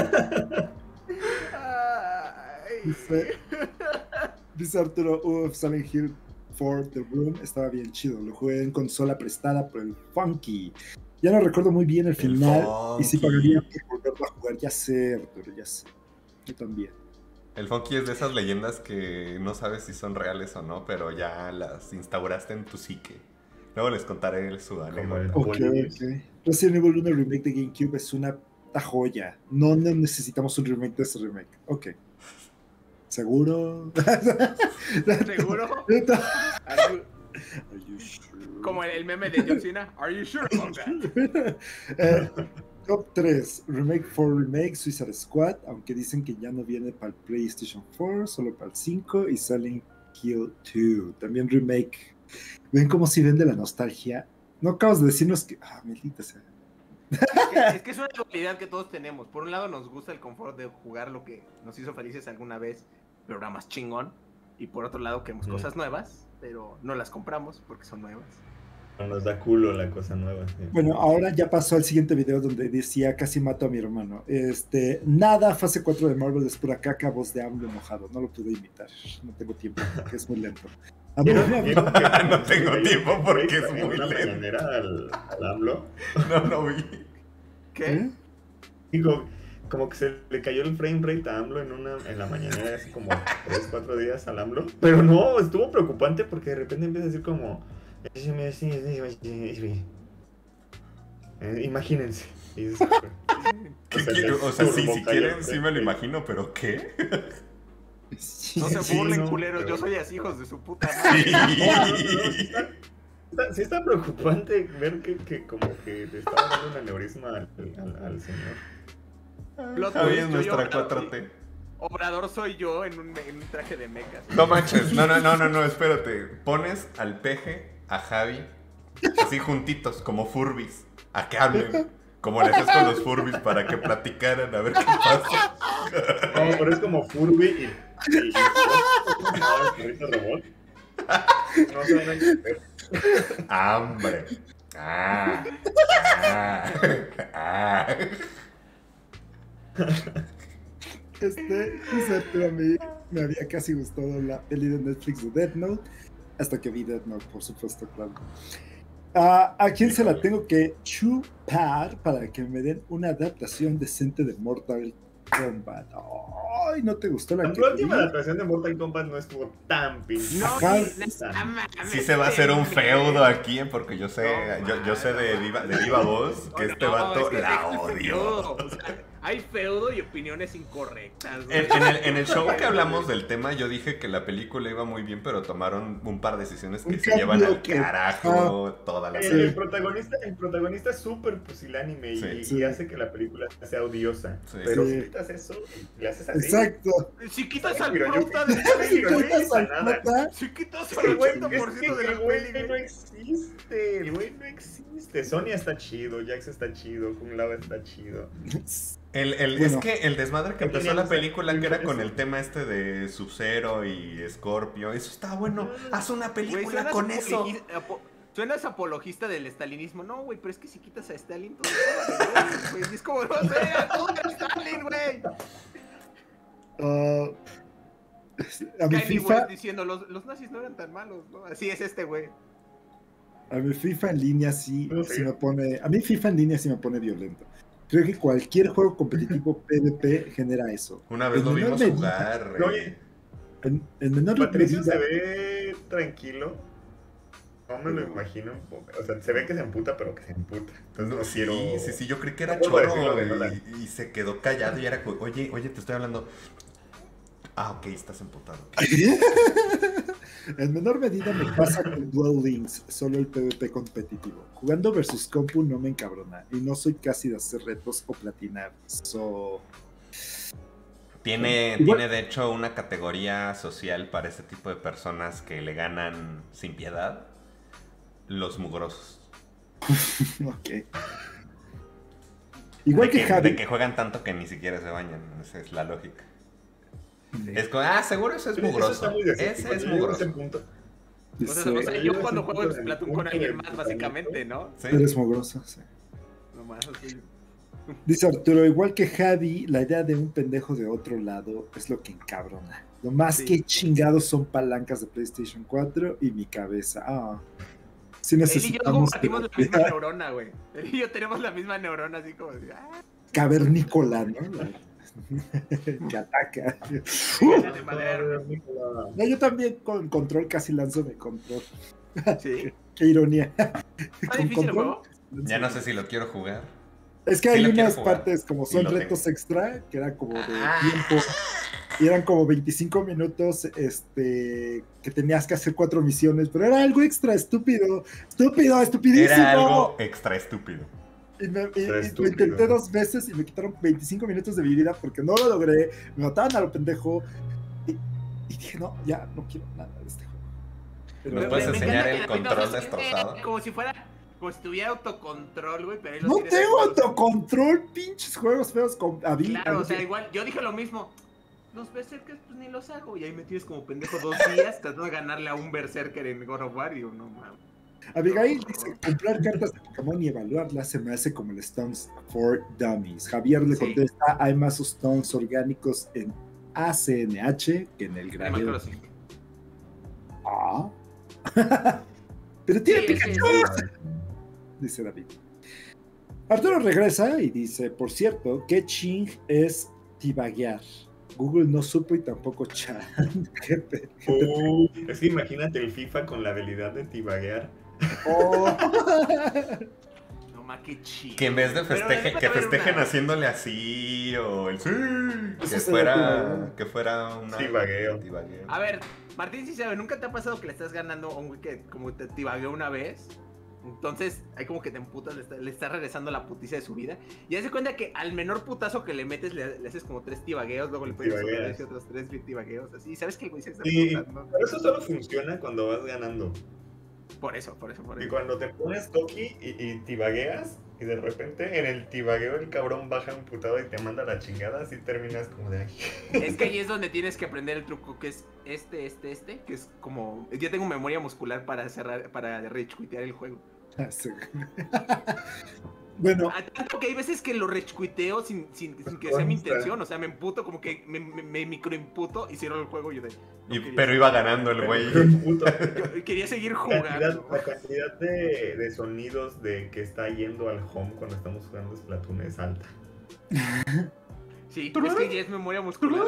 Ay. Dice, dice Arturo, uff, Silent Hill cuatro The Room estaba bien chido. Lo jugué en consola prestada por el Funky. Ya no recuerdo muy bien el final. Y sí Funky. pagaría por volverlo a jugar. Ya sé, Arturo, ya sé. Yo también. El Funky es de esas leyendas que no sabes si son reales o no, pero ya las instauraste en tu psique. Luego les contaré su anécdota. Ok, ok. Resident Evil uno Remake de GameCube es una joya. No necesitamos un remake de ese remake. Ok. ¿Seguro? ¿Seguro? Are you, Are you sure? como el, el meme de John Cena. Are you sure about that? eh, top tres. Remake for Remake, Suicide Squad. Aunque dicen que ya no viene para el PlayStation cuatro, solo para el cinco. Y Silent Hill dos. También remake. ¿Ven cómo si vende la nostalgia? No acabas de decirnos que... Ah, maldita sea. Es que, es que es una dualidad que todos tenemos. Por un lado nos gusta el confort de jugar lo que nos hizo felices alguna vez, pero era más chingón. Y por otro lado queremos Mm. cosas nuevas, pero no las compramos porque son nuevas. Nos da culo la cosa nueva. Sí. Bueno, ahora ya pasó al siguiente video donde decía casi mato a mi hermano. Este, nada, fase cuatro de Marvel es pura caca, voz de AMLO enojado. No lo pude imitar, no tengo tiempo, porque es muy lento. A mí, ¿Vieron- a mí- vieron que- No tengo tiempo porque es en muy una lento. mañanera al, al AMLO? No, no vi. ¿Qué? ¿Eh? Digo, como que se le cayó el frame rate a AMLO en una en la mañanera hace como tres, cuatro días al AMLO. Pero no, estuvo preocupante porque de repente empieza a decir como... Eh, imagínense. Y dices, ¿Qué O sea, quiero? O sea, sí, si turbo quieren, calla, sí me lo imagino, pero ¿qué? Sí, No se Sí, burlen, no, culeros. pero- Yo soy así, hijos de su puta madre. Sí. No, no, no, sí está- está- sí está preocupante ver que, que como que le estaba dando un aneurisma al, al, al señor. Plot Javi twist, es yo- nuestra yo- cuatro T. Obrador soy yo en un, en un traje de mecas. No manches, no, no, no, no, no, espérate. Pones al Peje, a Javi, así juntitos, como Furbis, a que hablen. Como le haces con los Furbis para que platicaran a ver qué pasa. No, pero es como Furby y... y, y ah, el perrito robot. No se van a entender. Hambre. Ah. Ah. Ah. Este, dice Arturo, a mí me había casi gustado la peli de Netflix de Death Note, hasta que vi Death Note, por supuesto, claro. Ah, ¿a quién se la tengo que chupar para que me den una adaptación decente de Mortal Kombat? Ay, ¿no te gustó la La que última vi? adaptación de Mortal Kombat no estuvo tan pinche. No, Ajá. sí, no mames, Sí se va a hacer un sí, feudo aquí, ¿eh? Porque yo sé, No, yo, yo sé de viva, de viva voz que No, este no, vato es que la deja el odio. feudo, o sea, hay feudo y opiniones incorrectas. güey. En, en el, en el show que hablamos del tema, yo dije que la película iba muy bien, pero tomaron un par de decisiones que Un se llevan cambio al que- carajo toda la El, serie. el protagonista, el protagonista es súper pusilánime y, Sí. y Sí. hace que la película sea odiosa. Sí. Pero Sí. si quitas eso y le haces así. Exacto. Si quitas al Pero yo- prota de Sí, güey, güey, ¿Quitas al nada. prota? si quitas El al güey, ochenta por ciento es de que la el güey peli, no güey. existe, el güey no existe. Sonya está chido, Jax está chido, Kung Lao está chido. El, el, Bueno. es que el desmadre que No empezó tenía la que ser- película, que era con eso. el tema este de Sub-Zero y Scorpio, eso está bueno. Haz una Güey, película suenas con eso. apologi- apo- Suenas apologista del estalinismo. No, güey, pero es que si quitas a Stalin, todo está bien, güey. Y es como, no sé, tú eres Stalin, güey. Ah, a mi Kanye FIFA, West diciendo, los, los nazis no eran tan malos, ¿no? Así es este, güey. a mi FIFA en línea sí, No sí sé. me pone, a mí FIFA en línea sí me pone violento. Creo que cualquier juego competitivo PvP genera eso. Una vez En lo menor vimos medida- jugar. No, eh. En, en menor Patricio medida, se ve tranquilo. No me lo imagino. O sea, se ve que se emputa, pero que se emputa. Entonces no, No, sí, quiero. sí, sí, yo creí que era No puedo decirlo choro de Nolan. y, y se quedó callado y era como, oye, oye, te estoy hablando. Ah, ok, estás emputado. en menor medida me pasa con Duel Links, solo el PvP competitivo. Jugando versus compu no me encabrona y no soy casi de hacer retos o platinar. So, Tiene, Igual- tiene de hecho una categoría social para ese tipo de personas que le ganan sin piedad, los mugrosos. ok. Igual de que, que, Javi. de que juegan tanto que ni siquiera se bañan, esa es la lógica. Es como, ah, seguro eso es Pero eso mugroso. está muy decente. Ese Cuando es llego a mugroso. ese punto, O sea, dice, o sea, yo cuando juego en Splatoon con alguien más, básicamente, ¿no? Sí. eres mugroso, sí. Nomás así. Dice Arturo, igual que Javi, la idea de un pendejo de otro lado es lo que encabrona. Lo más Sí. que chingados son palancas de PlayStation cuatro y mi cabeza. Ah, sí Él y yo necesitamos compartimos la terapia misma neurona, güey. Él y yo tenemos la misma neurona, así como, de, ah, cavernícola, ¿no? La que ataca. Deja de madrearme. No, yo también con control casi lanzo de control. Sí. Qué ironía. ¿Está Con difícil el control, juego? Ya no sé si lo quiero jugar. Es que Sí hay lo quiero unas jugar. partes como Y son lo retos tengo. extra, que era como de Ah. tiempo. Y eran como veinticinco minutos, este, que tenías que hacer cuatro misiones, pero era algo extra, estúpido, estúpido, estupidísimo. Era algo extra estúpido. Y, me, y- Está y lo estúpido. intenté dos veces y me quitaron veinticinco minutos de mi vida porque no lo logré, me mataban a lo pendejo. Y, y dije, no, ya no quiero nada de este juego. Pero- ¿Nos Me- puedes me enseñar encanta el que la control pinta, o sea, destrozado? Como si fuera, como si tuviera autocontrol, güey, pero ahí lo no tienes tengo ahí. autocontrol, pinches juegos feos con habil- Claro, o habil- sea, igual, yo dije lo mismo. Los berserkers, pues ni los hago. Y ahí me tienes como pendejo dos días tratando de ganarle a un berserker en God of War. Y yo, no mames. Abigail dice, comprar cartas de Pokémon y evaluarlas se me hace como el Stones for Dummies. Javier le Sí. contesta, hay más Stones orgánicos en A C N H que en el Animal granero. Crossing. Ah. Pero tiene Sí, Pikachu, sí, dice David. Arturo regresa y dice, por cierto, qué ching es tibaguear. Google no supo y tampoco Chan. Qué pe- Uh, es que imagínate el FIFA con la habilidad de tibaguear. Oh. No ma, qué chido. Que en vez de Pero festeje, debe que haber festejen una- haciéndole así o el sí, Eso que sería fuera, tibagueo. que fuera una Tibagueo. tibagueo. A ver, Martín, si sabe, ¿nunca te ha pasado que le estás ganando a un güey que como te tibagueó una vez? Entonces, hay como que te emputas, le, está- le estás regresando la putiza de su vida. Y haz de cuenta que al menor putazo que le metes, le, le haces como tres tibagueos, luego le pones otro, Tibagueas. le haces otros tres tibagueos, así. ¿Sabes que el güey se está Sí, emputando? pero eso solo funciona cuando vas ganando. Por eso, por eso, por Y eso. cuando te pones coqui y, y tibagueas, y de repente en el tibagueo el cabrón baja emputado y te manda la chingada, así terminas como de... Es que ahí es donde tienes que aprender el truco que es este, este, este, que es como... Ya tengo memoria muscular para cerrar, para rechuitear el juego. Bueno, A tanto que hay veces que lo rechuiteo sin, sin, sin que sea mi intención, o sea, me emputo, como que me, me, me microimputo y cierro el juego y yo de... no Y- quería pero seguir- iba ganando el güey. Puto. yo quería seguir La cantidad, jugando. la cantidad de, de sonidos de que está yendo al home cuando estamos jugando Splatoon es alta. Sí, es que ya es memoria muscular.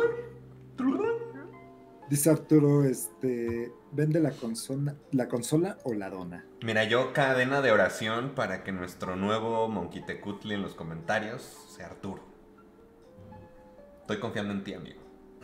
dice Arturo, este, ¿vende la consola, la consola o la dona? Mira, yo cadena de oración para que nuestro nuevo Monquitecutli en los comentarios sea Arturo. Estoy confiando en ti, amigo.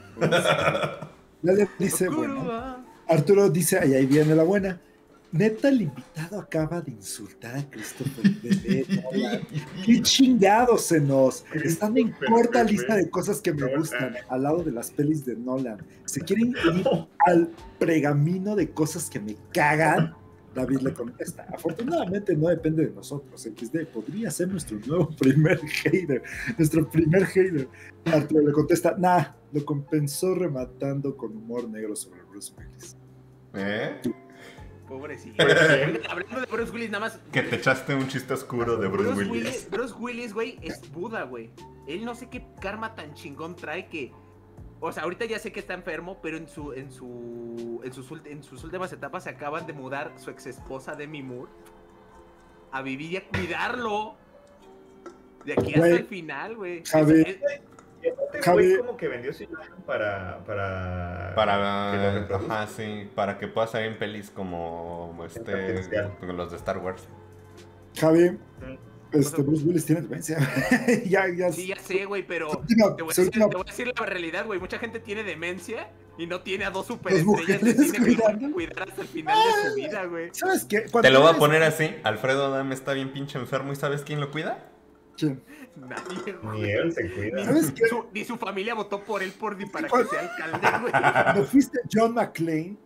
Lale dice, bueno, Arturo dice, ahí, ahí viene la buena. Neta, el invitado acaba de insultar a Christopher Bebé. Nolan. ¡Qué chingados se nos! Están en Christopher corta Bebé lista de cosas que me Nolan. gustan, al lado de las pelis de Nolan. ¿Se quieren ir al pregamino de cosas que me cagan? David le contesta, afortunadamente no depende de nosotros. equis de podría ser nuestro nuevo primer hater. Nuestro primer hater. Arturo le contesta, nah, lo compensó rematando con humor negro sobre Bruce Willis. ¿Eh? Pobrecito. Hablando de Bruce Willis, nada más. Que te echaste un chiste oscuro de Bruce, Bruce Willis. Willis, Bruce Willis, güey, es Buda, güey. Él no sé qué karma tan chingón trae que... O sea, ahorita ya sé que está enfermo, pero en su, en su, en sus, ult- en sus últimas etapas se acaban de mudar su ex esposa Demi Moore a vivir y a cuidarlo de aquí hasta Güey. el final, güey. Javi. Es- es- Este Javi- güey como que vendió su imagen para... Para... que lo Para, reproduzca. ajá, sí, para que pueda salir en pelis como este, potencial. los de Star Wars. Javi, este, Bruce Willis tiene demencia. ya, ya. Sí, ya sé, güey, pero Su última- te voy, a su decir, última- te voy a decir la realidad, güey. Mucha gente tiene demencia y no tiene a dos Las superestrellas que mujeres tiene que cuidando. cuidar hasta el final de su vida, güey. ¿Sabes qué? Te Cuando lo voy a eres- poner así. Alfredo Adame está bien pinche enfermo y ¿sabes quién lo cuida? ¿Quién? Nadie, Ni güey. él se Ni, cuida. ¿Sabes qué? su, ni su familia votó por él por, ni para que Cuando- sea alcalde, güey. Cuando fuiste John McClane,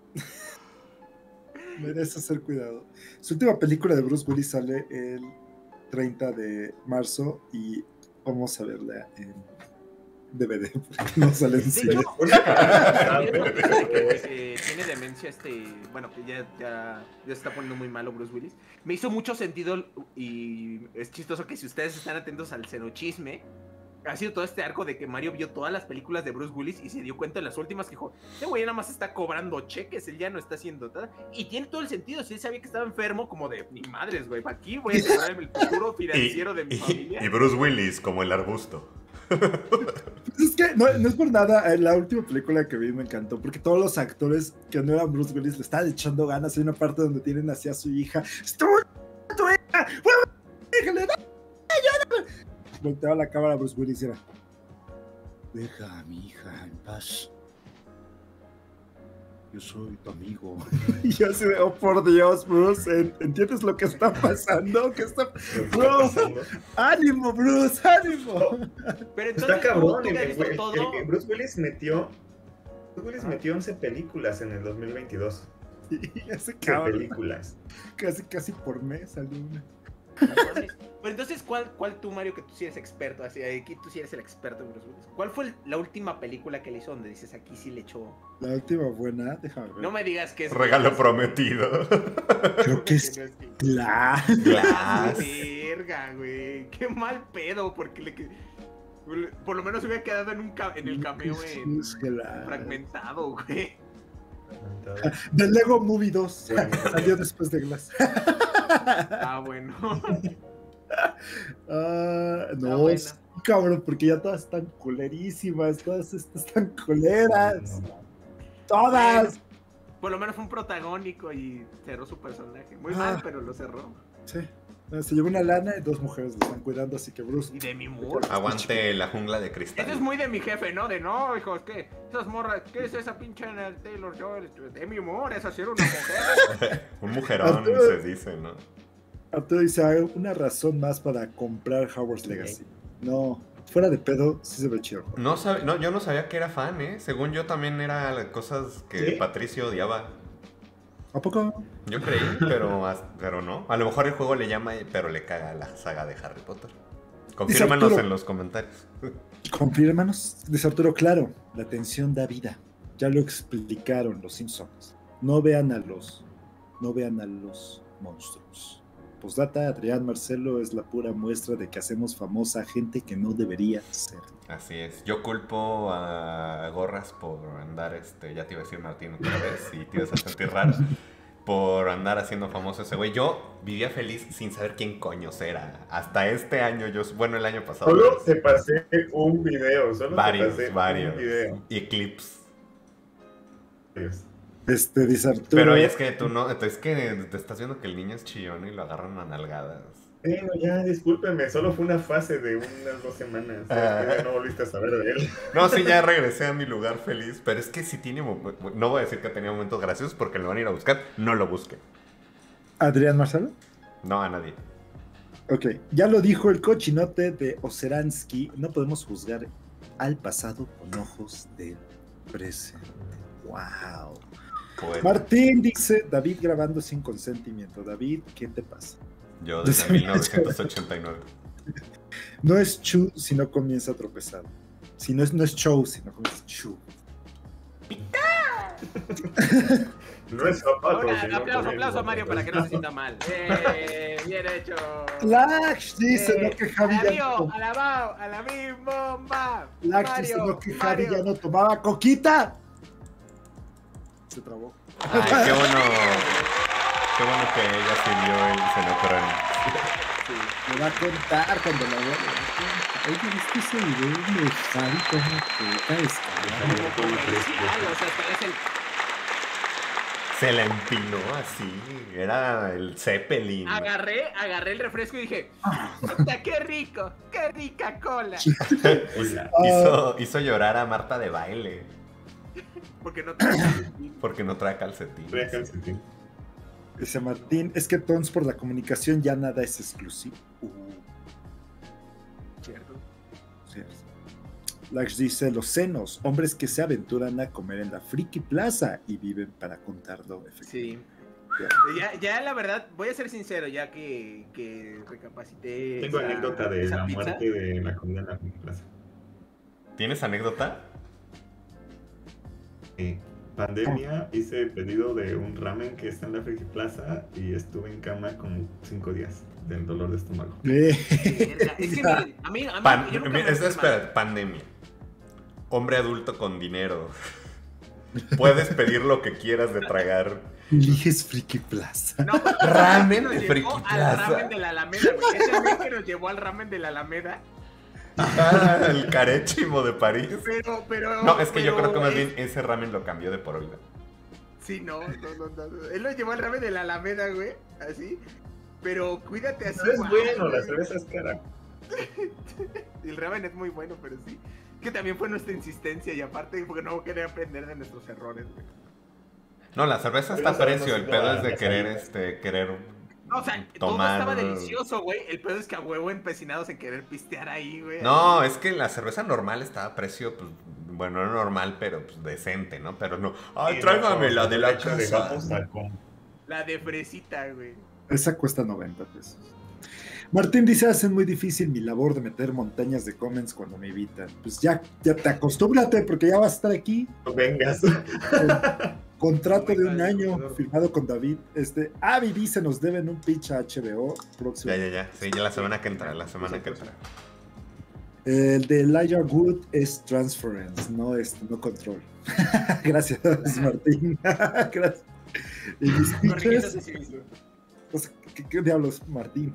merece ser cuidado. Su última película de Bruce Willis sale el treinta de marzo y vamos a verla en D V D porque no sale en De cine. hecho, Ah, que tiene demencia este, bueno, que ya, ya, ya se está poniendo muy malo Bruce Willis. Me hizo mucho sentido y es chistoso que si ustedes están atentos al xenochisme, ha sido todo este arco de que Mario vio todas las películas de Bruce Willis y se dio cuenta en las últimas que dijo, este güey nada más está cobrando cheques, él ya no está haciendo nada. Y tiene todo el sentido, si él sabía que estaba enfermo, como de, ni madres, güey, aquí voy a asegurar el futuro financiero de mi y, familia. y Bruce Willis como el arbusto. Pues es que no, no es por nada, la última película que vi me encantó, porque todos los actores que no eran Bruce Willis le estaban echando ganas. Hay una parte donde tienen así a su hija. ¡Estoy tu hija! ¡Déjale! ¡Ayúdame! Volteaba la cámara a Bruce Willis y era: deja a mi hija en paz. Yo soy tu amigo. Y yo así de, oh por Dios, Bruce, ¿entiendes lo que está pasando? ¿Qué está Bruce, ánimo, Bruce, ánimo. Pero entonces, está cabrón, ¿tú el, que has visto el- todo? el- Bruce Willis metió Bruce Willis metió once películas en el dos mil veintidós. Y ese once cabrón, películas. casi, casi por mes salió una. No mames. Pero entonces, ¿cuál, ¿cuál tú, Mario, que tú sí eres experto? Así, aquí tú sí eres el experto en Bruce Willis. ¿Cuál fue el- la última película que le hizo donde dices, aquí sí le echó? La última buena, déjame ver. No me digas que es... Regalo prometido. Creo que es no es que- la... Glass. Verga, güey. Qué mal pedo, porque le... que- por lo menos se hubiera quedado en, un ca- en el cameo en... Es Glass. fragmentado, güey. The Lego Movie dos salió después de Glass. Ah, bueno. Ah, Ah, no, bueno. sí, cabrón, porque ya todas están culerísimas, todas estas están culeras. Todas. Por lo menos fue un protagónico y cerró su personaje. Muy Ah. mal, pero lo cerró. Sí. No, se llevó una lana y dos mujeres lo están cuidando, así que Bruce. Y de mi Moore. Aguante la jungla de cristal. Eso es muy de mi jefe, ¿no? De no, hijos, ¿qué? Esas morras, ¿qué es esa pinche en el Taylor Joel? De mi Moore, esa sí era una mujer. Un mujerón Arturo. se dice, ¿no? Arturo dice: "Hay una razón más para comprar Howard's Legacy". No, fuera de pedo, sí se ve chido. No, sabe, no, yo no sabía que era fan, ¿eh? Según yo también era cosas que ¿Sí? Patricio odiaba. ¿A poco? Yo creí, pero, as- pero no. A lo mejor el juego le llama, pero le caga la saga de Harry Potter. Confírmanos Arturo. en los comentarios. Confírmanos. Dice Arturo: claro, la tensión da vida. Ya lo explicaron los Simpsons. No vean a los, no vean a los monstruos. Postdata: Adrián Marcelo es la pura muestra de que hacemos famosa a gente que no debería ser. Así es. Yo culpo a Gorras por andar, este, ya te iba a decir Martín otra vez y te ibas a sentir raro, por andar haciendo famoso ese güey. Yo vivía feliz sin saber quién coños era. Hasta este año, yo, bueno, el año pasado. Solo te pasé un video. Solo varios, te pasé varios. un video. Y clips. Este, dice Arturo. Pero es que tú no, es que te estás viendo que el niño es chillón y lo agarran a nalgadas. Bueno, ya, discúlpeme, solo fue una fase de unas dos semanas. Ah. Después ya no volviste a saber de él. No, sí, ya regresé a mi lugar feliz, pero es que sí tiene, mo- no voy a decir que tenía momentos graciosos porque lo van a ir a buscar, no lo busquen. ¿Adrián Marcelo? No, a nadie. Ok, ya lo dijo el cochinote de Oceransky: no podemos juzgar al pasado con ojos del presente. Wow. Poeta. Martín dice: David grabando sin consentimiento. David, ¿qué te pasa? Yo desde mil novecientos ochenta y nueve. No es chu si no comienza tropezado. Si no es, no es show, si no comienza chu. No es zapato. Ahora, sino aplauso, con aplauso a el- Mario para que no se sienta mal. Eh, bien hecho. Lax dice: Eh, no que Javi ya Mario, no, alabado, a la misma bomba. Lax dice: Mario, no que Javi Mario. ya no tomaba coquita. Se trabó. Ay, qué bueno. Qué bueno que ella sirvió y se lo corren. Sí. Me va a contar cuando la vea. Oye, ¿viste ese video de Javi como coquita escalada? Como comercial, o sea, es el... Se la empinó así. Era el Zeppelin. Agarré, agarré el refresco y dije, "Puta, qué rico, qué rica cola". Hola. Hizo, hizo llorar a Marta de baile Porque no te... porque no trae calcetín. Trae calcetín. Dice Martín: es que Tons, por la comunicación ya nada es exclusivo. Uh, Cierto. cierto. Lax dice: los senos, hombres que se aventuran a comer en la Friki Plaza y viven para contarlo. Sí. Ya, ya la verdad, voy a ser sincero, ya que, que recapacité. Tengo esa- anécdota de esa la pizza. muerte de la comida en la plaza. ¿Tienes anécdota? Sí. Pandemia, hice pedido de un ramen que está en la Friki Plaza y estuve en cama como cinco días del dolor de estómago. Eh, Verga, es que mire, a mí, a mí Pan- yo nunca me es- enfermo. espera, pandemia. Hombre adulto con dinero. Puedes pedir lo que quieras de tragar. eliges Friki Plaza. No, Ramen nos de llevó Friki al Plaza. ramen de la Alameda, güey. Ese güey que nos llevó al ramen de la Alameda. Ah, el caréchimo de París. Pero, pero. No, es que yo pero creo que más es- bien ese ramen lo cambió de por vida. Sí, no, no, no, no, no. Él lo llevó al ramen de la Alameda, güey. Así. Pero cuídate así. No es guau, bueno, güey. la cerveza es cara. El ramen es muy bueno, pero sí. Que también fue nuestra insistencia y aparte porque no quería aprender de nuestros errores, güey. No, la cerveza Pero está a sabemos precio, el que pedo toda es de la querer, salida. este, querer No, o sea, tomar... todo estaba delicioso, güey. El pedo es que a huevo empecinados en querer pistear ahí, güey. No, es que la cerveza normal está a precio, pues, bueno, no normal, pero pues decente, ¿no? Pero no, ay, Sí, tráigame no, la de la hecho, casa. dejamos a con- La de fresita, güey. Esa cuesta noventa pesos. Martín dice, hacen muy difícil mi labor de meter montañas de comments cuando me evitan. Pues ya, ya te acostúmbrate porque ya vas a estar aquí. No vengas. Con- contrato de un Muy año mal, firmado con David. Este, ah, Vivi se nos deben un pitch a H B O próximo. Ya, ya, ya, sí, ya la semana que entra, la semana que entra. El de Elijah Wood es transference, no es no control. Gracias, Martín. Gracias. Y mis pitches, Corrigiéndose a sí mismo. o sea, ¿qué, qué diablos, Martín?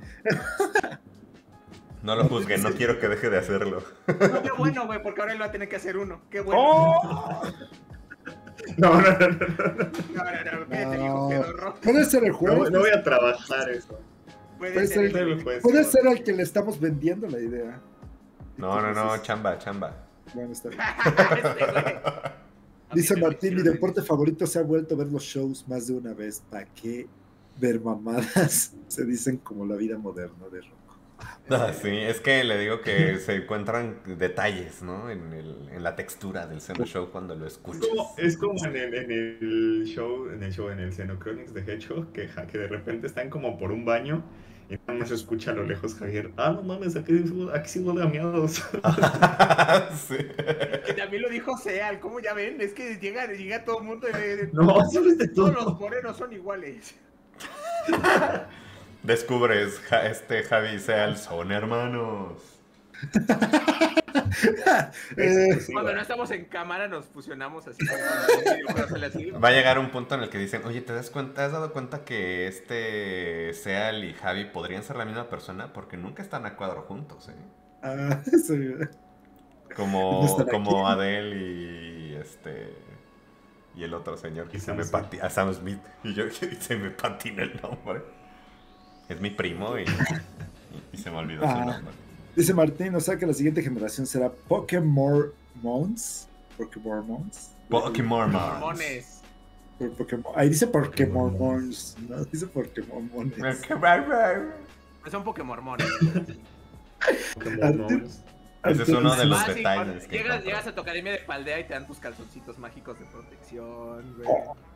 No lo juzguen, no quiero que deje de hacerlo. No, qué bueno, güey, porque ahora él va a tener que hacer uno. Qué bueno. ¡Oh! No, no, no, no, no. No, no, no, cállate, viejo pedorro. Puede ser el juego. No, no voy a trabajar eso. Puede Puede ser ser- el- Pues, Puede ser al que le estamos vendiendo la idea. No, no, no, chamba, chamba. Bueno, está bien. Este, güey. Dice A mí me Martín, mi hicieron deporte favorito se ha vuelto a ver los shows más de una vez. ¿Para qué ver mamadas? Se dicen como la vida moderna de Rocco. Ah, sí, es que le digo que se encuentran detalles, ¿no? En, el, en la textura del Seno Show cuando lo Es escuchas. como, es como en, el, en el show, en el show, en el Xenochronics de Hedgehog, que, ja- que de repente están como por un baño y nada más se escucha a lo lejos Javier. Ah, no mames, aquí, aquí sí huele a miados. Sí. Que también lo dijo Seal, ¿cómo ya ven? Es que llega, llega todo el mundo y le- No, sabes de todos los todo. morenos son iguales. Descubres, ja- este Javi y Seal son hermanos. Eh, Cuando no estamos en cámara nos fusionamos así. Pero sale así. Va a llegar un punto en el que dicen, oye, ¿te das cuenta, te has dado cuenta que este Seal y Javi podrían ser la misma persona? Porque nunca están a cuadro juntos, ¿eh? ah, sí. ¿No Como, están como aquí? Adele y este y el otro señor que Y se Sam me Smith. patina, a Sam Smith, y yo se me patina el nombre. Es mi primo y, y- y se me olvidó su Ah. nombre. Dice Martín, o sea que la siguiente generación será Pokémon Mons. Pokémon Mons. Pokémon Mars. Hormones. Por Pokémon. Ahí dice Pokémon Mons. No, dice Pokémon Mons. Son Pokémormones. Pokémon Ese es uno de los Ah, sí, detalles cuando que llegas, encontré. llegas a tu academia de Paldea y te dan tus calzoncitos mágicos de protección, güey.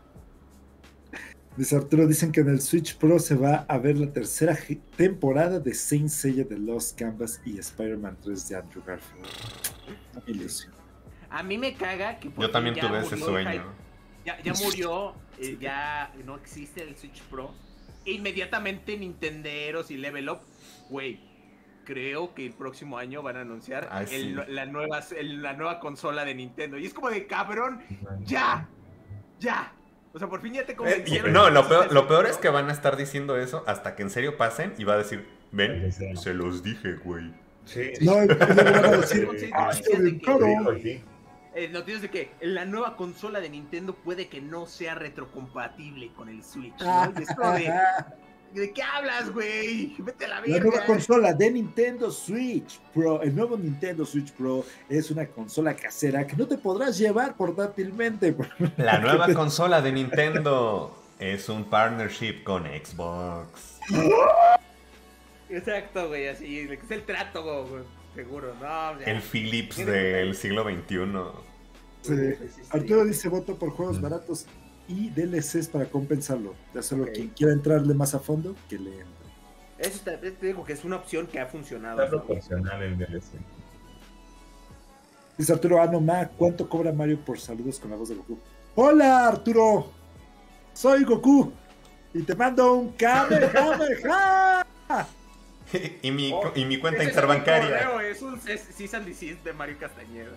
Dice Arturo, dicen que en el Switch Pro se va a ver la tercera ge- temporada de Saint Seiya de Lost Canvas y Spider-Man tres de Andrew Garfield. Una ilusión. A mí me caga que por Yo fin también ya tuve ese murió el sueño. hype. Ya, ya murió, eh, ya no existe el Switch Pro. E inmediatamente Nintenderos y Level Up, güey, creo que el próximo año van a anunciar Ay, el- sí. la, nueva, el- la nueva consola de Nintendo. Y es como de cabrón, ya, ya. O sea, por fin ya te Eh, y- convencieron. no, de lo que peor, existe lo el peor Switch es Pro. que van a estar diciendo eso hasta que en serio pasen y va a decir, ven, se los dije, güey. Sí. No, y luego van a decir, Sí, sí, "Ah, sí, está sí, bien sí, caro". Dijo aquí. Eh, noticias de que la nueva consola de Nintendo puede que no sea retrocompatible con el Switch, ¿no? Y es como de, ¿de qué hablas, güey? Vete a la La nueva verga. consola de Nintendo Switch Pro, el nuevo Nintendo Switch Pro es una consola casera que no te podrás llevar portátilmente. La nueva consola de Nintendo es un partnership con Xbox. Exacto, güey, así, es el trato, güey, seguro, no, ya. El Philips del siglo veintiuno. Sí. Arturo dice voto por juegos baratos y D L Cs para compensarlo. Ya solo Ok. quien quiera entrarle más a fondo, que le entre. Eso está- te digo que es una opción que ha funcionado. Está hasta ahora. proporcional el D L C. Dice Arturo, ah, no ma, ¿cuánto cobra Mario por saludos con la voz de Goku? Hola Arturo, soy Goku y te mando un Kamehameha. y, mi, Oh, y mi cuenta Ese es un interbancaria. correo, Es un es cease and desist de Mario Castañeda.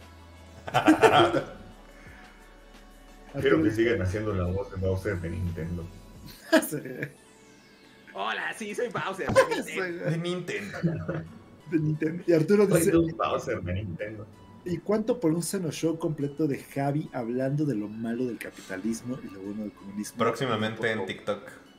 Quiero que dice, sigan haciendo la voz de Bowser de Nintendo. sí. Hola, sí, soy Bowser. De Nintendo. de Nintendo. Y Arturo Soy dice, Doug Bowser de Nintendo. ¿y cuánto por un Seno Show completo de Javi hablando de lo malo del capitalismo y lo bueno del comunismo? Próximamente en TikTok.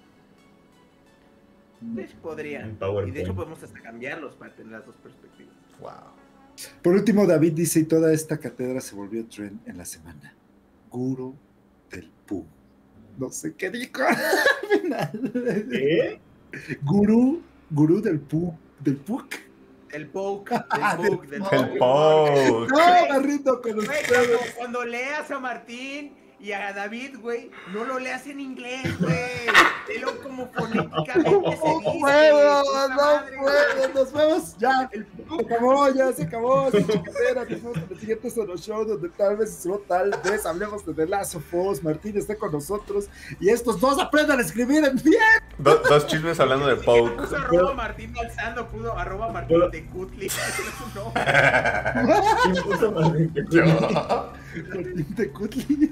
Pues podría. En Y PowerPoint. de hecho podemos hasta cambiarlos para tener las dos perspectivas. Wow. Por último, David dice, y toda esta cátedra se volvió trend en la semana. Guru del Pooh. No sé qué dijo. ¿Qué? Gurú, gurú del Pooh, del Puck. El poke, el poke, del El Poke. No, me rindo con Güey, ustedes. cuando, cuando leas a Martín y a David, güey, no lo leas en inglés, güey. Léelo como fonéticamente se No dice. puedo, puta no madre, puedo, güey. nos vemos ya. El Se acabó, ya se acabó. Sin chingadera, nos vemos en el siguiente Solo Show, donde tal vez, solo tal vez, hablemos de The Last of Us. Martín está con nosotros y estos dos aprendan a escribir en bien. Do- dos chismes hablando de Poke. Puso arroba Martín Balsando, pudo arroba Martín de Cutli. No. ¿Quién puso Martín de Yo. Martín de Cutli.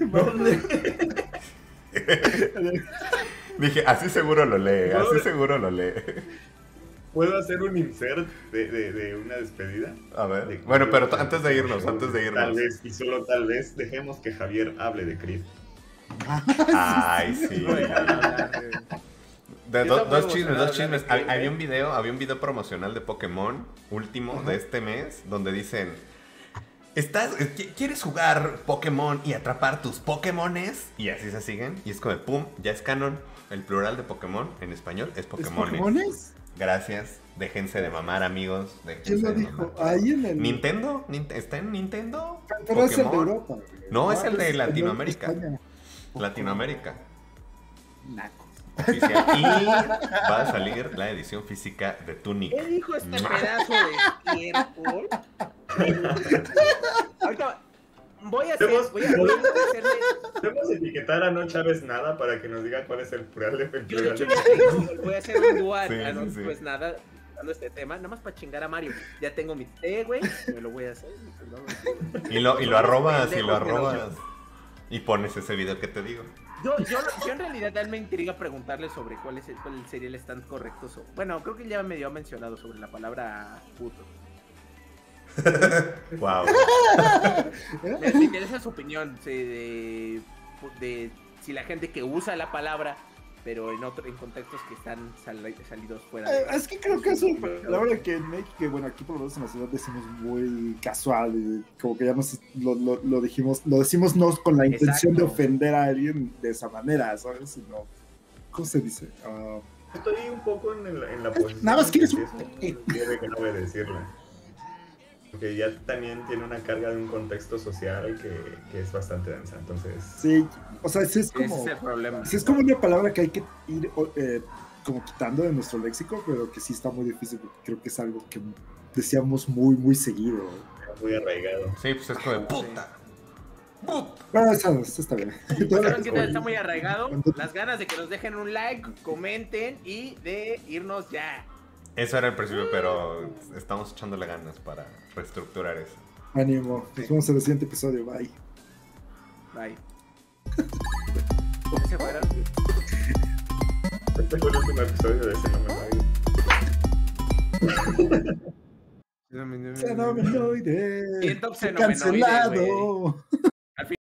Dije, así seguro lo lee, así seguro lo lee. ¿Puedo hacer un insert de, de, de una despedida? A ver. Bueno, pero t- antes de irnos, antes de Tal irnos. vez, y solo tal vez, dejemos que Javier hable de Creed. Ay, sí. No voy a hablar, güey. De, Yo do- tampoco dos me chismes, emocionado dos de hablar chismes. de Hab- Creed, Había ¿eh? un video, había un video promocional de Pokémon último de este mes donde dicen, ¿estás, qui- ¿quieres jugar Pokémon y atrapar tus Pokémones? Y así se siguen. Y es como, de, pum, ya es canon. El plural de Pokémon en español es ¿Es Pokémones. Pokémones? Gracias. Déjense de mamar, amigos. Déjense ¿Quién lo de dijo? mamar. Ahí en el... ¿Nintendo? Nint- ¿Está en Nintendo? Pero es el de Pokémon. Europa. güey. No, es el de español Latinoamérica. España. Latinoamérica. Nacos. Oficial. Y va a salir la edición física de Tunic. ¿Qué dijo este pedazo de estiércol? Ahorita voy a hacer, Debemos- voy a, voy a hacerle. Podemos etiquetar a No Chávez Nada para que nos diga cuál es el plural de el Yo de plural hecho de- ya tengo, voy a hacer un dual, Sí, ah, no, sí, sí. pues nada, dando este tema, nada más para chingar a Mario. Ya tengo mi té, güey, me lo voy a hacer. Y lo, y lo arrobas, y lo Pendejos, pero- arrobas. Y pones ese video que te digo. Yo, yo, yo en realidad me intriga preguntarle sobre cuál es el, cuál sería el stand correcto. so- Bueno, creo que ya me dio mencionado sobre la palabra puto. Wow. Me, me interesa su opinión sí, de, de si la gente que usa la palabra, pero en otro, en contextos que están sal- salidos fuera. Eh, de- es que creo que es una palabra que en México, que bueno, aquí por lo menos en la ciudad decimos muy casual, y como que ya nos lo, lo, lo dijimos, lo decimos no con la intención de Exacto. ofender a alguien de esa manera, ¿sabes? Sino, ¿cómo se dice? Ah, Estoy un poco en, el- en la posición. Nada más que quieres sí un- es muy debe que no voy a decirle. Porque ya también tiene una carga de un contexto social que, que es bastante densa, entonces... sí, o sea, sí es Ese como, es el problema. sí es como una palabra que hay que ir eh, como quitando de nuestro léxico, pero que sí está muy difícil porque creo que es algo que decíamos muy, muy seguido. Muy arraigado. Sí, pues es como de puta. Puta. Bueno, eso, eso está bien. ¿Saben qué tal? Está muy arraigado. Las ganas de que nos dejen un like, comenten y de irnos ya. Eso era el principio, pero estamos echándole ganas para reestructurar eso. Ánimo, nos vemos en el siguiente episodio, bye. Bye. ¿Ya se fueron? Este fue el último episodio de Xenomenoide. Fenomenoide. Siento Fue fenomenoide, cancelado.